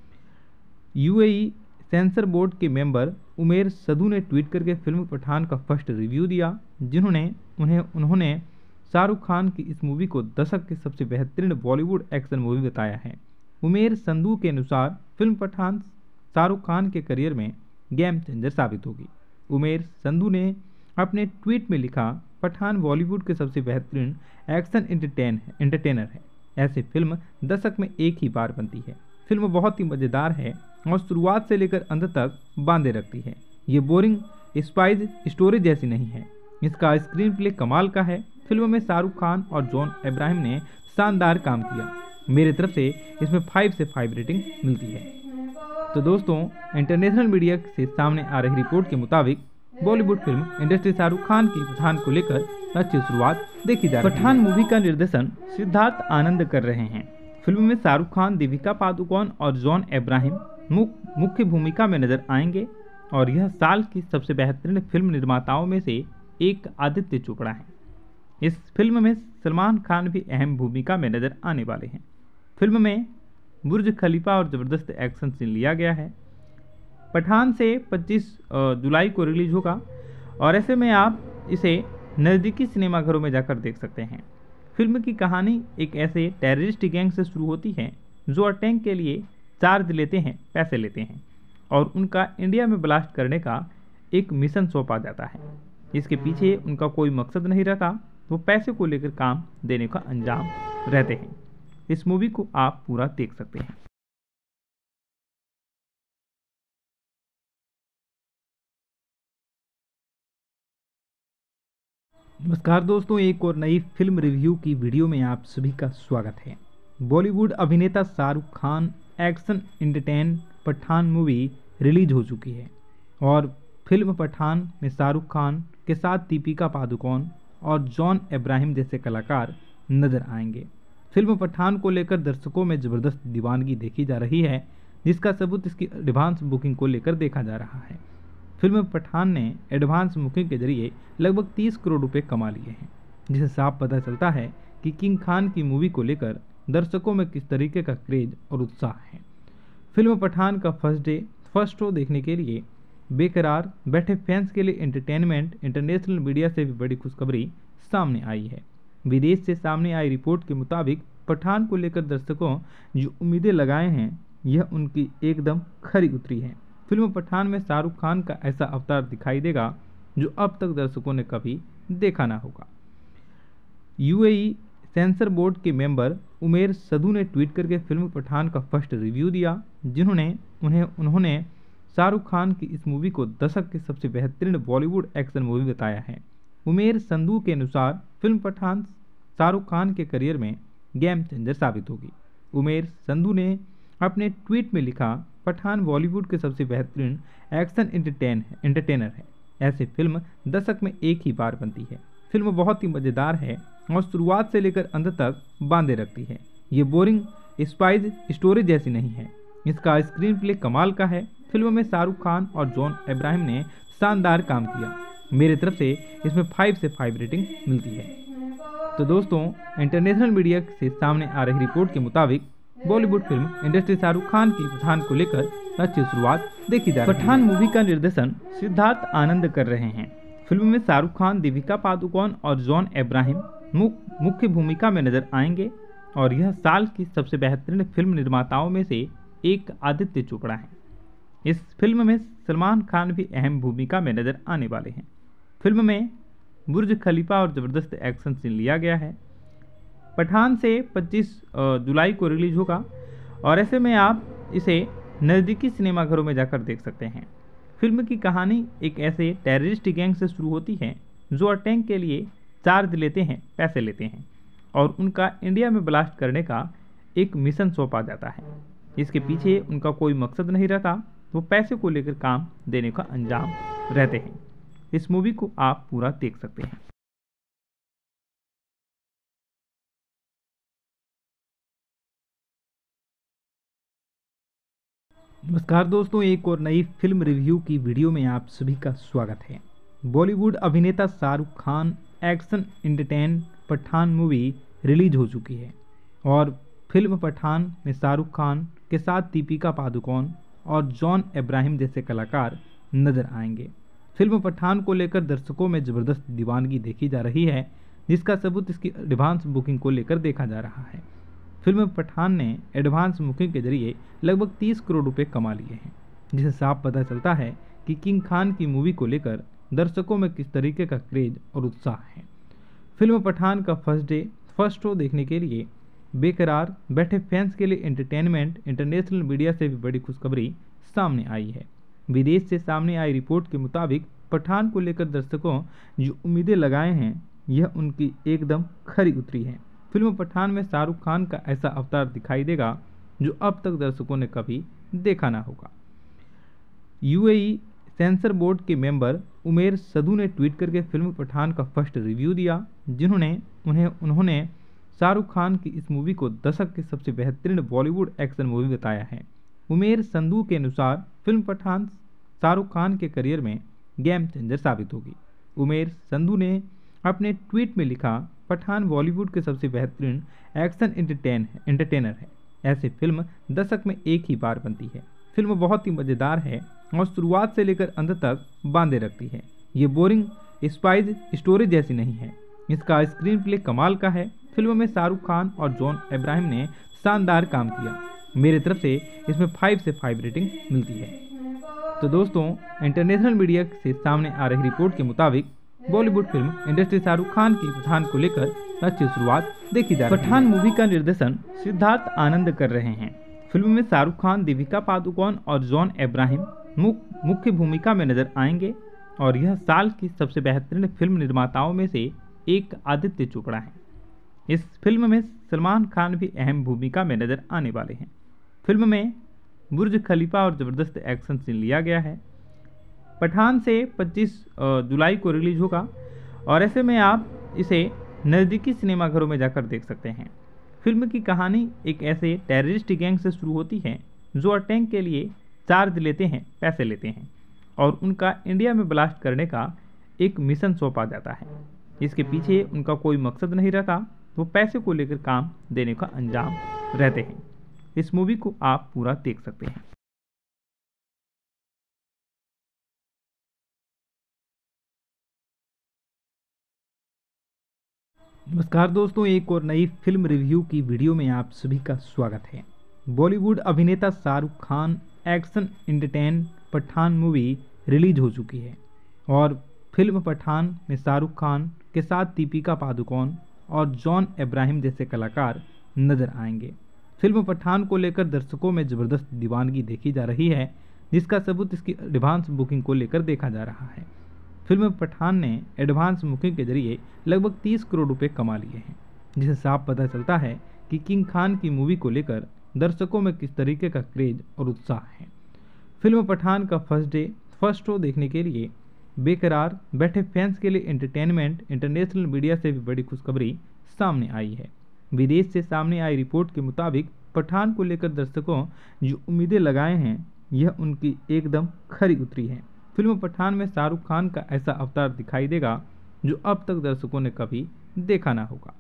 यूएई सेंसर बोर्ड के मेंबर उमेर सदू ने ट्वीट करके फिल्म पठान का फर्स्ट रिव्यू दिया, जिन्होंने उन्हें उन्होंने शाहरुख खान की इस मूवी को दशक की सबसे बेहतरीन बॉलीवुड एक्शन मूवी बताया है। उमेर संधू के अनुसार फिल्म पठान शाहरुख खान के करियर में गेम चेंजर साबित होगी। उमेर संधू ने अपने ट्वीट में लिखा, पठान बॉलीवुड के सबसे बेहतरीन एक्शन एंटरटेन एंटरटेनर है। ऐसी फिल्म दशक में एक ही बार बनती है। फिल्म बहुत ही मज़ेदार है और शुरुआत से लेकर अंत तक बांधे रखती है। ये बोरिंग स्पाइस स्टोरी जैसी नहीं है। इसका स्क्रीन प्ले कमाल का है। फिल्म में शाहरुख खान और जॉन अब्राहम ने शानदार काम किया। मेरे तरफ से इसमें फाइव से फाइव रेटिंग मिलती है। तो दोस्तों, इंटरनेशनल मीडिया से सामने आ रही रिपोर्ट के मुताबिक बॉलीवुड फिल्म इंडस्ट्री शाहरुख खान की पठान को लेकर अच्छी शुरुआत देखी जा रही है। पठान मूवी का निर्देशन सिद्धार्थ आनंद कर रहे हैं। फिल्म में शाहरुख खान, दीपिका पादुकोण और जॉन अब्राहम मुख्य भूमिका में नजर आएंगे और यह साल की सबसे बेहतरीन फिल्म निर्माताओं में से एक आदित्य चोपड़ा है। इस फिल्म में सलमान खान भी अहम भूमिका में नजर आने वाले हैं। फिल्म में बुर्ज खलीफा और ज़बरदस्त एक्शन सीन लिया गया है। पठान से पच्चीस जुलाई को रिलीज होगा और ऐसे में आप इसे नज़दीकी सिनेमाघरों में जाकर देख सकते हैं। फिल्म की कहानी एक ऐसे टेररिस्ट गैंग से शुरू होती है जो अटैक के लिए चार्ज लेते हैं, पैसे लेते हैं और उनका इंडिया में ब्लास्ट करने का एक मिशन सौंपा जाता है। इसके पीछे उनका कोई मकसद नहीं रहता, वो पैसे को लेकर काम देने का अंजाम रहते हैं। इस मूवी को आप पूरा देख सकते हैं। नमस्कार दोस्तों, एक और नई फिल्म रिव्यू की वीडियो में आप सभी का स्वागत है। बॉलीवुड अभिनेता Shahrukh Khan action entertain Pathaan movie release हो चुकी है और फिल्म पठान में शाहरुख खान के साथ दीपिका पादुकोण और जॉन इब्राहिम जैसे कलाकार नजर आएंगे। फिल्म पठान को लेकर दर्शकों में जबरदस्त दीवानगी देखी जा रही है, जिसका सबूत इसकी एडवांस बुकिंग को लेकर देखा जा रहा है। फिल्म पठान ने एडवांस बुकिंग के जरिए लगभग तीस करोड़ रुपए कमा लिए हैं, जिससे साफ पता चलता है कि किंग खान की मूवी को लेकर दर्शकों में किस तरीके का क्रेज और उत्साह है। फिल्म पठान का फर्स्ट डे फर्स्ट शो देखने के लिए बेकरार बैठे फैंस के लिए एंटरटेनमेंट इंटरनेशनल मीडिया से भी बड़ी खुशखबरी सामने आई है। विदेश से सामने आई रिपोर्ट के मुताबिक पठान को लेकर दर्शकों जो उम्मीदें लगाए हैं, यह उनकी एकदम खरी उतरी है। फिल्म पठान में शाहरुख खान का ऐसा अवतार दिखाई देगा जो अब तक दर्शकों ने कभी देखा ना होगा। यूएई सेंसर बोर्ड के मेंबर उमेर सदू ने ट्वीट करके फिल्म पठान का फर्स्ट रिव्यू दिया, जिन्होंने उन्हें उन्होंने शाहरुख खान की इस मूवी को दशक की सबसे बेहतरीन बॉलीवुड एक्शन मूवी बताया है। उमेर संधू के अनुसार फिल्म पठान शाहरुख खान के करियर में गेम चेंजर साबित होगी। उमेर संधू ने अपने ट्वीट में लिखा, पठान बॉलीवुड के सबसे बेहतरीन एक्शन एंटरटेन एंटरटेनर है। ऐसी फिल्म दशक में एक ही बार बनती है। फिल्म बहुत ही मज़ेदार है और शुरुआत से लेकर अंत तक बांधे रखती है। ये बोरिंग स्पाइस स्टोरी जैसी नहीं है। इसका स्क्रीन प्ले कमाल का है। फिल्म में शाहरुख खान और जॉन इब्राहिम ने शानदार काम किया। मेरे तरफ से इसमें फाइव से फाइव रेटिंग मिलती है। तो दोस्तों, इंटरनेशनल मीडिया से सामने आ रही रिपोर्ट के मुताबिक बॉलीवुड फिल्म इंडस्ट्री शाहरुख खान की पठान को लेकर अच्छी शुरुआत देखी जा रही है। पठान मूवी का निर्देशन सिद्धार्थ आनंद कर रहे हैं। फिल्म में शाहरुख खान, दीपिका पादुकोण और जॉन इब्राहिम मुख्य भूमिका में नजर आएंगे और यह साल की सबसे बेहतरीन फिल्म निर्माताओं में से एक आदित्य चोपड़ा है। इस फिल्म में सलमान खान भी अहम भूमिका में नजर आने वाले हैं। फिल्म में बुर्ज खलीफा और ज़बरदस्त एक्शन सीन लिया गया है। पठान से पच्चीस जुलाई को रिलीज होगा और ऐसे में आप इसे नज़दीकी सिनेमाघरों में जाकर देख सकते हैं। फिल्म की कहानी एक ऐसे टेररिस्ट गैंग से शुरू होती है जो अटैक के लिए चार्ज लेते हैं, पैसे लेते हैं और उनका इंडिया में ब्लास्ट करने का एक मिशन सौंपा जाता है। इसके पीछे उनका कोई मकसद नहीं रहता, वो पैसे को लेकर काम देने का अंजाम रहते हैं। इस मूवी को आप पूरा देख सकते हैं। नमस्कार दोस्तों, एक और नई फिल्म रिव्यू की वीडियो में आप सभी का स्वागत है। बॉलीवुड अभिनेता Shahrukh Khan action entertain Pathaan movie release हो चुकी है और फिल्म पठान में शाहरुख खान के साथ दीपिका पादुकोण और जॉन इब्राहिम जैसे कलाकार नजर आएंगे। फिल्म पठान को लेकर दर्शकों में जबरदस्त दीवानगी देखी जा रही है, जिसका सबूत इसकी एडवांस बुकिंग को लेकर देखा जा रहा है। फिल्म पठान ने एडवांस बुकिंग के जरिए लगभग तीस करोड़ रुपए कमा लिए हैं, जिससे साफ पता चलता है कि किंग खान की मूवी को लेकर दर्शकों में किस तरीके का क्रेज और उत्साह है। फिल्म पठान का फर्स्ट डे फर्स्ट शो देखने के लिए बेकरार बैठे फैंस के लिए एंटरटेनमेंट इंटरनेशनल मीडिया से भी बड़ी खुशखबरी सामने आई है। विदेश से सामने आई रिपोर्ट के मुताबिक पठान को लेकर दर्शकों जो उम्मीदें लगाए हैं, यह उनकी एकदम खरी उतरी है। फिल्म पठान में शाहरुख खान का ऐसा अवतार दिखाई देगा जो अब तक दर्शकों ने कभी देखा ना होगा। यूएई सेंसर बोर्ड के मेंबर उमेर सदू ने ट्वीट करके फिल्म पठान का फर्स्ट रिव्यू दिया, जिन्होंने उन्हें उन्होंने शाहरुख खान की इस मूवी को दशक की सबसे बेहतरीन बॉलीवुड एक्शन मूवी बताया है। उमेर संधू के अनुसार फिल्म पठान शाहरुख खान के करियर में गेम चेंजर साबित होगी। उमेर संधू ने अपने ट्वीट में लिखा, पठान बॉलीवुड के सबसे बेहतरीन एक्शन एंटरटेन एंटरटेनर है। ऐसी फिल्म दशक में एक ही बार बनती है। फिल्म बहुत ही मज़ेदार है और शुरुआत से लेकर अंत तक बांधे रखती है। ये बोरिंग स्पाइस स्टोरी जैसी नहीं है। इसका स्क्रीन प्ले कमाल का है। फिल्म में शाहरुख खान और जॉन इब्राहिम ने शानदार काम किया। मेरे तरफ से इसमें फाइव से फाइव रेटिंग मिलती है। तो दोस्तों, इंटरनेशनल मीडिया से सामने आ रही रिपोर्ट के मुताबिक बॉलीवुड फिल्म इंडस्ट्री शाहरुख खान की पठान को लेकर अच्छी शुरुआत देखी जा रही है। पठान मूवी का निर्देशन सिद्धार्थ आनंद कर रहे हैं। फिल्म में शाहरुख खान, दीपिका पादुकोण और जॉन इब्राहिम मुख्य भूमिका में नजर आएंगे और यह साल की सबसे बेहतरीन फिल्म निर्माताओं में से एक आदित्य चोपड़ा है। इस फिल्म में सलमान खान भी अहम भूमिका में नजर आने वाले हैं। फिल्म में बुर्ज खलीफा और ज़बरदस्त एक्शन सीन लिया गया है। पठान से पच्चीस जुलाई को रिलीज होगा और ऐसे में आप इसे नज़दीकी सिनेमाघरों में जाकर देख सकते हैं। फिल्म की कहानी एक ऐसे टेररिस्ट गैंग से शुरू होती है जो अटैक के लिए चार्ज लेते हैं, पैसे लेते हैं और उनका इंडिया में ब्लास्ट करने का एक मिशन सौंपा जाता है। इसके पीछे उनका कोई मकसद नहीं रहता, वो पैसे को लेकर काम देने का अंजाम रहते हैं। इस मूवी को आप पूरा देख सकते हैं। नमस्कार दोस्तों, एक और नई फिल्म रिव्यू की वीडियो में आप सभी का स्वागत है। बॉलीवुड अभिनेता Shahrukh Khan action entertain Pathaan movie release हो चुकी है और फिल्म पठान में शाहरुख खान के साथ दीपिका पादुकोण और जॉन अब्राहम जैसे कलाकार नजर आएंगे। फिल्म पठान को लेकर दर्शकों में ज़बरदस्त दीवानगी देखी जा रही है, जिसका सबूत इसकी एडवांस बुकिंग को लेकर देखा जा रहा है। फिल्म पठान ने एडवांस बुकिंग के जरिए लगभग तीस करोड़ रुपए कमा लिए हैं, जिससे साफ पता चलता है कि किंग खान की मूवी को लेकर दर्शकों में किस तरीके का क्रेज और उत्साह है। फिल्म पठान का फर्स्ट डे फर्स्ट शो देखने के लिए बेकरार बैठे फैंस के लिए एंटरटेनमेंट इंटरनेशनल मीडिया से भी बड़ी खुशखबरी सामने आई है। विदेश से सामने आई रिपोर्ट के मुताबिक पठान को लेकर दर्शकों जो उम्मीदें लगाए हैं, यह उनकी एकदम खरी उतरी है। फिल्म पठान में शाहरुख खान का ऐसा अवतार दिखाई देगा जो अब तक दर्शकों ने कभी देखा ना होगा।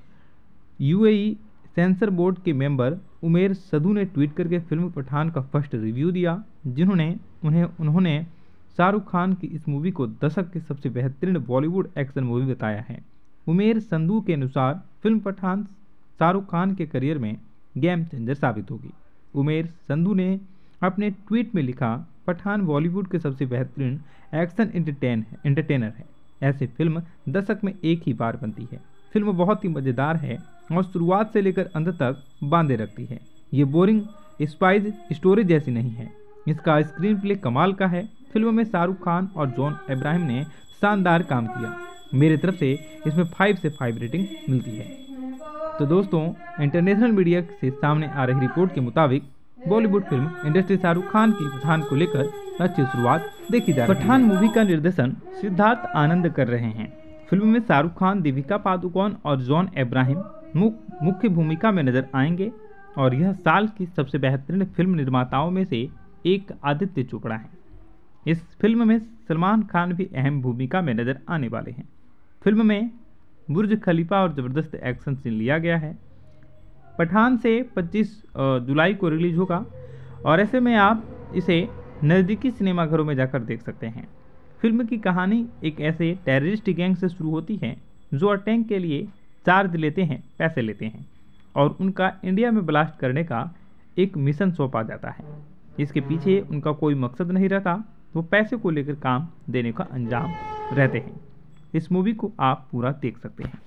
यूएई सेंसर बोर्ड के मेंबर उमेर सदू ने ट्वीट करके फिल्म पठान का फर्स्ट रिव्यू दिया, जिन्होंने उन्हें उन्होंने शाहरुख खान की इस मूवी को दशक की सबसे बेहतरीन बॉलीवुड एक्शन मूवी बताया है। उमेर संधू के अनुसार फिल्म पठान शाहरुख खान के करियर में गेम चेंजर साबित होगी। उमेर संधू ने अपने ट्वीट में लिखा, पठान बॉलीवुड के सबसे बेहतरीन एक्शन एंटरटेन एंटरटेनर है। ऐसी फिल्म दशक में एक ही बार बनती है। फिल्म बहुत ही मज़ेदार है और शुरुआत से लेकर अंत तक बांधे रखती है। ये बोरिंग स्पाइस स्टोरी जैसी नहीं है। इसका स्क्रीन प्ले कमाल का है। फिल्म में शाहरुख खान और जॉन अब्राहम ने शानदार काम किया। मेरी तरफ से इसमें फाइव से फाइव रेटिंग मिलती है। तो दोस्तों, इंटरनेशनल मीडिया से सामने आ रही रिपोर्ट के मुताबिक बॉलीवुड फिल्म इंडस्ट्री शाहरुख खान की पठान को लेकर अच्छी शुरुआत देखी जा रही है। पठान मूवी का निर्देशन सिद्धार्थ आनंद कर रहे हैं। फिल्म में शाहरुख खान, दीपिका पादुकोण और जॉन अब्राहम मुख्य भूमिका में नजर आएंगे और यह साल की सबसे बेहतरीन फिल्म निर्माताओं में से एक आदित्य चोपड़ा है। इस फिल्म में सलमान खान भी अहम भूमिका में नजर आने वाले हैं। फिल्म में बुर्ज खलीफा और ज़बरदस्त एक्शन सीन लिया गया है। पठान से पच्चीस जुलाई को रिलीज होगा और ऐसे में आप इसे नज़दीकी सिनेमाघरों में जाकर देख सकते हैं। फिल्म की कहानी एक ऐसे टेररिस्ट गैंग से शुरू होती है जो अटैक के लिए चार्ज लेते हैं, पैसे लेते हैं और उनका इंडिया में ब्लास्ट करने का एक मिशन सौंपा जाता है। इसके पीछे उनका कोई मकसद नहीं रहता, वो पैसे को लेकर काम देने का अंजाम रहते हैं। इस मूवी को आप पूरा देख सकते हैं।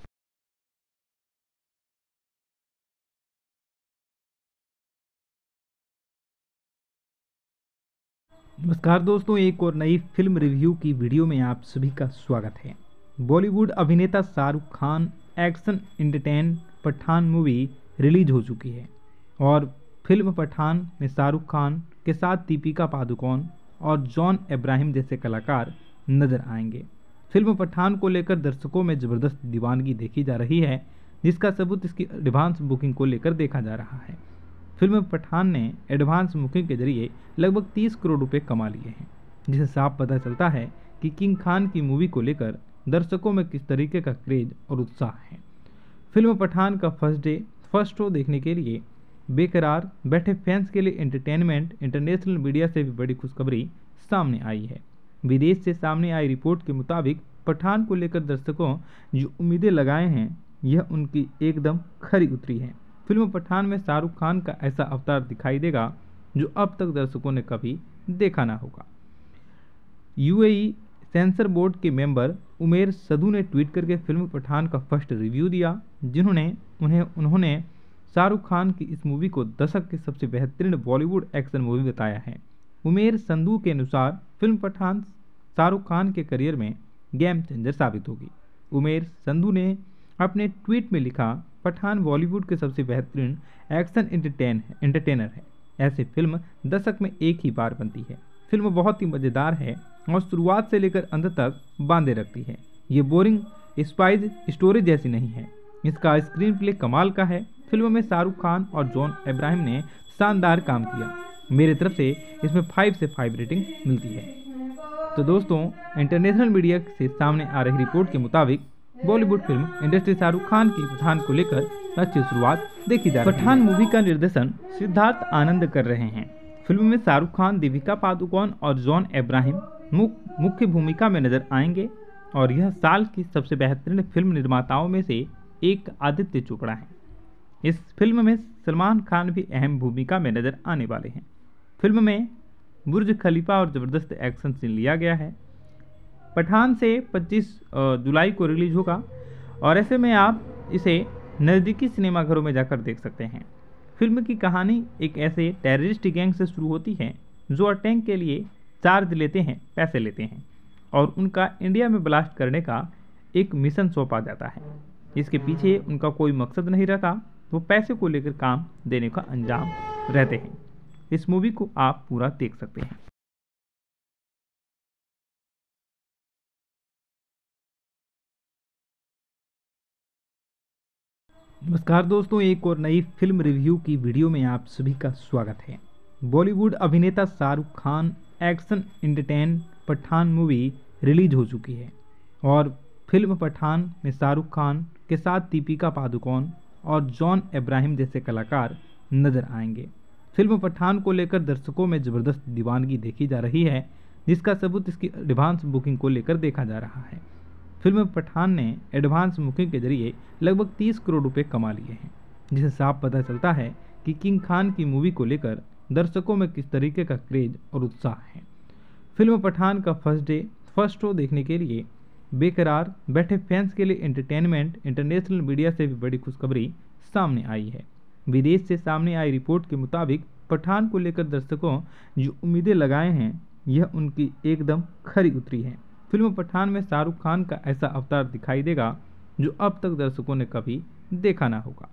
नमस्कार दोस्तों, एक और नई फिल्म रिव्यू की वीडियो में आप सभी का स्वागत है। बॉलीवुड अभिनेता Shahrukh Khan action entertain Pathaan movie release हो चुकी है और फिल्म पठान में शाहरुख खान के साथ दीपिका पादुकोण और जॉन अब्राहम जैसे कलाकार नजर आएंगे। फिल्म पठान को लेकर दर्शकों में ज़बरदस्त दीवानगी देखी जा रही है, जिसका सबूत इसकी एडवांस बुकिंग को लेकर देखा जा रहा है। फिल्म पठान ने एडवांस बुकिंग के जरिए लगभग तीस करोड़ रुपए कमा लिए हैं, जिससे साफ पता चलता है कि किंग खान की मूवी को लेकर दर्शकों में किस तरीके का क्रेज और उत्साह है। फिल्म पठान का फर्स्ट डे फर्स्ट शो देखने के लिए बेकरार बैठे फैंस के लिए एंटरटेनमेंट इंटरनेशनल मीडिया से भी बड़ी खुशखबरी सामने आई है। विदेश से सामने आई रिपोर्ट के मुताबिक पठान को लेकर दर्शकों जो उम्मीदें लगाए हैं, यह उनकी एकदम खरी उतरी है। फिल्म पठान में शाहरुख खान का ऐसा अवतार दिखाई देगा जो अब तक दर्शकों ने कभी देखा ना होगा। यूएई सेंसर बोर्ड के मेंबर उमेर सदू ने ट्वीट करके फिल्म पठान का फर्स्ट रिव्यू दिया, जिन्होंने उन्हें उन्होंने शाहरुख खान की इस मूवी को दशक की सबसे बेहतरीन बॉलीवुड एक्शन मूवी बताया है। उमेर संधू के अनुसार फिल्म पठान शाहरुख खान के करियर में गेम चेंजर साबित होगी। उमेर संधू ने अपने ट्वीट में लिखा, पठान बॉलीवुड के सबसे बेहतरीन एक्शन एंटरटेन एंटरटेनर है। ऐसी फिल्म दशक में एक ही बार बनती है। फिल्म बहुत ही मज़ेदार है और शुरुआत से लेकर अंत तक बांधे रखती है। ये बोरिंग स्पाइस स्टोरी जैसी नहीं है। इसका स्क्रीन प्ले कमाल का है। फिल्म में शाहरुख खान और जॉन अब्राहम ने शानदार काम किया। मेरे तरफ से इसमें फाइव से फाइव रेटिंग मिलती है। तो दोस्तों, इंटरनेशनल मीडिया से सामने आ रही रिपोर्ट के मुताबिक बॉलीवुड फिल्म इंडस्ट्री शाहरुख खान की पठान को लेकर अच्छी शुरुआत देखी जा रही है। पठान मूवी का निर्देशन सिद्धार्थ आनंद कर रहे हैं। फिल्म में शाहरुख खान, दीपिका पादुकोण और जॉन अब्राहम मुख्य भूमिका में नजर आएंगे और यह साल की सबसे बेहतरीन फिल्म निर्माताओं में से एक आदित्य चोपड़ा है। इस फिल्म में सलमान खान भी अहम भूमिका में नजर आने वाले हैं। फिल्म में बुर्ज खलीफा और ज़बरदस्त एक्शन सीन लिया गया है। पठान से पच्चीस जुलाई को रिलीज होगा और ऐसे में आप इसे नज़दीकी सिनेमाघरों में जाकर देख सकते हैं। फिल्म की कहानी एक ऐसे टेररिस्ट गैंग से शुरू होती है जो अटैक के लिए चार्ज लेते हैं, पैसे लेते हैं और उनका इंडिया में ब्लास्ट करने का एक मिशन सौंपा जाता है। इसके पीछे उनका कोई मकसद नहीं रहता, वो पैसे को लेकर काम देने का अंजाम रहते हैं। इस मूवी को आप पूरा देख सकते हैं। नमस्कार दोस्तों, एक और नई फिल्म रिव्यू की वीडियो में आप सभी का स्वागत है। बॉलीवुड अभिनेता Shahrukh Khan action entertain Pathaan movie release हो चुकी है और फिल्म पठान में शाहरुख खान के साथ दीपिका पादुकोण और जॉन अब्राहम जैसे कलाकार नजर आएंगे। फिल्म पठान को लेकर दर्शकों में ज़बरदस्त दीवानगी देखी जा रही है, जिसका सबूत इसकी एडवांस बुकिंग को लेकर देखा जा रहा है। फिल्म पठान ने एडवांस बुकिंग के जरिए लगभग तीस करोड़ रुपए कमा लिए हैं, जिससे साफ पता चलता है कि किंग खान की मूवी को लेकर दर्शकों में किस तरीके का क्रेज और उत्साह है। फिल्म पठान का फर्स्ट डे फर्स्ट शो देखने के लिए बेकरार बैठे फैंस के लिए एंटरटेनमेंट इंटरनेशनल मीडिया से भी बड़ी खुशखबरी सामने आई है। विदेश से सामने आई रिपोर्ट के मुताबिक पठान को लेकर दर्शकों जो उम्मीदें लगाए हैं, यह उनकी एकदम खरी उतरी है। फिल्म पठान में शाहरुख खान का ऐसा अवतार दिखाई देगा जो अब तक दर्शकों ने कभी देखा ना होगा।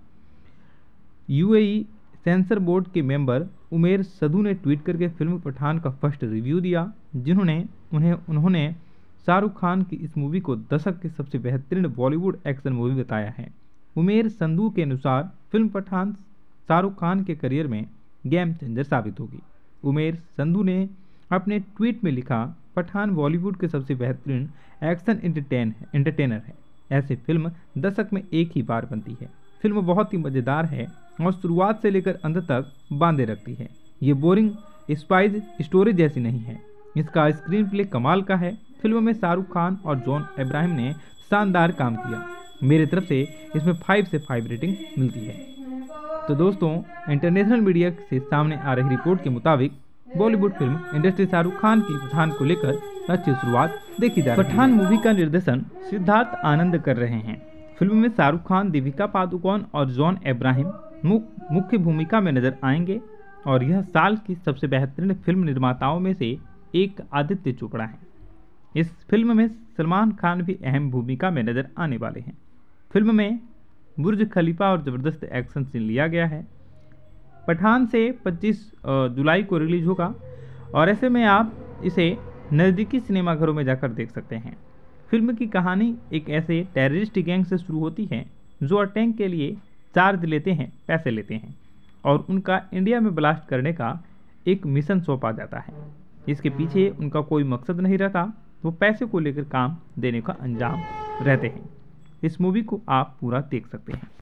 यूएई सेंसर बोर्ड के मेंबर उमेर सदू ने ट्वीट करके फिल्म पठान का फर्स्ट रिव्यू दिया, जिन्होंने उन्हें उन्होंने शाहरुख खान की इस मूवी को दशक की सबसे बेहतरीन बॉलीवुड एक्शन मूवी बताया है। उमेर संधू के अनुसार फिल्म पठान शाहरुख खान के करियर में गेम चेंजर साबित होगी। उमेर संधू ने अपने ट्वीट में लिखा, पठान बॉलीवुड के सबसे बेहतरीन एक्शन एंटरटेन एंटरटेनर है। ऐसी फिल्म दशक में एक ही बार बनती है। फिल्म बहुत ही मज़ेदार है और शुरुआत से लेकर अंत तक बांधे रखती है। ये बोरिंग स्पाइस स्टोरी जैसी नहीं है। इसका स्क्रीन प्ले कमाल का है। फिल्म में शाहरुख खान और जॉन अब्राहम ने शानदार काम किया। मेरे तरफ से इसमें फाइव से फाइव रेटिंग मिलती है। तो दोस्तों, इंटरनेशनल मीडिया से सामने आ रही रिपोर्ट के मुताबिक बॉलीवुड फिल्म इंडस्ट्री शाहरुख खान की पठान को लेकर अच्छी शुरुआत देखी जा रही है। पठान मूवी का निर्देशन सिद्धार्थ आनंद कर रहे हैं। फिल्म में शाहरुख खान, दीपिका पादुकोण और जॉन अब्राहम मुख्य भूमिका में नजर आएंगे और यह साल की सबसे बेहतरीन फिल्म निर्माताओं में से एक आदित्य चोपड़ा है। इस फिल्म में सलमान खान भी अहम भूमिका में नजर आने वाले हैं। फिल्म में बुर्ज खलीफा और ज़बरदस्त एक्शन सीन लिया गया है। पठान से पच्चीस जुलाई को रिलीज होगा और ऐसे में आप इसे नज़दीकी सिनेमाघरों में जाकर देख सकते हैं। फिल्म की कहानी एक ऐसे टेररिस्ट गैंग से शुरू होती है जो अटैक के लिए चार्ज लेते हैं, पैसे लेते हैं और उनका इंडिया में ब्लास्ट करने का एक मिशन सौंपा जाता है। इसके पीछे उनका कोई मकसद नहीं रहता, वो पैसे को लेकर काम देने का अंजाम रहते हैं। इस मूवी को आप पूरा देख सकते हैं।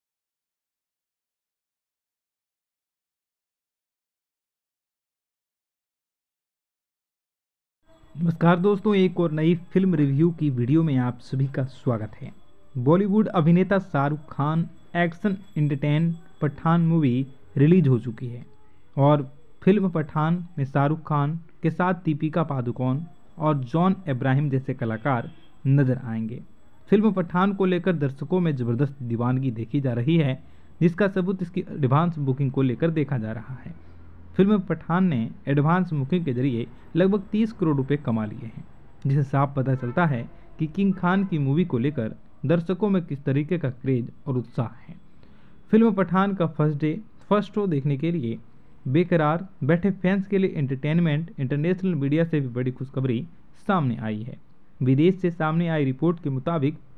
नमस्कार दोस्तों, एक और नई फिल्म रिव्यू की वीडियो में आप सभी का स्वागत है। बॉलीवुड अभिनेता Shahrukh Khan action entertain Pathaan movie release हो चुकी है और फिल्म पठान में शाहरुख खान के साथ दीपिका पादुकोण और जॉन अब्राहम जैसे कलाकार नजर आएंगे। फिल्म पठान को लेकर दर्शकों में ज़बरदस्त दीवानगी देखी जा रही है, जिसका सबूत इसकी एडवांस बुकिंग को लेकर देखा जा रहा है। फिल्म पठान ने एडवांस बुकिंग के जरिए लगभग तीस करोड़ रुपए कमा लिए हैं, जिससे साफ पता चलता है कि किंग खान की मूवी को लेकर दर्शकों में किस तरीके का क्रेज और उत्साह है। फिल्म पठान का फर्स्ट डे फर्स्ट शो देखने के लिए बेकरार बैठे फैंस के लिए एंटरटेनमेंट इंटरनेशनल मीडिया से भी बड़ी खुशखबरी सामने आई है। विदेश से सामने आई रिपोर्ट के मुताबिक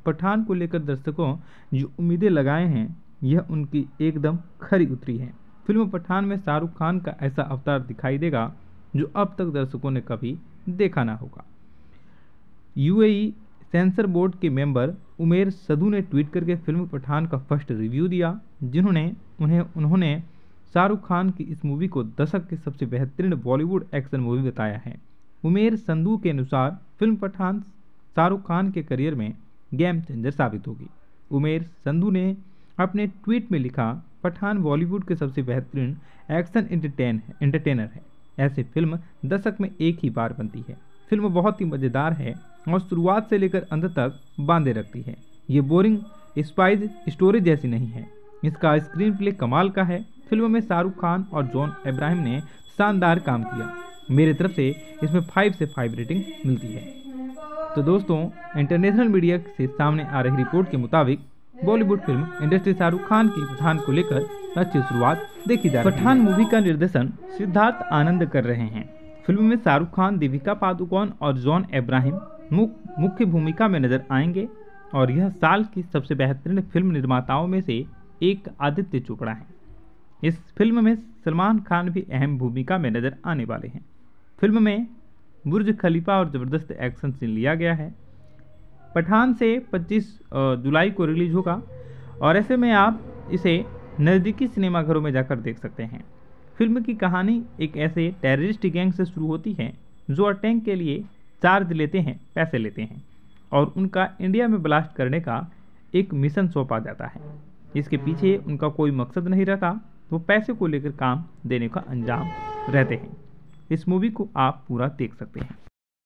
पठान को लेकर दर्शकों जो उम्मीदें लगाए हैं यह उनकी एकदम खरी उतरी है। फिल्म पठान में शाहरुख खान का ऐसा अवतार दिखाई देगा जो अब तक दर्शकों ने कभी देखा ना होगा। यूएई सेंसर बोर्ड के मेंबर उमेर सदू ने ट्वीट करके फिल्म पठान का फर्स्ट रिव्यू दिया, जिन्होंने उन्हें उन्होंने शाहरुख खान की इस मूवी को दशक की सबसे बेहतरीन बॉलीवुड एक्शन मूवी बताया है। उमेर संधू के अनुसार फिल्म पठान शाहरुख खान के करियर में गेम चेंजर साबित होगी। उमेर संधू ने अपने ट्वीट में लिखा, पठान बॉलीवुड के सबसे बेहतरीन एक्शन एंटरटेन एंटरटेनर है। ऐसी फिल्म दशक में एक ही बार बनती है। फिल्म बहुत ही मज़ेदार है और शुरुआत से लेकर अंत तक बांधे रखती है। ये बोरिंग स्पाइस स्टोरी जैसी नहीं है। इसका स्क्रीन प्ले कमाल का है। फिल्म में शाहरुख खान और जॉन अब्राहम ने शानदार काम किया। मेरी तरफ से इसमें फाइव से फाइव रेटिंग मिलती है। तो दोस्तों, इंटरनेशनल मीडिया से सामने आ रही रिपोर्ट के मुताबिक बॉलीवुड फिल्म इंडस्ट्री शाहरुख खान की पठान को लेकर अच्छी शुरुआत देखी जा रही है। पठान मूवी का निर्देशन सिद्धार्थ आनंद कर रहे हैं। फिल्म में शाहरुख खान, दीपिका पादुकोण और जॉन अब्राहम मुख्य भूमिका में नजर आएंगे और यह साल की सबसे बेहतरीन फिल्म निर्माताओं में से एक आदित्य चोपड़ा है। इस फिल्म में सलमान खान भी अहम भूमिका में नजर आने वाले हैं। फिल्म में बुर्ज खलीफा और ज़बरदस्त एक्शन सीन लिया गया है। पठान से पच्चीस जुलाई को रिलीज होगा और ऐसे में आप इसे नज़दीकी सिनेमाघरों में जाकर देख सकते हैं। फिल्म की कहानी एक ऐसे टेररिस्ट गैंग से शुरू होती है जो अटैक के लिए चार्ज लेते हैं, पैसे लेते हैं और उनका इंडिया में ब्लास्ट करने का एक मिशन सौंपा जाता है। इसके पीछे उनका कोई मकसद नहीं रहता, वो पैसे को लेकर काम देने का अंजाम रहते हैं। इस मूवी को आप पूरा देख सकते हैं।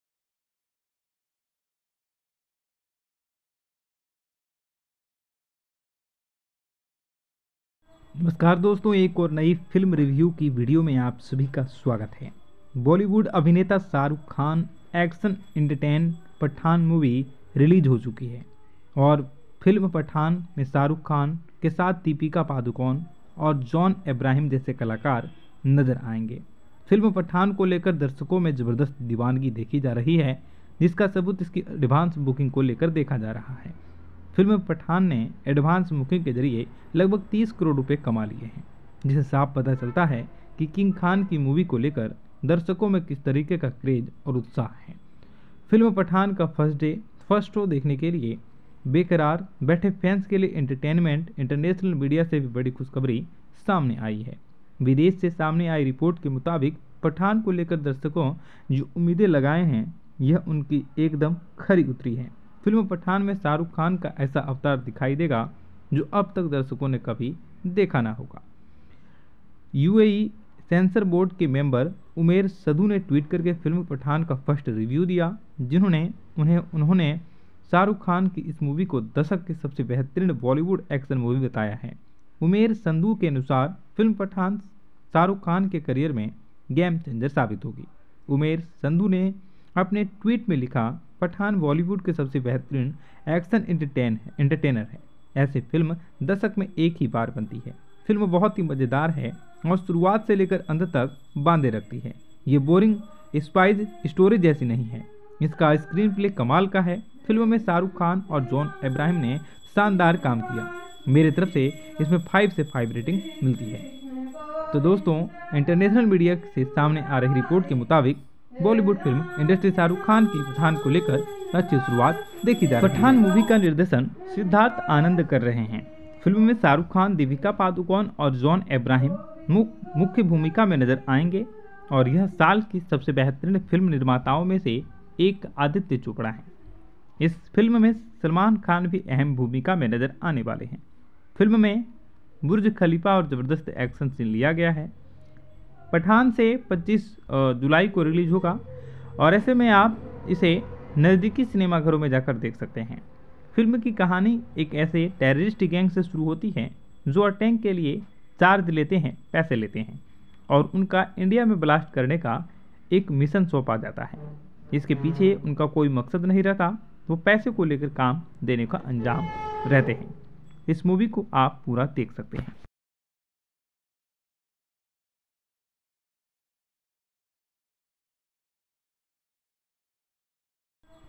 नमस्कार दोस्तों, एक और नई फिल्म रिव्यू की वीडियो में आप सभी का स्वागत है। बॉलीवुड अभिनेता Shahrukh Khan action entertain Pathaan movie release हो चुकी है और फिल्म पठान में शाहरुख खान के साथ दीपिका पादुकोण और जॉन अब्राहम जैसे कलाकार नजर आएंगे। फिल्म पठान को लेकर दर्शकों में ज़बरदस्त दीवानगी देखी जा रही है, जिसका सबूत इसकी एडवांस बुकिंग को लेकर देखा जा रहा है। फिल्म पठान ने एडवांस बुकिंग के जरिए लगभग तीस करोड़ रुपए कमा लिए हैं, जिससे साफ पता चलता है कि किंग खान की मूवी को लेकर दर्शकों में किस तरीके का क्रेज और उत्साह है। फिल्म पठान का फर्स्ट डे फर्स्ट शो देखने के लिए बेकरार बैठे फैंस के लिए एंटरटेनमेंट इंटरनेशनल मीडिया से भी बड़ी खुशखबरी सामने आई है। विदेश से सामने आई रिपोर्ट के मुताबिक पठान को लेकर दर्शकों जो उम्मीदें लगाए हैं यह उनकी एकदम खरी उतरी है। फिल्म पठान में शाहरुख खान का ऐसा अवतार दिखाई देगा जो अब तक दर्शकों ने कभी देखा ना होगा। यूएई सेंसर बोर्ड के मेंबर उमेर सदू ने ट्वीट करके फिल्म पठान का फर्स्ट रिव्यू दिया, जिन्होंने उन्हें उन्होंने शाहरुख खान की इस मूवी को दशक की सबसे बेहतरीन बॉलीवुड एक्शन मूवी बताया है। उमेर संधू के अनुसार फिल्म पठान शाहरुख खान के करियर में गेम चेंजर साबित होगी। उमेर संधू ने अपने ट्वीट में लिखा, पठान बॉलीवुड के सबसे बेहतरीन एक्शन एंटरटेन एंटरटेनर है। ऐसी फिल्म दशक में एक ही बार बनती है। फिल्म बहुत ही मज़ेदार है और शुरुआत से लेकर अंत तक बांधे रखती है। ये बोरिंग स्पाइस स्टोरी जैसी नहीं है। इसका स्क्रीन प्ले कमाल का है। फिल्म में शाहरुख खान और जॉन अब्राहम ने शानदार काम किया। मेरी तरफ से इसमें फाइव से फाइव रेटिंग मिलती है। तो दोस्तों, इंटरनेशनल मीडिया से सामने आ रही रिपोर्ट के मुताबिक बॉलीवुड फिल्म इंडस्ट्री शाहरुख खान की पठान को लेकर अच्छी शुरुआत देखी जा रही है। पठान मूवी का निर्देशन सिद्धार्थ आनंद कर रहे हैं। फिल्म में शाहरुख खान, दीपिका पादुकोण और जॉन अब्राहम मुख्य भूमिका में नजर आएंगे और यह साल की सबसे बेहतरीन फिल्म निर्माताओं में से एक आदित्य चोपड़ा है। इस फिल्म में सलमान खान भी अहम भूमिका में नजर आने वाले हैं। फिल्म में बुर्ज खलीफा और ज़बरदस्त एक्शन सीन लिया गया है। पठान से पच्चीस जुलाई को रिलीज होगा और ऐसे में आप इसे नज़दीकी सिनेमाघरों में जाकर देख सकते हैं। फिल्म की कहानी एक ऐसे टेररिस्ट गैंग से शुरू होती है जो अटैक के लिए चार्ज लेते हैं, पैसे लेते हैं और उनका इंडिया में ब्लास्ट करने का एक मिशन सौंपा जाता है। इसके पीछे उनका कोई मकसद नहीं रहता, वो पैसे को लेकर काम देने का अंजाम रहते हैं। इस मूवी को आप पूरा देख सकते हैं।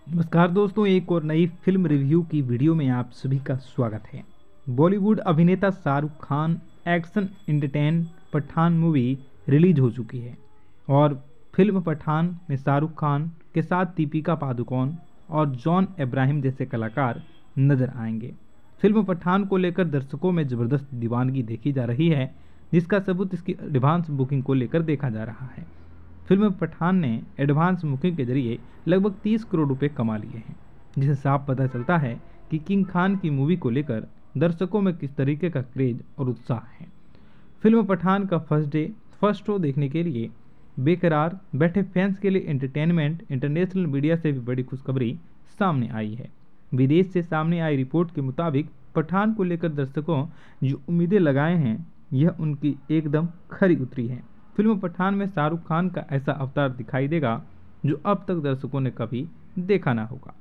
नमस्कार दोस्तों, एक और नई फिल्म रिव्यू की वीडियो में आप सभी का स्वागत है। बॉलीवुड अभिनेता Shahrukh Khan action entertain Pathaan movie release हो चुकी है और फिल्म पठान में शाहरुख खान के साथ दीपिका पादुकोण और जॉन अब्राहम जैसे कलाकार नजर आएंगे। फिल्म पठान को लेकर दर्शकों में ज़बरदस्त दीवानगी देखी जा रही है, जिसका सबूत इसकी एडवांस बुकिंग को लेकर देखा जा रहा है। फिल्म पठान ने एडवांस बुकिंग के जरिए लगभग तीस करोड़ रुपए कमा लिए हैं, जिससे साफ पता चलता है कि किंग खान की मूवी को लेकर दर्शकों में किस तरीके का क्रेज और उत्साह है। फिल्म पठान का फर्स्ट डे फर्स्ट शो देखने के लिए बेकरार बैठे फैंस के लिए एंटरटेनमेंट इंटरनेशनल मीडिया से भी बड़ी खुशखबरी सामने आई है। विदेश से सामने आई रिपोर्ट के मुताबिक पठान को लेकर दर्शकों जो उम्मीदें लगाए हैं, यह उनकी एकदम खरी उतरी है। फिल्म पठान में शाहरुख खान का ऐसा अवतार दिखाई देगा जो अब तक दर्शकों ने कभी देखा ना होगा।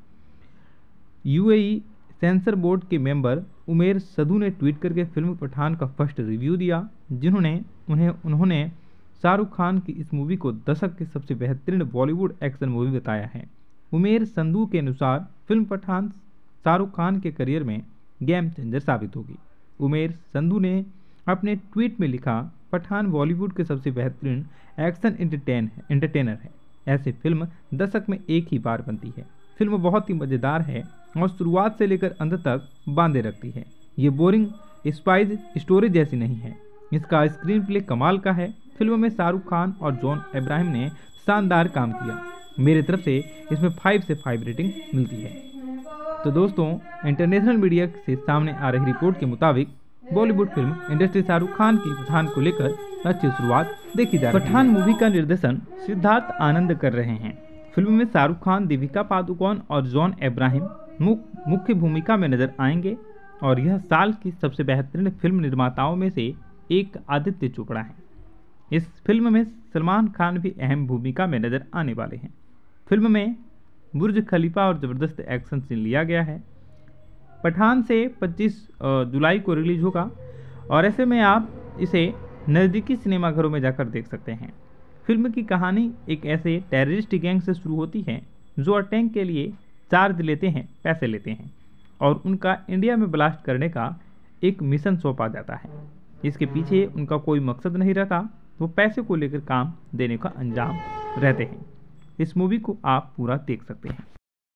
यूएई सेंसर बोर्ड के मेंबर उमेर सदू ने ट्वीट करके फिल्म पठान का फर्स्ट रिव्यू दिया, जिन्होंने उन्हें उन्होंने शाहरुख खान की इस मूवी को दशक की सबसे बेहतरीन बॉलीवुड एक्शन मूवी बताया है। उमेर संधू के अनुसार फिल्म पठान शाहरुख खान के करियर में गेम चेंजर साबित होगी। उमेर संधू ने अपने ट्वीट में लिखा, पठान बॉलीवुड के सबसे बेहतरीन एक्शन एंटरटेन एंटरटेनर है। ऐसी फिल्म दशक में एक ही बार बनती है। फिल्म बहुत ही मज़ेदार है और शुरुआत से लेकर अंत तक बांधे रखती है। ये बोरिंग स्पाइस स्टोरी जैसी नहीं है। इसका स्क्रीन प्ले कमाल का है। फिल्म में शाहरुख खान और जॉन अब्राहम ने शानदार काम किया। मेरे तरफ से इसमें फाइव से फाइव रेटिंग मिलती है। तो दोस्तों, इंटरनेशनल मीडिया से सामने आ रही रिपोर्ट के मुताबिक बॉलीवुड फिल्म इंडस्ट्री शाहरुख खान की पठान को लेकर अच्छी शुरुआत देखी जा रही है। पठान मूवी का निर्देशन सिद्धार्थ आनंद कर रहे हैं। फिल्म में शाहरुख खान, दीपिका पादुकोण और जॉन अब्राहम मुख्य भूमिका में नजर आएंगे और यह साल की सबसे बेहतरीन फिल्म निर्माताओं में से एक आदित्य चोपड़ा है। इस फिल्म में सलमान खान भी अहम भूमिका में नजर आने वाले हैं। फिल्म में बुर्ज खलीफा और ज़बरदस्त एक्शन सीन लिया गया है। पठान से पच्चीस जुलाई को रिलीज होगा और ऐसे में आप इसे नज़दीकी सिनेमाघरों में जाकर देख सकते हैं। फिल्म की कहानी एक ऐसे टेररिस्ट गैंग से शुरू होती है जो अटैक के लिए चार्ज लेते हैं, पैसे लेते हैं और उनका इंडिया में ब्लास्ट करने का एक मिशन सौंपा जाता है। इसके पीछे उनका कोई मकसद नहीं रहता, वो पैसे को लेकर काम देने का अंजाम रहते हैं। इस मूवी को आप पूरा देख सकते हैं।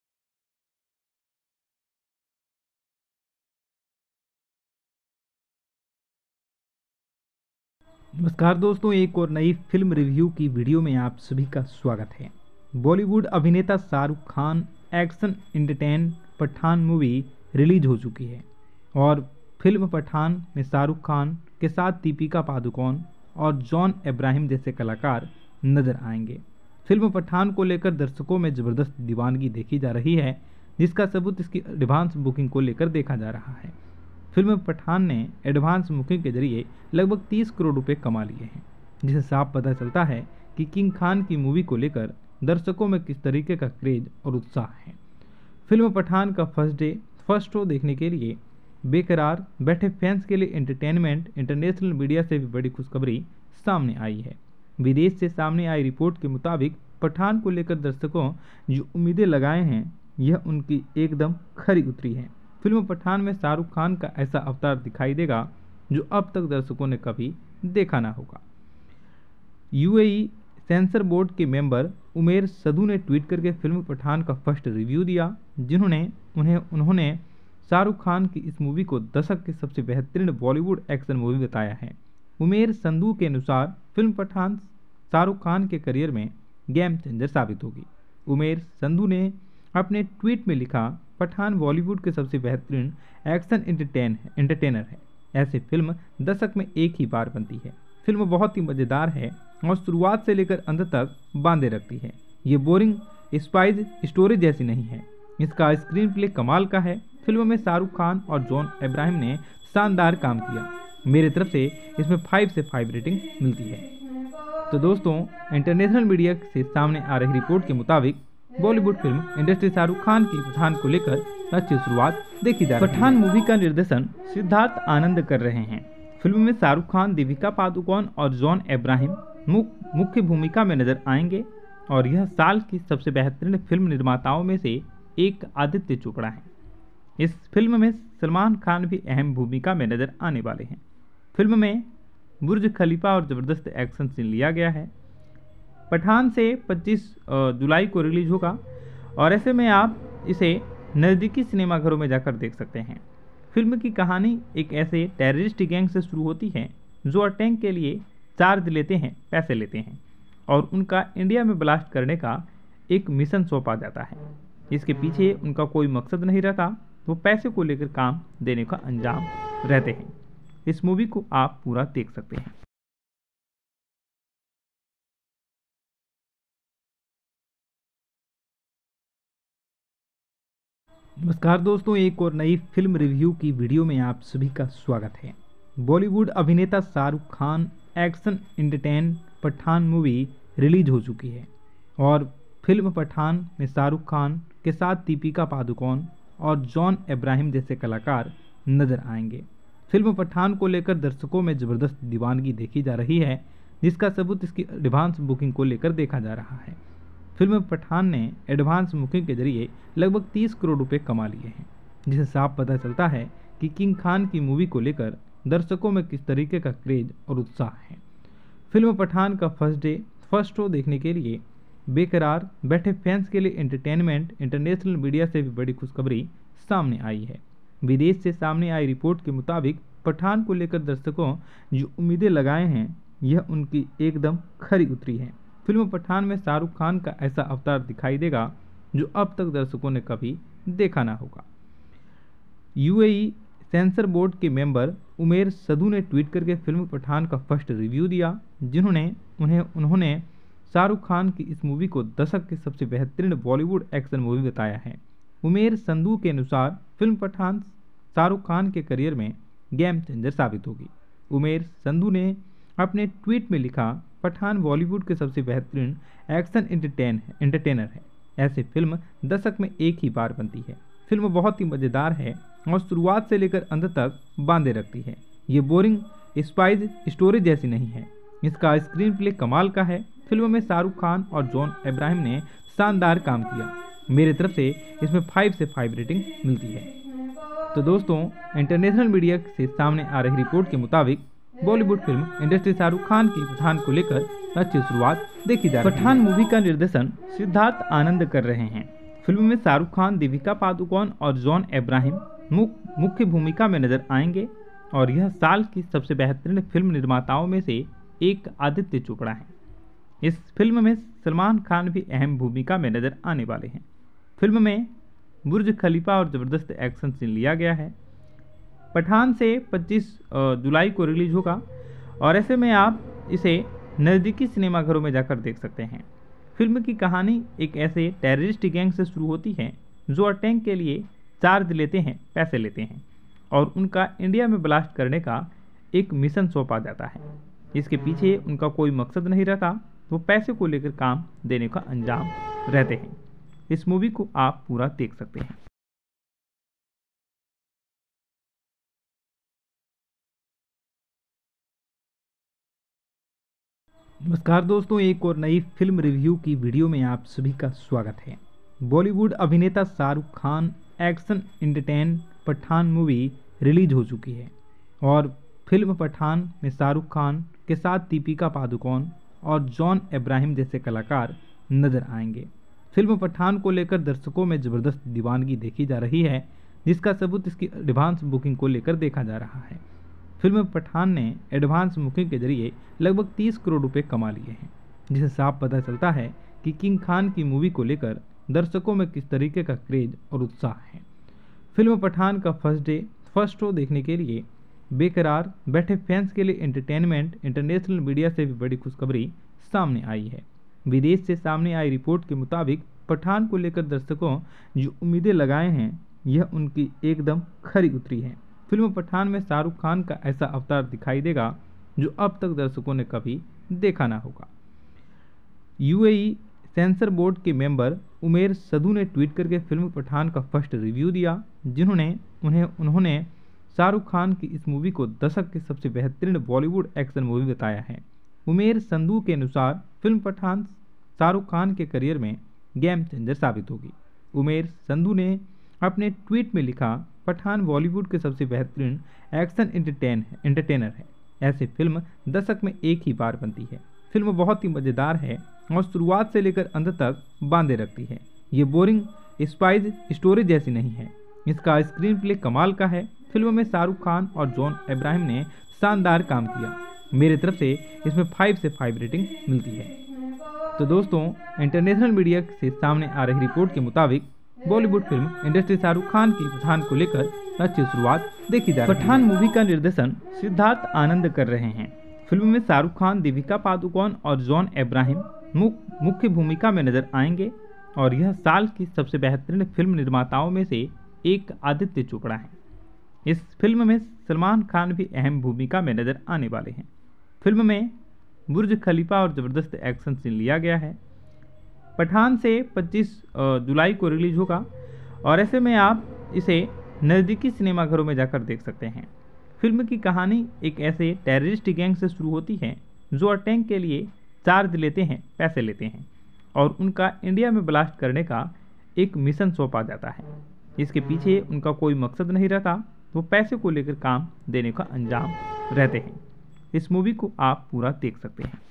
नमस्कार दोस्तों, एक और नई फिल्म रिव्यू की वीडियो में आप सभी का स्वागत है। बॉलीवुड अभिनेता Shahrukh Khan action entertain Pathaan movie release हो चुकी है और फिल्म पठान में शाहरुख खान के साथ दीपिका पादुकोण और जॉन अब्राहम जैसे कलाकार नजर आएंगे। फिल्म पठान को लेकर दर्शकों में ज़बरदस्त दीवानगी देखी जा रही है, जिसका सबूत इसकी एडवांस बुकिंग को लेकर देखा जा रहा है। फिल्म पठान ने एडवांस बुकिंग के जरिए लगभग तीस करोड़ रुपए कमा लिए हैं, जिससे साफ पता चलता है कि किंग खान की मूवी को लेकर दर्शकों में किस तरीके का क्रेज और उत्साह है। फिल्म पठान का फर्स्ट डे फर्स्ट शो देखने के लिए बेकरार बैठे फैंस के लिए एंटरटेनमेंट इंटरनेशनल मीडिया से भी बड़ी खुशखबरी सामने आई है। विदेश से सामने आई रिपोर्ट के मुताबिक पठान को लेकर दर्शकों जो उम्मीदें लगाए हैं, यह उनकी एकदम खरी उतरी है। फिल्म पठान में शाहरुख खान का ऐसा अवतार दिखाई देगा जो अब तक दर्शकों ने कभी देखा ना होगा। यूएई सेंसर बोर्ड के मेंबर उमेर सदू ने ट्वीट करके फिल्म पठान का फर्स्ट रिव्यू दिया, जिन्होंने उन्हें उन्होंने शाहरुख खान की इस मूवी को दशक की सबसे बेहतरीन बॉलीवुड एक्शन मूवी बताया है। उमेर संधू के अनुसार फिल्म पठान शाहरुख खान के करियर में गेम चेंजर साबित होगी। उमेर संधू ने अपने ट्वीट में लिखा, पठान बॉलीवुड के सबसे बेहतरीन एक्शन एंटरटेन एंटरटेनर है। ऐसी फिल्म दशक में एक ही बार बनती है। फिल्म बहुत ही मज़ेदार है और शुरुआत से लेकर अंत तक बांधे रखती है। ये बोरिंग स्पाइस स्टोरी जैसी नहीं है। इसका स्क्रीन प्ले कमाल का है। फिल्म में शाहरुख खान और जॉन अब्राहम ने शानदार काम किया। मेरे तरफ से इसमें फाइव से फाइव रेटिंग मिलती है। तो दोस्तों, इंटरनेशनल मीडिया से सामने आ रही रिपोर्ट के मुताबिक बॉलीवुड फिल्म इंडस्ट्री शाहरुख खान की पठान को लेकर अच्छी शुरुआत देखी जा रही है। पठान मूवी का निर्देशन सिद्धार्थ आनंद कर रहे हैं। फिल्म में शाहरुख खान, दीपिका पादुकोण और जॉन अब्राहम मुख्य भूमिका में नजर आएंगे और यह साल की सबसे बेहतरीन फिल्म निर्माताओं में से एक आदित्य चोपड़ा है। इस फिल्म में सलमान खान भी अहम भूमिका में नजर आने वाले हैं। फिल्म में बुर्ज खलीफा और ज़बरदस्त एक्शन सीन लिया गया है। पठान से पच्चीस जुलाई को रिलीज होगा और ऐसे में आप इसे नज़दीकी सिनेमाघरों में जाकर देख सकते हैं। फिल्म की कहानी एक ऐसे टेररिस्ट गैंग से शुरू होती है जो अटैक के लिए चार्ज लेते हैं, पैसे लेते हैं और उनका इंडिया में ब्लास्ट करने का एक मिशन सौंपा जाता है। इसके पीछे उनका कोई मकसद नहीं रहता, वो पैसे को लेकर काम देने का अंजाम रहते हैं। इस मूवी को आप पूरा देख सकते हैं। नमस्कार दोस्तों, एक और नई फिल्म रिव्यू की वीडियो में आप सभी का स्वागत है। बॉलीवुड अभिनेता Shahrukh Khan action entertain Pathaan movie release हो चुकी है और फिल्म पठान में शाहरुख खान के साथ दीपिका पादुकोण और जॉन अब्राहम जैसे कलाकार नजर आएंगे। फिल्म पठान को लेकर दर्शकों में ज़बरदस्त दीवानगी देखी जा रही है, जिसका सबूत इसकी एडवांस बुकिंग को लेकर देखा जा रहा है। फिल्म पठान ने एडवांस बुकिंग के जरिए लगभग तीस करोड़ रुपए कमा लिए हैं, जिससे साफ पता चलता है कि किंग खान की मूवी को लेकर दर्शकों में किस तरीके का क्रेज और उत्साह है। फिल्म पठान का फर्स्ट डे फर्स्ट शो देखने के लिए बेकरार बैठे फैंस के लिए एंटरटेनमेंट इंटरनेशनल मीडिया से भी बड़ी खुशखबरी सामने आई है। विदेश से सामने आई रिपोर्ट के मुताबिक पठान को लेकर दर्शकों जो उम्मीदें लगाए हैं, यह उनकी एकदम खरी उतरी है। फिल्म पठान में शाहरुख खान का ऐसा अवतार दिखाई देगा जो अब तक दर्शकों ने कभी देखा ना होगा। यूएई सेंसर बोर्ड के मेंबर उमेर सदू ने ट्वीट करके फिल्म पठान का फर्स्ट रिव्यू दिया, जिन्होंने उन्हें उन्होंने शाहरुख खान की इस मूवी को दशक की सबसे बेहतरीन बॉलीवुड एक्शन मूवी बताया है। उमेर संधू के अनुसार फिल्म पठान शाहरुख खान के करियर में गेम चेंजर साबित होगी। उमेर संधू ने अपने ट्वीट में लिखा, पठान बॉलीवुड के सबसे बेहतरीन एक्शन एंटरटेन एंटरटेनर है। ऐसी फिल्म दशक में एक ही बार बनती है। फिल्म बहुत ही मज़ेदार है और शुरुआत से लेकर अंत तक बांधे रखती है। ये बोरिंग स्पाइस स्टोरी जैसी नहीं है। इसका स्क्रीन प्ले कमाल का है। फिल्म में शाहरुख खान और जॉन अब्राहम ने शानदार काम किया। मेरे तरफ से इसमें फाइव से फाइव रेटिंग मिलती है। तो दोस्तों, इंटरनेशनल मीडिया से सामने आ रही रिपोर्ट के मुताबिक बॉलीवुड फिल्म इंडस्ट्री शाहरुख खान की पठान को लेकर अच्छी शुरुआत देखी जा रही है। पठान मूवी का निर्देशन सिद्धार्थ आनंद कर रहे हैं। फिल्म में शाहरुख खान, दीपिका पादुकोण और जॉन अब्राहम मुख्य भूमिका में नजर आएंगे और यह साल की सबसे बेहतरीन फिल्म निर्माताओं में से एक आदित्य चोपड़ा है। इस फिल्म में सलमान खान भी अहम भूमिका में नजर आने वाले हैं। फिल्म में बुर्ज खलीफा और ज़बरदस्त एक्शन सीन लिया गया है। पठान से पच्चीस जुलाई को रिलीज होगा और ऐसे में आप इसे नज़दीकी सिनेमाघरों में जाकर देख सकते हैं। फिल्म की कहानी एक ऐसे टेररिस्ट गैंग से शुरू होती है जो अटैक के लिए चार्ज लेते हैं, पैसे लेते हैं और उनका इंडिया में ब्लास्ट करने का एक मिशन सौंपा जाता है। इसके पीछे उनका कोई मकसद नहीं रहता, वो पैसे को लेकर काम देने का अंजाम रहते हैं। इस मूवी को आप पूरा देख सकते हैं। नमस्कार दोस्तों, एक और नई फिल्म रिव्यू की वीडियो में आप सभी का स्वागत है। बॉलीवुड अभिनेता Shahrukh Khan action entertain Pathaan movie release हो चुकी है और फिल्म पठान में शाहरुख खान के साथ दीपिका पादुकोण और जॉन अब्राहम जैसे कलाकार नजर आएंगे। फिल्म पठान को लेकर दर्शकों में ज़बरदस्त दीवानगी देखी जा रही है, जिसका सबूत इसकी एडवांस बुकिंग को लेकर देखा जा रहा है। फिल्म पठान ने एडवांस बुकिंग के जरिए लगभग तीस करोड़ रुपए कमा लिए हैं, जिससे साफ पता चलता है कि किंग खान की मूवी को लेकर दर्शकों में किस तरीके का क्रेज और उत्साह है। फिल्म पठान का फर्स्ट डे फर्स्ट शो देखने के लिए बेकरार बैठे फैंस के लिए एंटरटेनमेंट इंटरनेशनल मीडिया से भी बड़ी खुशखबरी सामने आई है। विदेश से सामने आई रिपोर्ट के मुताबिक पठान को लेकर दर्शकों जो उम्मीदें लगाए हैं, यह उनकी एकदम खरी उतरी है। फिल्म पठान में शाहरुख खान का ऐसा अवतार दिखाई देगा जो अब तक दर्शकों ने कभी देखा ना होगा। यूएई सेंसर बोर्ड के मेंबर उमेर सदू ने ट्वीट करके फिल्म पठान का फर्स्ट रिव्यू दिया, जिन्होंने उन्हें उन्होंने शाहरुख खान की इस मूवी को दशक की सबसे बेहतरीन बॉलीवुड एक्शन मूवी बताया है। उमेर संधू के अनुसार फिल्म पठान शाहरुख खान के करियर में गेम चेंजर साबित होगी। उमेर संधू ने अपने ट्वीट में लिखा, पठान बॉलीवुड के सबसे बेहतरीन एक्शन एंटरटेन एंटरटेनर है। ऐसी फिल्म दशक में एक ही बार बनती है। फिल्म बहुत ही मज़ेदार है और शुरुआत से लेकर अंत तक बांधे रखती है। ये बोरिंग स्पाइस स्टोरी जैसी नहीं है। इसका स्क्रीन प्ले कमाल का है। फिल्म में शाहरुख खान और जॉन अब्राहम ने शानदार काम किया। मेरे तरफ से इसमें फाइव से फाइव रेटिंग मिलती है। तो दोस्तों, इंटरनेशनल मीडिया से सामने आ रही रिपोर्ट के मुताबिक बॉलीवुड फिल्म इंडस्ट्री शाहरुख खान की पठान को लेकर अच्छी शुरुआत देखी जा रही है। पठान मूवी का निर्देशन सिद्धार्थ आनंद कर रहे हैं। फिल्म में शाहरुख खान, दीपिका पादुकोण और जॉन अब्राहम मुख्य भूमिका में नजर आएंगे और यह साल की सबसे बेहतरीन फिल्म निर्माताओं में से एक आदित्य चोपड़ा है। इस फिल्म में सलमान खान भी अहम भूमिका में नजर आने वाले हैं। फिल्म में बुर्ज खलीफा और ज़बरदस्त एक्शन सीन लिया गया है। पठान से पच्चीस जुलाई को रिलीज होगा और ऐसे में आप इसे नज़दीकी सिनेमाघरों में जाकर देख सकते हैं। फिल्म की कहानी एक ऐसे टेररिस्ट गैंग से शुरू होती है जो अटैक के लिए चार्ज लेते हैं, पैसे लेते हैं और उनका इंडिया में ब्लास्ट करने का एक मिशन सौंपा जाता है। इसके पीछे उनका कोई मकसद नहीं रहता, वो पैसे को लेकर काम देने का अंजाम रहते हैं। इस मूवी को आप पूरा देख सकते हैं।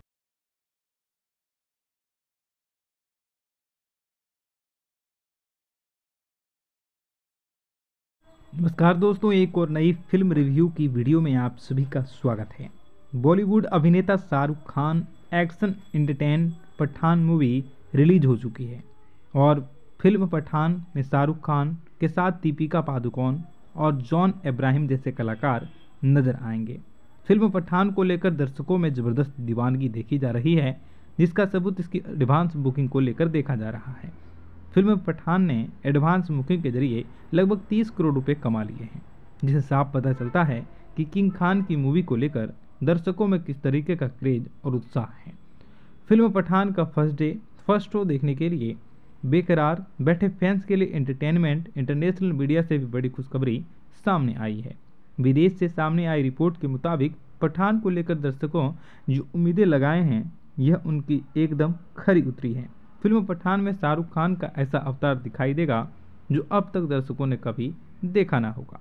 नमस्कार दोस्तों, एक और नई फिल्म रिव्यू की वीडियो में आप सभी का स्वागत है। बॉलीवुड अभिनेता Shahrukh Khan action entertain Pathaan movie release हो चुकी है और फिल्म पठान में शाहरुख खान के साथ दीपिका पादुकोण और जॉन अब्राहम जैसे कलाकार नजर आएंगे। फिल्म पठान को लेकर दर्शकों में ज़बरदस्त दीवानगी देखी जा रही है, जिसका सबूत इसकी एडवांस बुकिंग को लेकर देखा जा रहा है। फिल्म पठान ने एडवांस बुकिंग के जरिए लगभग तीस करोड़ रुपए कमा लिए हैं, जिससे साफ पता चलता है कि किंग खान की मूवी को लेकर दर्शकों में किस तरीके का क्रेज और उत्साह है। फिल्म पठान का फर्स्ट डे फर्स्ट शो देखने के लिए बेकरार बैठे फैंस के लिए एंटरटेनमेंट इंटरनेशनल मीडिया से भी बड़ी खुशखबरी सामने आई है। विदेश से सामने आई रिपोर्ट के मुताबिक पठान को लेकर दर्शकों जो उम्मीदें लगाए हैं, यह उनकी एकदम खरी उतरी है। फिल्म पठान में शाहरुख खान का ऐसा अवतार दिखाई देगा जो अब तक दर्शकों ने कभी देखा ना होगा।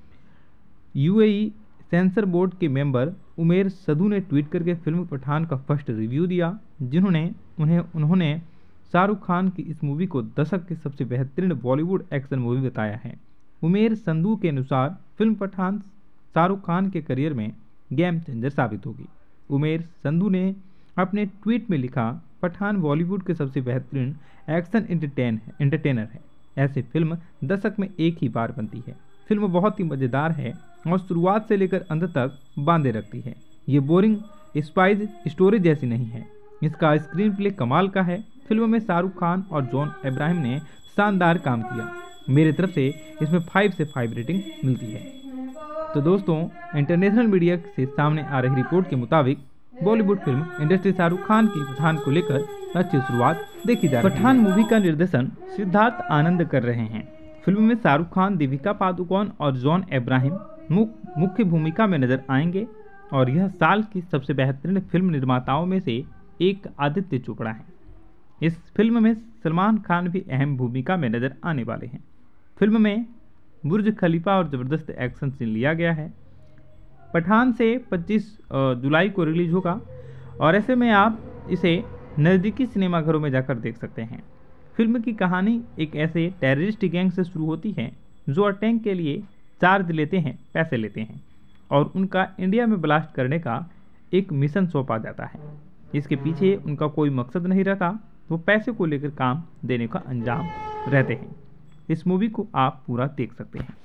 यूएई सेंसर बोर्ड के मेंबर उमेर संधू ने ट्वीट करके फिल्म पठान का फर्स्ट रिव्यू दिया, जिन्होंने उन्हें उन्होंने शाहरुख खान की इस मूवी को दशक की सबसे बेहतरीन बॉलीवुड एक्शन मूवी बताया है। उमेर संधू के अनुसार फिल्म पठान शाहरुख खान के करियर में गेम चेंजर साबित होगी। उमेर संधू ने अपने ट्वीट में लिखा, पठान बॉलीवुड के सबसे बेहतरीन एक्शन एंटरटेन एंटरटेनर है। ऐसी फिल्म दशक में एक ही बार बनती है। फिल्म बहुत ही मज़ेदार है और शुरुआत से लेकर अंत तक बांधे रखती है। ये बोरिंग स्पाइस स्टोरी जैसी नहीं है। इसका स्क्रीन प्ले कमाल का है। फिल्म में शाहरुख खान और जॉन अब्राहम ने शानदार काम किया। मेरे तरफ से इसमें फाइव से फाइव रेटिंग मिलती है। तो दोस्तों, इंटरनेशनल मीडिया से सामने आ रही रिपोर्ट के मुताबिक बॉलीवुड फिल्म इंडस्ट्री शाहरुख खान की पठान को लेकर अच्छी शुरुआत देखी जा रही है। पठान मूवी का निर्देशन सिद्धार्थ आनंद कर रहे हैं। फिल्म में शाहरुख खान, दीपिका पादुकोण और जॉन अब्राहम मुख्य भूमिका में नजर आएंगे और यह साल की सबसे बेहतरीन फिल्म निर्माताओं में से एक आदित्य चोपड़ा है। इस फिल्म में सलमान खान भी अहम भूमिका में नजर आने वाले हैं। फिल्म में बुर्ज खलीफा और ज़बरदस्त एक्शन सीन लिया गया है। पठान से पच्चीस जुलाई को रिलीज होगा और ऐसे में आप इसे नज़दीकी सिनेमाघरों में जाकर देख सकते हैं। फिल्म की कहानी एक ऐसे टेररिस्ट गैंग से शुरू होती है जो अटैक के लिए चार्ज लेते हैं, पैसे लेते हैं और उनका इंडिया में ब्लास्ट करने का एक मिशन सौंपा जाता है। इसके पीछे उनका कोई मकसद नहीं रहता, वो पैसे को लेकर काम देने का अंजाम रहते हैं। इस मूवी को आप पूरा देख सकते हैं।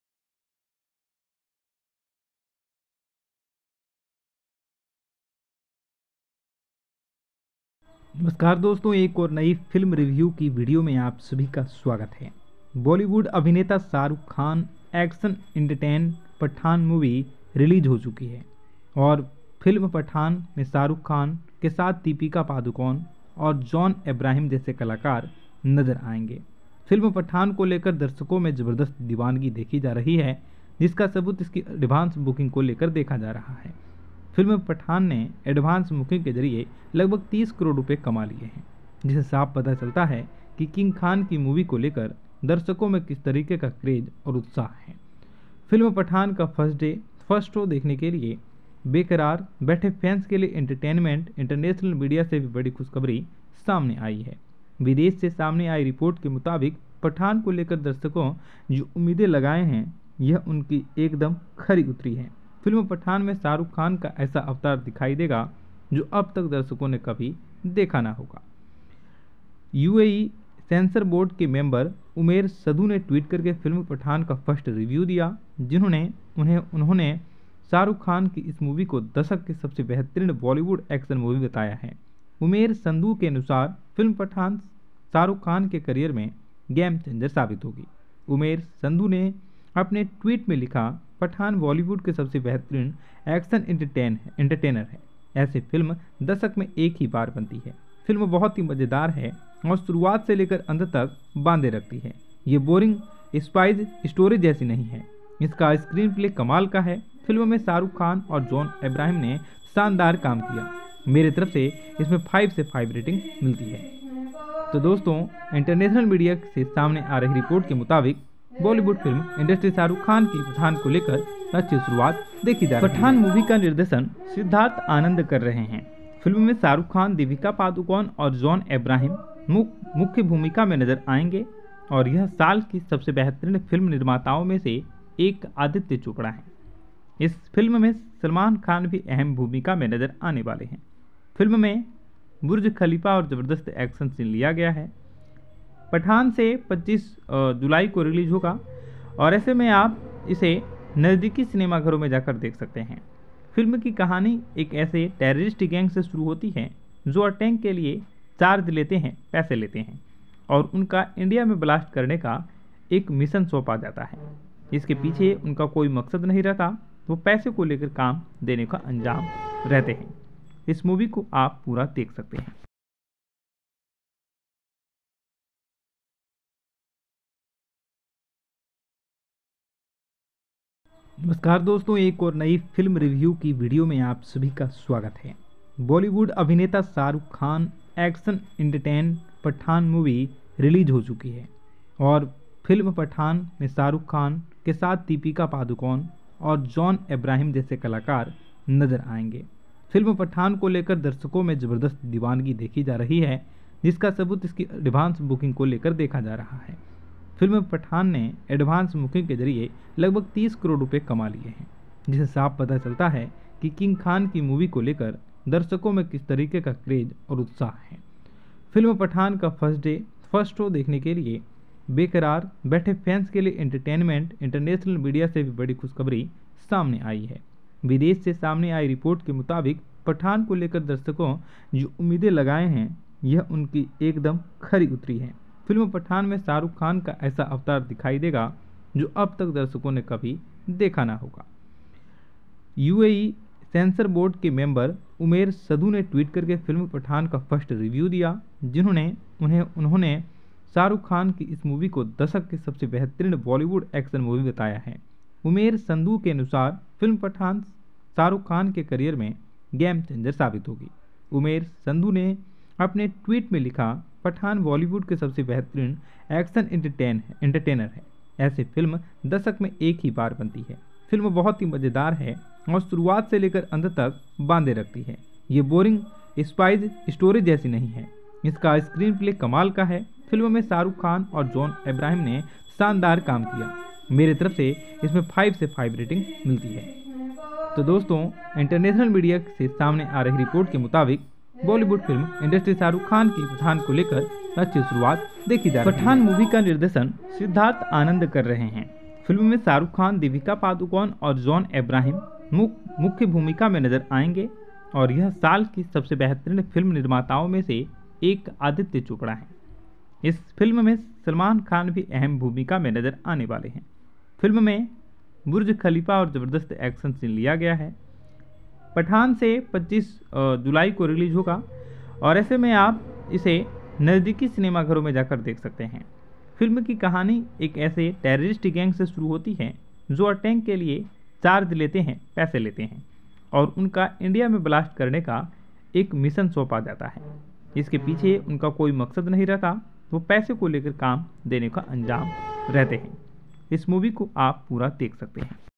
नमस्कार दोस्तों, एक और नई फिल्म रिव्यू की वीडियो में आप सभी का स्वागत है। बॉलीवुड अभिनेता Shahrukh Khan action entertain Pathaan movie release हो चुकी है और फिल्म पठान में शाहरुख खान के साथ दीपिका पादुकोण और जॉन अब्राहम जैसे कलाकार नजर आएंगे। फिल्म पठान को लेकर दर्शकों में ज़बरदस्त दीवानगी देखी जा रही है, जिसका सबूत इसकी एडवांस बुकिंग को लेकर देखा जा रहा है। फिल्म पठान ने एडवांस बुकिंग के जरिए लगभग तीस करोड़ रुपए कमा लिए हैं, जिससे साफ पता चलता है कि किंग खान की मूवी को लेकर दर्शकों में किस तरीके का क्रेज और उत्साह है। फिल्म पठान का फर्स्ट डे फर्स्ट शो देखने के लिए बेकरार बैठे फैंस के लिए एंटरटेनमेंट इंटरनेशनल मीडिया से भी बड़ी खुशखबरी सामने आई है। विदेश से सामने आई रिपोर्ट के मुताबिक पठान को लेकर दर्शकों जो उम्मीदें लगाए हैं यह उनकी एकदम खरी उतरी है। फिल्म पठान में शाहरुख खान का ऐसा अवतार दिखाई देगा जो अब तक दर्शकों ने कभी देखा ना होगा। यूएई सेंसर बोर्ड के मेंबर उमेर सदू ने ट्वीट करके फिल्म पठान का फर्स्ट रिव्यू दिया, जिन्होंने उन्हें उन्होंने शाहरुख खान की इस मूवी को दशक की सबसे बेहतरीन बॉलीवुड एक्शन मूवी बताया है। उमेर संधू के अनुसार फिल्म पठान शाहरुख खान के करियर में गेम चेंजर साबित होगी। उमेर संधू ने अपने ट्वीट में लिखा, पठान बॉलीवुड के सबसे बेहतरीन एक्शन एंटरटेन एंटरटेनर है। ऐसी फिल्म दशक में एक ही बार बनती है। फिल्म बहुत ही मज़ेदार है और शुरुआत से लेकर अंत तक बांधे रखती है। ये बोरिंग स्पाइस स्टोरी जैसी नहीं है। इसका स्क्रीन प्ले कमाल का है। फिल्म में शाहरुख खान और जॉन अब्राहम ने शानदार काम किया। मेरी तरफ से इसमें फाइव से फाइव रेटिंग मिलती है। तो दोस्तों, इंटरनेशनल मीडिया से सामने आ रही रिपोर्ट के मुताबिक बॉलीवुड फिल्म इंडस्ट्री शाहरुख खान की पठान को लेकर अच्छी शुरुआत देखी जा रही है। पठान मूवी का निर्देशन सिद्धार्थ आनंद कर रहे हैं। फिल्म में शाहरुख खान, दीपिका पादुकोण और जॉन अब्राहम मुख्य भूमिका में नजर आएंगे और यह साल की सबसे बेहतरीन फिल्म निर्माताओं में से एक आदित्य चोपड़ा है। इस फिल्म में सलमान खान भी अहम भूमिका में नजर आने वाले हैं। फिल्म में बुर्ज खलीफा और ज़बरदस्त एक्शन सीन लिया गया है। पठान से पच्चीस जुलाई को रिलीज होगा और ऐसे में आप इसे नज़दीकी सिनेमाघरों में जाकर देख सकते हैं। फिल्म की कहानी एक ऐसे टेररिस्ट गैंग से शुरू होती है जो अटैक के लिए चार्ज लेते हैं, पैसे लेते हैं और उनका इंडिया में ब्लास्ट करने का एक मिशन सौंपा जाता है। इसके पीछे उनका कोई मकसद नहीं रहता, वो पैसे को लेकर काम देने का अंजाम रहते हैं। इस मूवी को आप पूरा देख सकते हैं। नमस्कार दोस्तों, एक और नई फिल्म रिव्यू की वीडियो में आप सभी का स्वागत है। बॉलीवुड अभिनेता Shahrukh Khan action entertain Pathaan movie release हो चुकी है और फिल्म पठान में शाहरुख खान के साथ दीपिका पादुकोण और जॉन अब्राहम जैसे कलाकार नजर आएंगे। फिल्म पठान को लेकर दर्शकों में ज़बरदस्त दीवानगी देखी जा रही है, जिसका सबूत इसकी एडवांस बुकिंग को लेकर देखा जा रहा है। फिल्म पठान ने एडवांस बुकिंग के जरिए लगभग तीस करोड़ रुपए कमा लिए हैं, जिससे साफ पता चलता है कि किंग खान की मूवी को लेकर दर्शकों में किस तरीके का क्रेज और उत्साह है। फिल्म पठान का फर्स्ट डे फर्स्ट शो देखने के लिए बेकरार बैठे फैंस के लिए एंटरटेनमेंट इंटरनेशनल मीडिया से भी बड़ी खुशखबरी सामने आई है। विदेश से सामने आई रिपोर्ट के मुताबिक पठान को लेकर दर्शकों जो उम्मीदें लगाए हैं यह उनकी एकदम खरी उतरी है। फिल्म पठान में शाहरुख खान का ऐसा अवतार दिखाई देगा जो अब तक दर्शकों ने कभी देखा ना होगा। यूएई सेंसर बोर्ड के मेंबर उमेर सदू ने ट्वीट करके फिल्म पठान का फर्स्ट रिव्यू दिया, जिन्होंने उन्हें उन्होंने शाहरुख खान की इस मूवी को दशक की सबसे बेहतरीन बॉलीवुड एक्शन मूवी बताया है। उमेर संधू के अनुसार फिल्म पठान शाहरुख खान के करियर में गेम चेंजर साबित होगी। उमेर संधू ने अपने ट्वीट में लिखा, पठान बॉलीवुड के सबसे बेहतरीन एक्शन एंटरटेन एंटरटेनर है। ऐसी फिल्म दशक में एक ही बार बनती है। फिल्म बहुत ही मज़ेदार है और शुरुआत से लेकर अंत तक बांधे रखती है। ये बोरिंग स्पाइस स्टोरी जैसी नहीं है। इसका स्क्रीन प्ले कमाल का है। फिल्म में शाहरुख खान और जॉन अब्राहम ने शानदार काम किया। मेरी तरफ से इसमें फाइव से फाइव रेटिंग मिलती है। तो दोस्तों, इंटरनेशनल मीडिया से सामने आ रही रिपोर्ट के मुताबिक बॉलीवुड फिल्म इंडस्ट्री शाहरुख खान की पठान को लेकर अच्छी शुरुआत देखी जा रही है। पठान मूवी का निर्देशन सिद्धार्थ आनंद कर रहे हैं। फिल्म में शाहरुख खान, दीपिका पादुकोण और जॉन अब्राहम मुख्य भूमिका में नजर आएंगे और यह साल की सबसे बेहतरीन फिल्म निर्माताओं में से एक आदित्य चोपड़ा है। इस फिल्म में सलमान खान भी अहम भूमिका में नजर आने वाले हैं। फिल्म में बुर्ज खलीफा और ज़बरदस्त एक्शन सीन लिया गया है। पठान से पच्चीस जुलाई को रिलीज होगा और ऐसे में आप इसे नज़दीकी सिनेमाघरों में जाकर देख सकते हैं। फिल्म की कहानी एक ऐसे टेररिस्ट गैंग से शुरू होती है जो अटैक के लिए चार्ज लेते हैं, पैसे लेते हैं और उनका इंडिया में ब्लास्ट करने का एक मिशन सौंपा जाता है। इसके पीछे उनका कोई मकसद नहीं रहता, वो पैसे को लेकर काम देने का अंजाम रहते हैं। इस मूवी को आप पूरा देख सकते हैं।